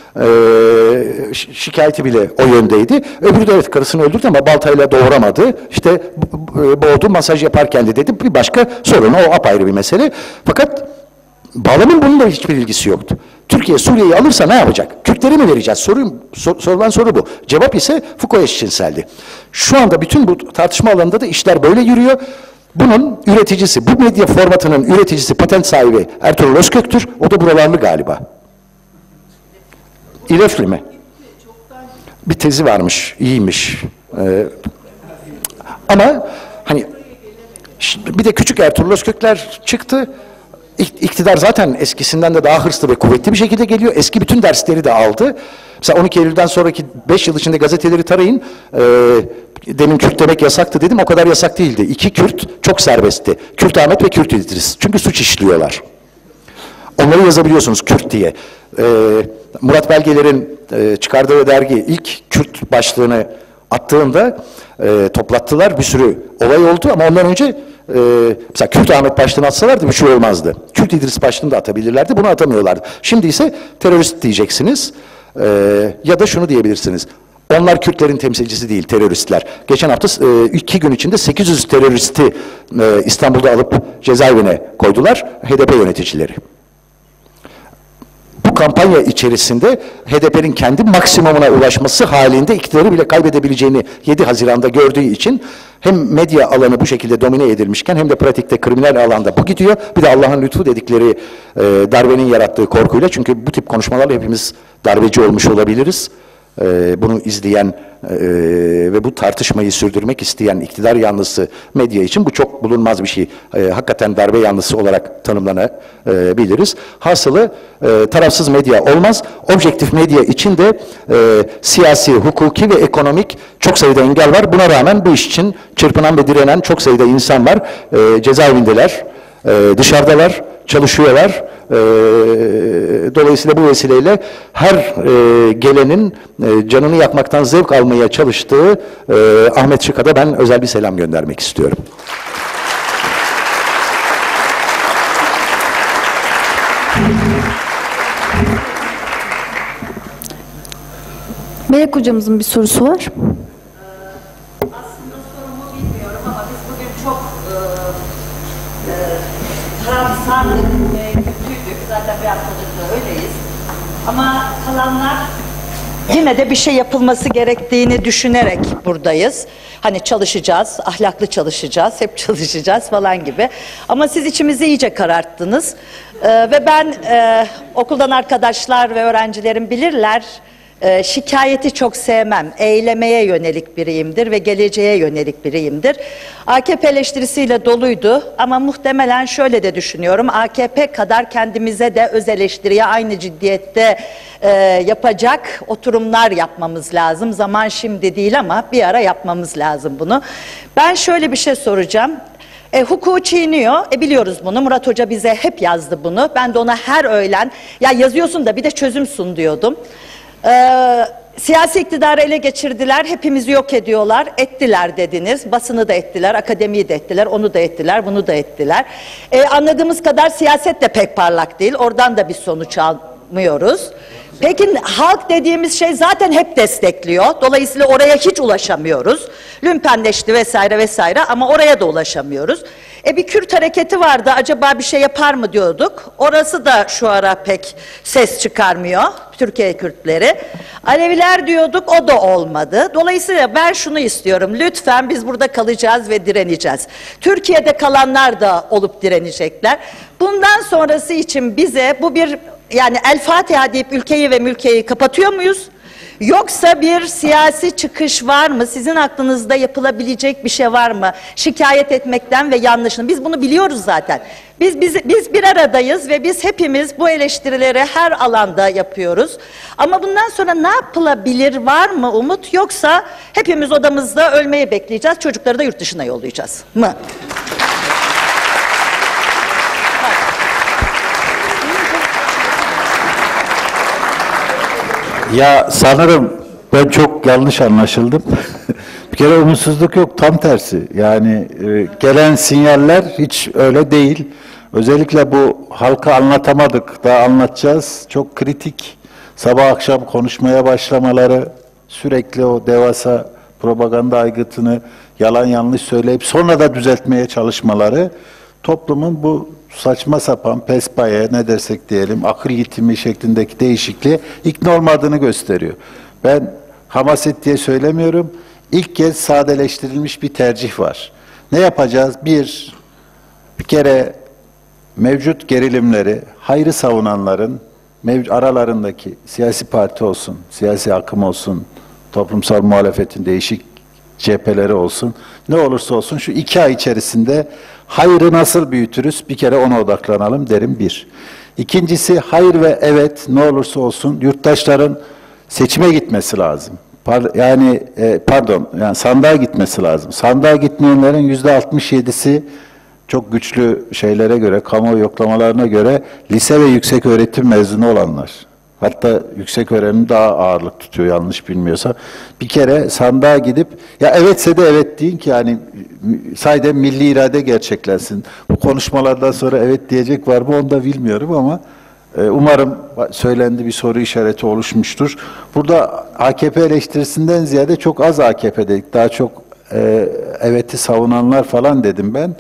Şikayeti bile o yöndeydi. Öbürü de evet karısını öldürdü ama baltayla doğuramadı. İşte boğdu, masaj yaparken de dedi. Bir başka sorun, o apayrı bir mesele. Fakat bağlamın bununla hiçbir ilgisi yoktu. Türkiye Suriye'yi alırsa ne yapacak? Kürtleri mi vereceğiz? Sorulan soru bu. Cevap ise Foucault eşcinseldi. Şu anda bütün bu tartışma alanında da işler böyle yürüyor. Bunun üreticisi, bu medya formatının üreticisi, patent sahibi Ertuğrul Özkök'tür. O da buralarlı galiba. İrefli mi? Bir tezi varmış, iyiymiş. Ama hani bir de küçük Ertuğrul Özkökler çıktı. İktidar zaten eskisinden de daha hırslı ve kuvvetli bir şekilde geliyor. Eski bütün dersleri de aldı. Mesela 12 Eylül'den sonraki 5 yıl içinde gazeteleri tarayın. Demin Kürt demek yasaktı dedim. O kadar yasak değildi. 2 Kürt çok serbestti. Kürt Ahmet ve Kürt İdris. Çünkü suç işliyorlar. Onları yazabiliyorsunuz Kürt diye. Murat Belgeler'in çıkardığı dergi ilk Kürt başlığını attığında toplattılar. Bir sürü olay oldu ama ondan önce mesela Kürt Ahmet başlığını atsalardı bir şey olmazdı. Kürt İdris başlığını da atabilirlerdi. Bunu atamıyorlardı. Şimdi ise terörist diyeceksiniz. Ya da şunu diyebilirsiniz. Onlar Kürtlerin temsilcisi değil, teröristler. Geçen hafta 2 gün içinde 800 teröristi İstanbul'da alıp cezaevine koydular HDP yöneticileri. Bu kampanya içerisinde HDP'nin kendi maksimumuna ulaşması halinde iktidarı bile kaybedebileceğini 7 Haziran'da gördüğü için hem medya alanı bu şekilde domine edilmişken hem de pratikte kriminal alanda bu gidiyor. Bir de Allah'ın lütfu dedikleri darbenin yarattığı korkuyla, çünkü bu tip konuşmalarla hepimiz darbeci olmuş olabiliriz. Bunu izleyen ve bu tartışmayı sürdürmek isteyen iktidar yanlısı medya için bu çok bulunmaz bir şey. Hakikaten darbe yanlısı olarak tanımlanabiliriz. Hasılı tarafsız medya olmaz. Objektif medya için de siyasi, hukuki ve ekonomik çok sayıda engel var. Buna rağmen bu iş için çırpınan ve direnen çok sayıda insan var. Cezaevindeler, dışarıdalar, çalışıyorlar. Dolayısıyla bu vesileyle her gelenin canını yakmaktan zevk almaya çalıştığı Ahmet Çıka'da ben özel bir selam göndermek istiyorum. Melek hocamızın bir sorusu var. Aslında sorumu bilmiyorum ama biz bugün çok tarafsarlık ve kötüydük. Zaten bir haftadır da öyleyiz. Ama kalanlar yine de bir şey yapılması gerektiğini düşünerek buradayız. Hani çalışacağız, ahlaklı çalışacağız, hep çalışacağız falan gibi. Ama siz içimizi iyice kararttınız. Ve ben okuldan arkadaşlar ve öğrencilerim bilirler. Şikayeti çok sevmem. Eylemeye yönelik biriyimdir ve geleceğe yönelik biriyimdir. AKP eleştirisiyle doluydu ama muhtemelen şöyle de düşünüyorum. AKP kadar kendimize de öz eleştiriye aynı ciddiyette yapacak oturumlar yapmamız lazım. Zaman şimdi değil ama bir ara yapmamız lazım bunu. Ben şöyle bir şey soracağım. Hukuku çiğniyor. Biliyoruz bunu. Murat Hoca bize hep yazdı bunu. Ben de ona her öğlen ya yazıyorsun da bir de çözüm sun diyordum. Siyasi iktidarı ele geçirdiler, hepimizi yok ediyorlar, ettiler dediniz, basını da ettiler, akademiyi de ettiler, onu da ettiler, bunu da ettiler. Anladığımız kadar siyaset de pek parlak değil, oradan da bir sonuç almıyoruz. Peki halk dediğimiz şey zaten hep destekliyor, dolayısıyla oraya hiç ulaşamıyoruz. Lümpenleşti vesaire vesaire ama oraya da ulaşamıyoruz. Bir Kürt hareketi vardı, acaba bir şey yapar mı diyorduk. Orası da şu ara pek ses çıkarmıyor, Türkiye Kürtleri. Aleviler diyorduk, o da olmadı. Dolayısıyla ben şunu istiyorum, lütfen biz burada kalacağız ve direneceğiz. Türkiye'de kalanlar da olup direnecekler. Bundan sonrası için bize bu bir, yani El Fatiha deyip ülkeyi ve mülkeyi kapatıyor muyuz? Yoksa bir siyasi çıkış var mı? Sizin aklınızda yapılabilecek bir şey var mı? Şikayet etmekten ve yanlışını. Biz bunu biliyoruz zaten. Biz bir aradayız ve biz hepimiz bu eleştirileri her alanda yapıyoruz. Ama bundan sonra ne yapılabilir, var mı umut? Yoksa hepimiz odamızda ölmeyi bekleyeceğiz, çocukları da yurt dışına yollayacağız mı? Ya sanırım ben çok yanlış anlaşıldım. Bir kere umutsuzluk yok, tam tersi. Yani gelen sinyaller hiç öyle değil. Özellikle bu halka anlatamadık, daha anlatacağız. Çok kritik. Sabah akşam konuşmaya başlamaları, sürekli o devasa propaganda aygıtını yalan yanlış söyleyip sonra da düzeltmeye çalışmaları, toplumun bu saçma sapan pespaye, ne dersek diyelim, akıl yitimi şeklindeki değişikliğe ikna olmadığını gösteriyor. Ben hamaset diye söylemiyorum. İlk kez sadeleştirilmiş bir tercih var. Ne yapacağız? Bir kere mevcut gerilimleri, hayrı savunanların aralarındaki siyasi parti olsun, siyasi akım olsun, toplumsal muhalefetin değişik cepheleri olsun, ne olursa olsun şu 2 ay içerisinde hayrı nasıl büyütürüz? Bir kere ona odaklanalım derim, bir. İkincisi, hayır ve evet ne olursa olsun yurttaşların seçime gitmesi lazım. Yani sandığa gitmesi lazım. Sandığa gitmeyenlerin %67'si çok güçlü şeylere göre, kamuoyu yoklamalarına göre lise ve yüksek öğretim mezunu olanlar. Hatta yüksek öğrenim daha ağırlık tutuyor yanlış bilmiyorsa. Bir kere sandığa gidip ya evetse de evet deyin ki yani sahiden milli irade gerçekleşsin. Bu konuşmalardan sonra evet diyecek var mı onu da bilmiyorum ama umarım söylendi bir soru işareti oluşmuştur. Burada AKP eleştirisinden ziyade çok az AKP dedik. Daha çok evet'i savunanlar falan dedim ben.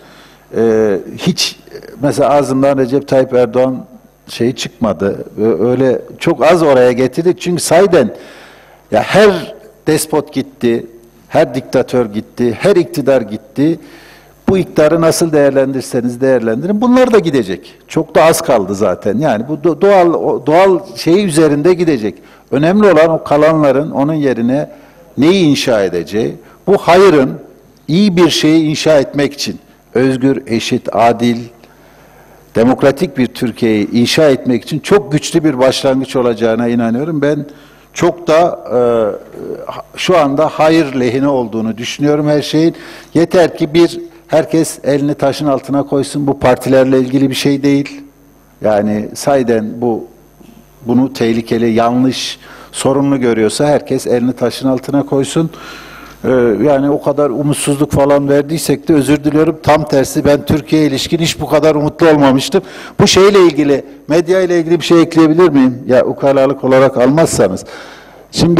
Hiç mesela ağzımdan Recep Tayyip Erdoğan şey çıkmadı. Öyle çok az oraya getirdik. Çünkü sayden ya her despot gitti, her diktatör gitti, her iktidar gitti. Bu iktidarı nasıl değerlendirirseniz değerlendirin. Bunlar da gidecek. Çok da az kaldı zaten. Yani bu doğal şeyi üzerinde gidecek. Önemli olan o kalanların onun yerine neyi inşa edeceği. Bu hayırın iyi bir şeyi inşa etmek için özgür, eşit, adil, demokratik bir Türkiye'yi inşa etmek için çok güçlü bir başlangıç olacağına inanıyorum. Ben çok da şu anda hayır lehine olduğunu düşünüyorum her şeyin. Yeter ki herkes elini taşın altına koysun. Bu partilerle ilgili bir şey değil. Yani sayeden bunu tehlikeli, yanlış, sorunlu görüyorsa herkes elini taşın altına koysun. Yani o kadar umutsuzluk falan verdiysek de özür diliyorum. Tam tersi, ben Türkiye'ye ilişkin hiç bu kadar umutlu olmamıştım. Bu şeyle ilgili, medya ile ilgili bir şey ekleyebilir miyim? Ya ukalalık olarak almazsanız. Şimdi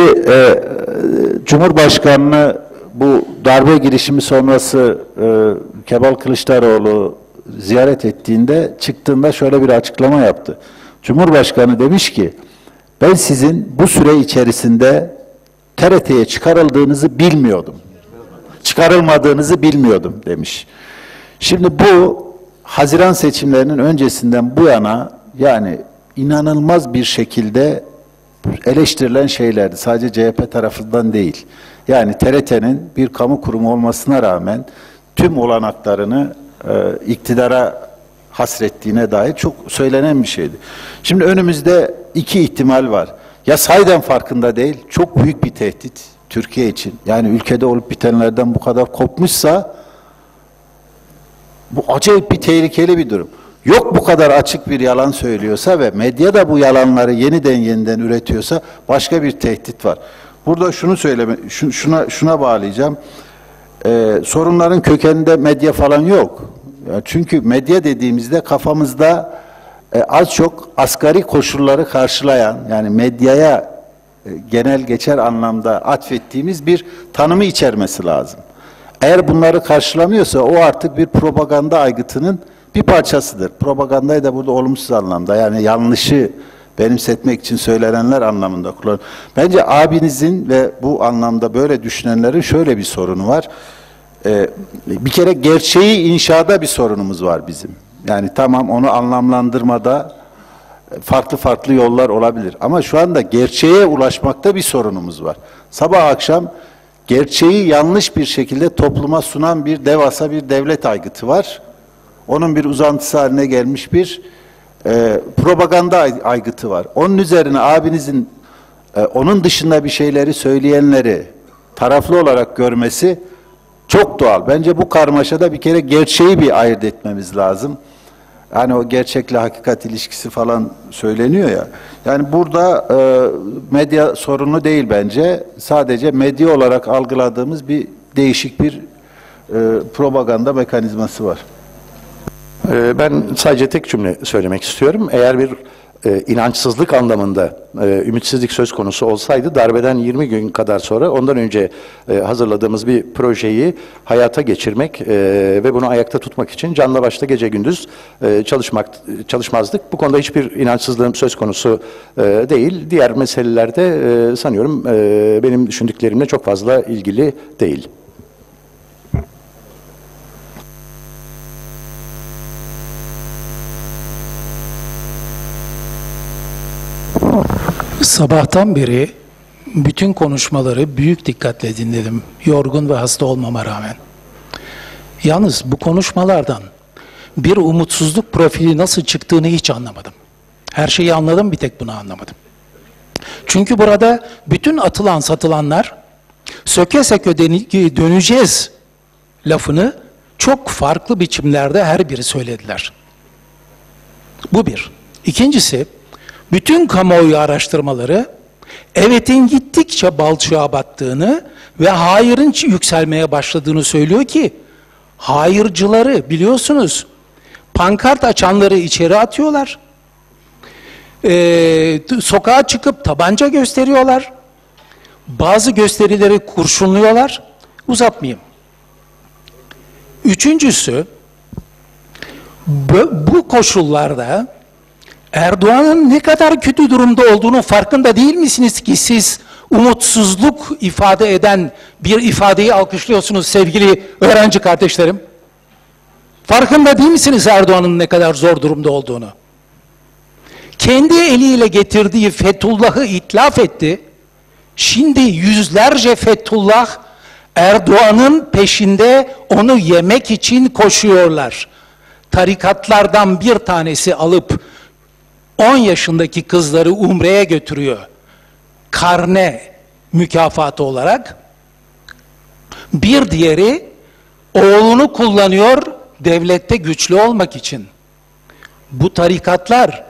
Cumhurbaşkanı'nı bu darbe girişimi sonrası Kemal Kılıçdaroğlu ziyaret çıktığında şöyle bir açıklama yaptı. Cumhurbaşkanı demiş ki, ben sizin bu süre içerisinde TRT'ye çıkarıldığınızı bilmiyordum. Çıkarılmadığınızı bilmiyordum demiş. Şimdi bu Haziran seçimlerinin öncesinden bu yana yani inanılmaz bir şekilde eleştirilen şeylerdi. Sadece CHP tarafından değil. Yani TRT'nin bir kamu kurumu olmasına rağmen tüm olanaklarını iktidara hasrettiğine dair çok söylenen bir şeydi. Şimdi önümüzde iki ihtimal var. Ya sahiden farkında değil, çok büyük bir tehdit Türkiye için. Yani ülkede olup bitenlerden bu kadar kopmuşsa bu acayip bir tehlikeli bir durum. Yok bu kadar açık bir yalan söylüyorsa ve medya da bu yalanları yeniden üretiyorsa başka bir tehdit var. Burada şunu şuna bağlayacağım. Sorunların kökeninde medya falan yok. Ya çünkü medya dediğimizde kafamızda az çok asgari koşulları karşılayan, yani medyaya genel geçer anlamda atfettiğimiz bir tanımı içermesi lazım. Eğer bunları karşılamıyorsa o artık bir propaganda aygıtının bir parçasıdır. Propagandayı da burada olumsuz anlamda, yani yanlışı benimsetmek için söylenenler anlamında kullanılır. Bence abinizin ve bu anlamda böyle düşünenlerin şöyle bir sorunu var. Bir kere gerçeği inşada bir sorunumuz var bizim. Yani tamam, onu anlamlandırmada farklı yollar olabilir. Ama şu anda gerçeğe ulaşmakta bir sorunumuz var. Sabah akşam gerçeği yanlış bir şekilde topluma sunan bir devasa bir devlet aygıtı var. Onun bir uzantısı haline gelmiş bir propaganda aygıtı var. Onun üzerine abinizin onun dışında bir şeyleri söyleyenleri taraflı olarak görmesi çok doğal. Bence bu karmaşada bir kere gerçeği bir ayırt etmemiz lazım. Yani o gerçekle hakikat ilişkisi falan söyleniyor ya. Yani burada medya sorunu değil bence. Sadece medya olarak algıladığımız bir değişik bir propaganda mekanizması var. Ben sadece tek cümle söylemek istiyorum. Eğer bir inançsızlık anlamında ümitsizlik söz konusu olsaydı, darbeden 20 gün kadar sonra ondan önce hazırladığımız bir projeyi hayata geçirmek ve bunu ayakta tutmak için canla başla gece gündüz çalışmazdık. Bu konuda hiçbir inançsızlığım söz konusu değil. Diğer meselelerde sanıyorum benim düşündüklerimle çok fazla ilgili değil. Sabahtan beri bütün konuşmaları büyük dikkatle dinledim. Yorgun ve hasta olmama rağmen. Yalnız bu konuşmalardan bir umutsuzluk profili nasıl çıktığını hiç anlamadım. Her şeyi anladım, bir tek bunu anlamadım. Çünkü burada bütün atılan satılanlar söke söke döneceğiz lafını çok farklı biçimlerde her biri söylediler. Bu bir. İkincisi, bütün kamuoyu araştırmaları evetin gittikçe balçığa battığını ve hayırın yükselmeye başladığını söylüyor ki, hayırcıları biliyorsunuz, pankart açanları içeri atıyorlar, sokağa çıkıp tabanca gösteriyorlar, bazı gösterileri kurşunluyorlar. Uzatmayayım. Üçüncüsü, bu koşullarda Erdoğan'ın ne kadar kötü durumda olduğunu farkında değil misiniz ki siz umutsuzluk ifade eden bir ifadeyi alkışlıyorsunuz sevgili öğrenci kardeşlerim? Farkında değil misiniz Erdoğan'ın ne kadar zor durumda olduğunu? Kendi eliyle getirdiği Fethullah'ı itlaf etti. Şimdi yüzlerce Fethullah Erdoğan'ın peşinde onu yemek için koşuyorlar. Tarikatlardan bir tanesi alıp 10 yaşındaki kızları Umre'ye götürüyor. Karne mükafatı olarak. Bir diğeri oğlunu kullanıyor devlette güçlü olmak için. Bu tarikatlar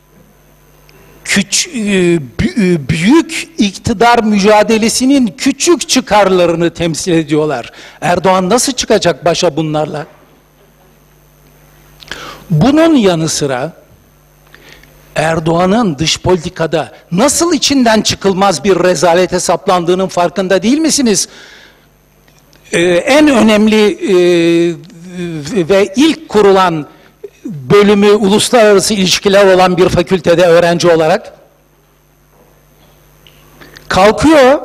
büyük iktidar mücadelesinin küçük çıkarlarını temsil ediyorlar. Erdoğan nasıl çıkacak başa bunlarla? Bunun yanı sıra Erdoğan'ın dış politikada nasıl içinden çıkılmaz bir rezalete saplandığının farkında değil misiniz? En önemli ve ilk kurulan bölümü uluslararası ilişkiler olan bir fakültede öğrenci olarak kalkıyor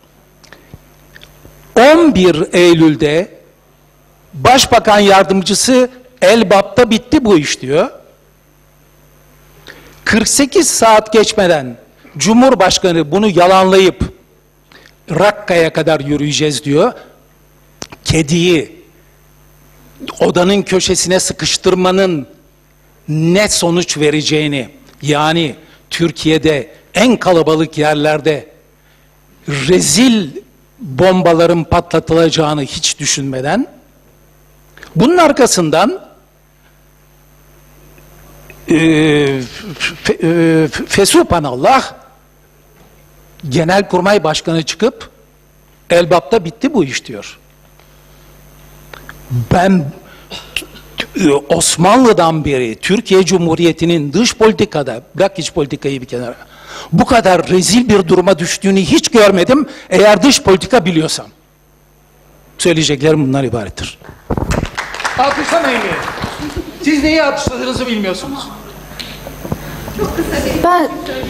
11 Eylül'de Başbakan Yardımcısı Elbap'ta bitti bu iş diyor. 48 saat geçmeden Cumhurbaşkanı bunu yalanlayıp Rakka'ya kadar yürüyeceğiz diyor. Kediyi odanın köşesine sıkıştırmanın ne sonuç vereceğini, yani Türkiye'de en kalabalık yerlerde rezil bombaların patlatılacağını hiç düşünmeden, bunun arkasından Fesubhanallah Genelkurmay Başkanı çıkıp Elbap'ta bitti bu iş diyor. Ben Osmanlı'dan beri Türkiye Cumhuriyeti'nin dış politikada, bırak iç politikayı bir kenara, bu kadar rezil bir duruma düştüğünü hiç görmedim eğer dış politika biliyorsam. Söyleyeceklerim bunlar ibarettir. Alkışlamayın beni. Siz neyi alkışladığınızı bilmiyorsunuz. Ben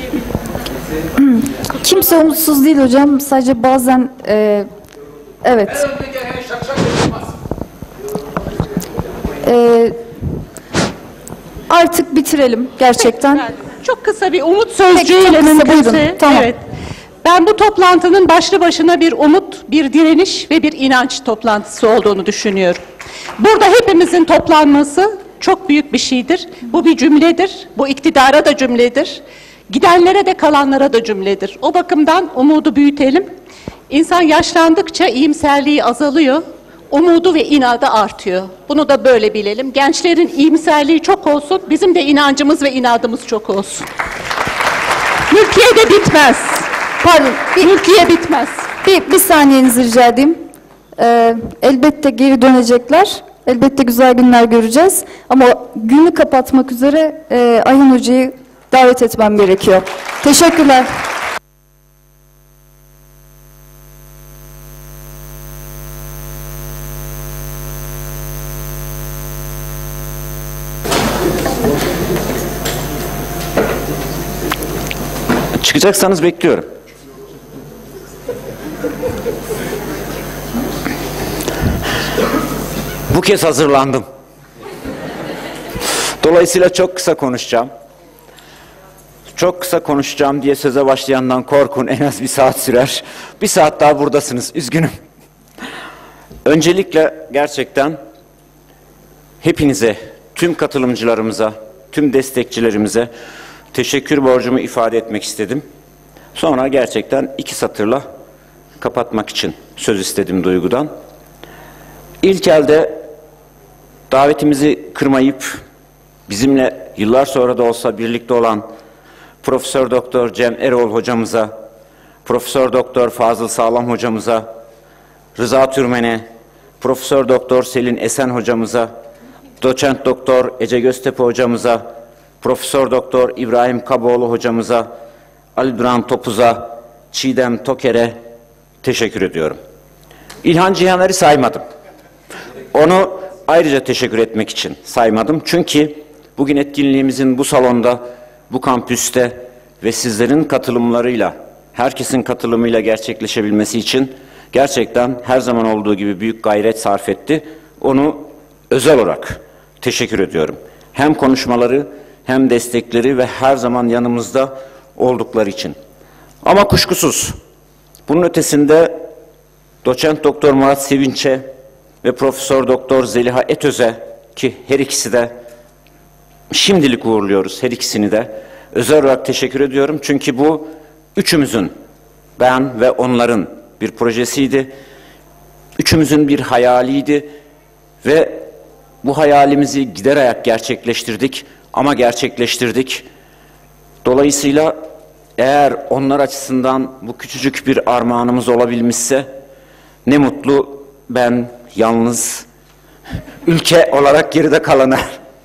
kimse umutsuz değil hocam. Sadece bazen evet. Artık bitirelim gerçekten. Çok kısa bir umut sözcüğüyle Peki, çok kısa, mümkünse. buyurun. Tamam. Evet. Ben bu toplantının başlı başına bir umut, bir direniş ve bir inanç toplantısı olduğunu düşünüyorum. Burada hepimizin toplanması çok büyük bir şeydir. Bu bir cümledir. Bu iktidara da cümledir. Gidenlere de kalanlara da cümledir. O bakımdan umudu büyütelim. İnsan yaşlandıkça iyimserliği azalıyor. Umudu ve inadı artıyor. Bunu da böyle bilelim. Gençlerin iyimserliği çok olsun. Bizim de inancımız ve inadımız çok olsun. Mülkiye de bitmez. Pardon, Mülkiye bitmez. bir saniyenizi rica edeyim. Elbette geri dönecekler. Elbette güzel günler göreceğiz. Ama günü kapatmak üzere Ayhan Hoca'yı davet etmem gerekiyor. Teşekkürler. Çıkacaksanız bekliyorum. Bu kez hazırlandım. Dolayısıyla çok kısa konuşacağım. Çok kısa konuşacağım diye söze başlayandan korkun, en az 1 saat sürer. 1 saat daha buradasınız, üzgünüm. Öncelikle gerçekten hepinize, tüm katılımcılarımıza, tüm destekçilerimize teşekkür borcumu ifade etmek istedim. Sonra gerçekten 2 satırla kapatmak için söz istedim Duygu'dan. İlk elde davetimizi kırmayıp bizimle yıllar sonra da olsa birlikte olan Profesör Doktor Cem Erol hocamıza, Profesör Doktor Fazıl Sağlam hocamıza, Rıza Türmen'e, Profesör Doktor Selin Esen hocamıza, Doçent Doktor Ece Göztepe hocamıza, Profesör Doktor İbrahim Kaboğlu hocamıza, Ali Duran Topuz'a, Çiğdem Toker'e teşekkür ediyorum. İlhan Cihaner'i saymadım. Onu ayrıca teşekkür etmek için saymadım. Çünkü bugün etkinliğimizin bu salonda, bu kampüste ve sizlerin katılımlarıyla, herkesin katılımıyla gerçekleşebilmesi için gerçekten her zaman olduğu gibi büyük gayret sarf etti. Onu özel olarak teşekkür ediyorum. Hem konuşmaları hem destekleri ve her zaman yanımızda oldukları için. Ama kuşkusuz bunun ötesinde Doçent Doktor Murat Sevinç'e ve Profesör Doktor Zeliha Etöz'e, ki her ikisi de şimdilik uğurluyoruz, her ikisini de özel olarak teşekkür ediyorum. Çünkü bu üçümüzün, ben ve onların bir projesiydi. Üçümüzün bir hayaliydi ve bu hayalimizi gider ayak gerçekleştirdik ama gerçekleştirdik. Dolayısıyla eğer onlar açısından bu küçücük bir armağanımız olabilmişse ne mutlu ben yalnız ülke olarak geride kalana.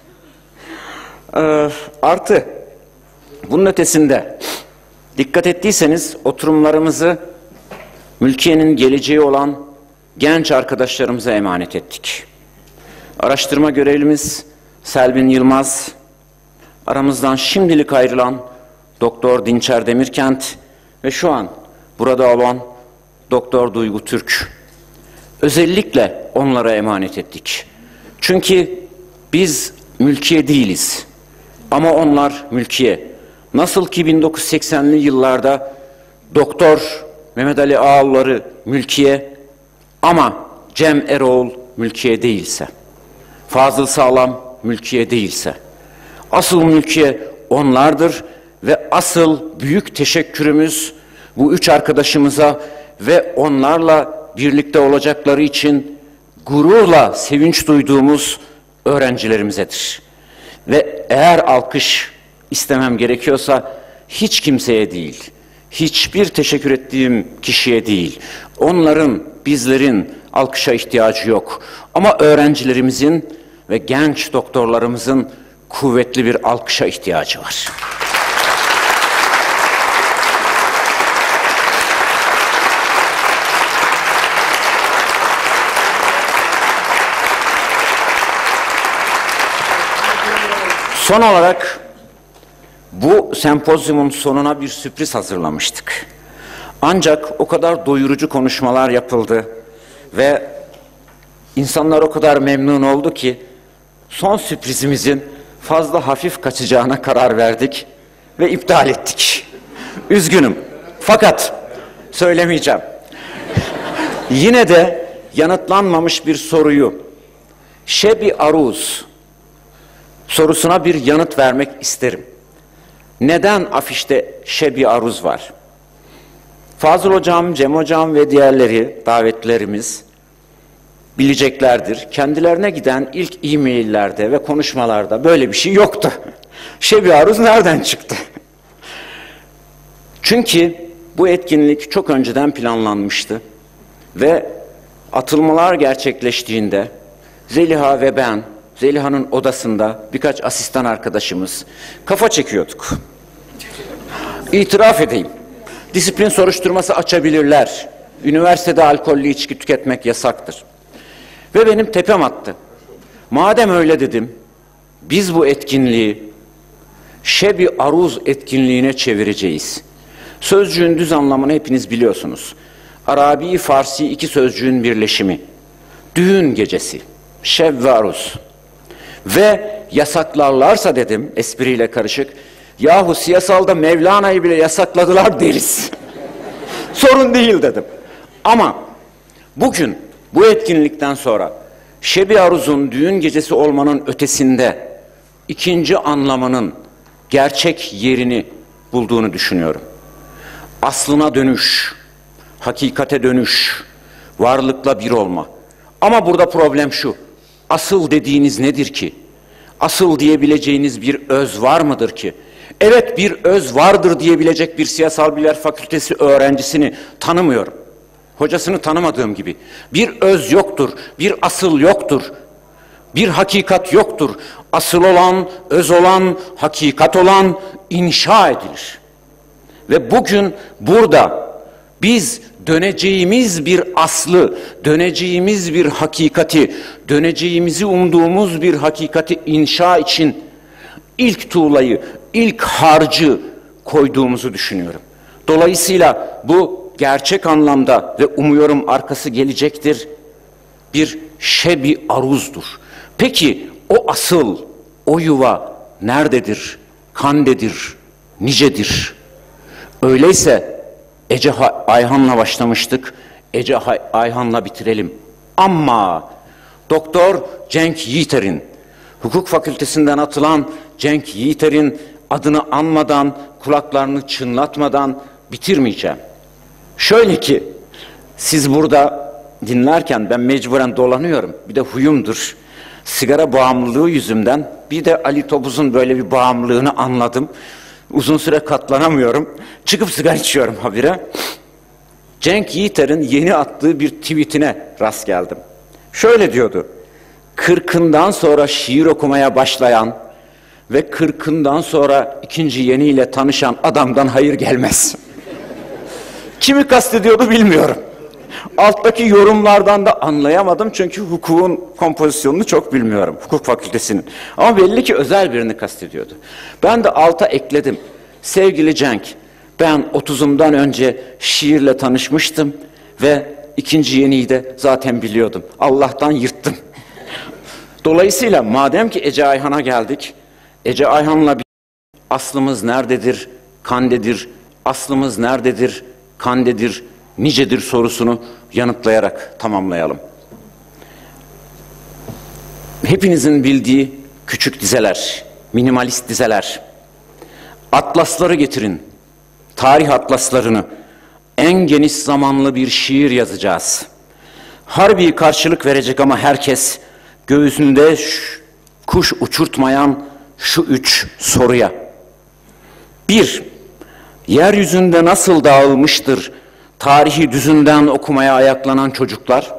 Artı bunun ötesinde dikkat ettiyseniz oturumlarımızı Mülkiye'nin geleceği olan genç arkadaşlarımıza emanet ettik. Araştırma görevlimiz Selbin Yılmaz, aramızdan şimdilik ayrılan Doktor Dinçer Demirkent ve şu an burada olan Doktor Duygu Türk. Özellikle onlara emanet ettik. Çünkü biz mülkiye değiliz ama onlar mülkiye. Nasıl ki 1980'li yıllarda Doktor Mehmet Ali Ağaoğulları mülkiye ama Cem Eroğlu mülkiye değilse, Fazıl Sağlam mülkiye değilse, asıl mülkiye onlardır ve asıl büyük teşekkürümüz bu üç arkadaşımıza ve onlarla birlikte olacakları için gururla sevinç duyduğumuz öğrencilerimizedir. Ve eğer alkış istemem gerekiyorsa hiç kimseye değil, hiçbir teşekkür ettiğim kişiye değil, onların, bizlerin alkışa ihtiyacı yok. Ama öğrencilerimizin ve genç doktorlarımızın kuvvetli bir alkışa ihtiyacı var. Son olarak bu sempozyumun sonuna bir sürpriz hazırlamıştık. Ancak o kadar doyurucu konuşmalar yapıldı ve insanlar o kadar memnun oldu ki son sürprizimizin fazla hafif kaçacağına karar verdik ve iptal ettik. Üzgünüm. Fakat söylemeyeceğim. Yine de yanıtlanmamış bir soruyu Şebi Aruz sorusuna bir yanıt vermek isterim. Neden afişte Şebi Aruz var? Fazıl Hocam, Cem Hocam ve diğerleri davetlilerimiz bileceklerdir. Kendilerine giden ilk e-maillerde ve konuşmalarda böyle bir şey yoktu. Şebi Aruz nereden çıktı? Çünkü bu etkinlik çok önceden planlanmıştı ve atılmalar gerçekleştiğinde Zeliha ve ben, Zeliha'nın odasında birkaç asistan arkadaşımız kafa çekiyorduk. İtiraf edeyim. Disiplin soruşturması açabilirler. Üniversitede alkollü içki tüketmek yasaktır. Ve benim tepem attı. Madem öyle dedim, biz bu etkinliği Şebi Aruz etkinliğine çevireceğiz. Sözcüğün düz anlamını hepiniz biliyorsunuz. Arabi, Farsi iki sözcüğün birleşimi. Düğün gecesi. Şeb ve Aruz. Ve yasaklarlarsa dedim, espriyle karışık, yahu siyasalda Mevlana'yı bile yasakladılar deriz. Sorun değil dedim. Ama bugün bu etkinlikten sonra Şebi Aruz'un düğün gecesi olmanın ötesinde ikinci anlamının gerçek yerini bulduğunu düşünüyorum. Aslına dönüş, hakikate dönüş, varlıkla bir olma. Ama burada problem şu, asıl dediğiniz nedir ki? Asıl diyebileceğiniz bir öz var mıdır ki? Evet, bir öz vardır diyebilecek bir siyasal bilgiler fakültesi öğrencisini tanımıyorum. Hocasını tanımadığım gibi. Bir öz yoktur, bir asıl yoktur, bir hakikat yoktur. Asıl olan, öz olan, hakikat olan inşa edilir. Ve bugün burada biz döneceğimiz bir aslı, döneceğimiz bir hakikati, döneceğimizi umduğumuz bir hakikati inşa için ilk tuğlayı, ilk harcı koyduğumuzu düşünüyorum. Dolayısıyla bu gerçek anlamda ve umuyorum arkası gelecektir, bir Şebi Aruz'dur. Peki o asıl, o yuva nerededir, kandedir, nicedir? Öyleyse Ece Ayhan'la başlamıştık, Ece Ayhan'la bitirelim. Ama Doktor Cenk Yiğiter'in, hukuk fakültesinden atılan Cenk Yiğiter'in adını anmadan, kulaklarını çınlatmadan bitirmeyeceğim. Şöyle ki, siz burada dinlerken ben mecburen dolanıyorum, bir de huyumdur. Sigara bağımlılığı yüzünden bir de Ali Topuz'un böyle bir bağımlılığını anladım. Uzun süre katlanamıyorum. Çıkıp sigara içiyorum habire. Cenk Yiğiter'in yeni attığı bir tweetine rast geldim. Şöyle diyordu. 40'ından sonra şiir okumaya başlayan ve 40'ından sonra ikinci yeniyle tanışan adamdan hayır gelmez. Kimi kastediyordu bilmiyorum. Alttaki yorumlardan da anlayamadım çünkü hukukun kompozisyonunu çok bilmiyorum. Hukuk fakültesinin. Ama belli ki özel birini kastediyordu. Ben de alta ekledim. Sevgili Cenk, ben 30'umdan önce şiirle tanışmıştım ve ikinci yeniyi de zaten biliyordum. Allah'tan yırttım. Dolayısıyla madem ki Ece Ayhan'a geldik, Ece Ayhan'la Aslımız nerededir? Kandedir. Aslımız nerededir? Kandedir. Nicedir sorusunu yanıtlayarak tamamlayalım. Hepinizin bildiği küçük dizeler, minimalist dizeler. Atlasları getirin, tarih atlaslarını. En geniş zamanlı bir şiir yazacağız. Harbi karşılık verecek ama herkes göğsünde kuş uçurtmayan şu 3 soruya. 1. Yeryüzünde nasıl dağılmıştır tarihi düzünden okumaya ayaklanan çocuklar?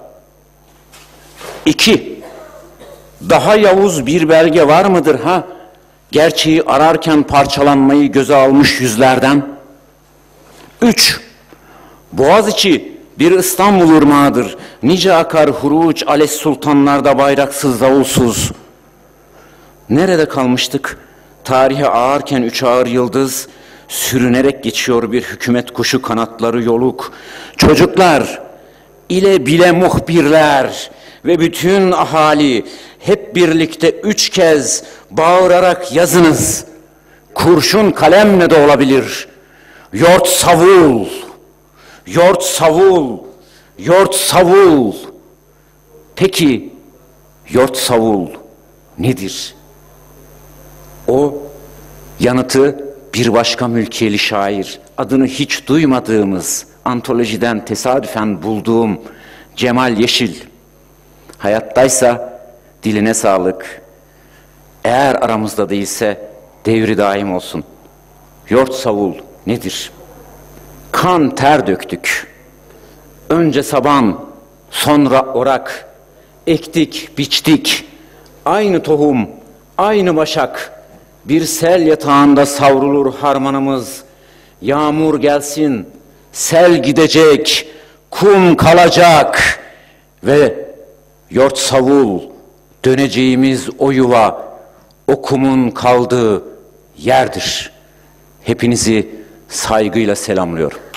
2. Daha yavuz bir belge var mıdır ha? Gerçeği ararken parçalanmayı göze almış yüzlerden. 3. Boğaziçi bir İstanbul ırmağıdır. Nice akar huruç ales sultanlarda bayraksız davulsuz. Nerede kalmıştık? Tarihe ağarken 3 ağır yıldız, sürünerek geçiyor bir hükümet kuşu kanatları yoluk. Çocuklar, ile bile muhbirler ve bütün ahali hep birlikte 3 kez bağırarak yazınız. Kurşun kalemle de olabilir. Yort savul, yort savul, yort savul. Peki, yort savul nedir? O yanıtı bir başka mülkiyeli şair, adını hiç duymadığımız, antolojiden tesadüfen bulduğum Cemal Yeşil. Hayattaysa diline sağlık. Eğer aramızda değilse devri daim olsun. Yort savul nedir? Kan ter döktük. Önce saban, sonra orak. Ektik, biçtik. Aynı tohum, aynı başak. Bir sel yatağında savrulur harmanımız. Yağmur gelsin, sel gidecek, kum kalacak ve yort savul, döneceğimiz o yuva, o kumun kaldığı yerdir. Hepinizi saygıyla selamlıyorum.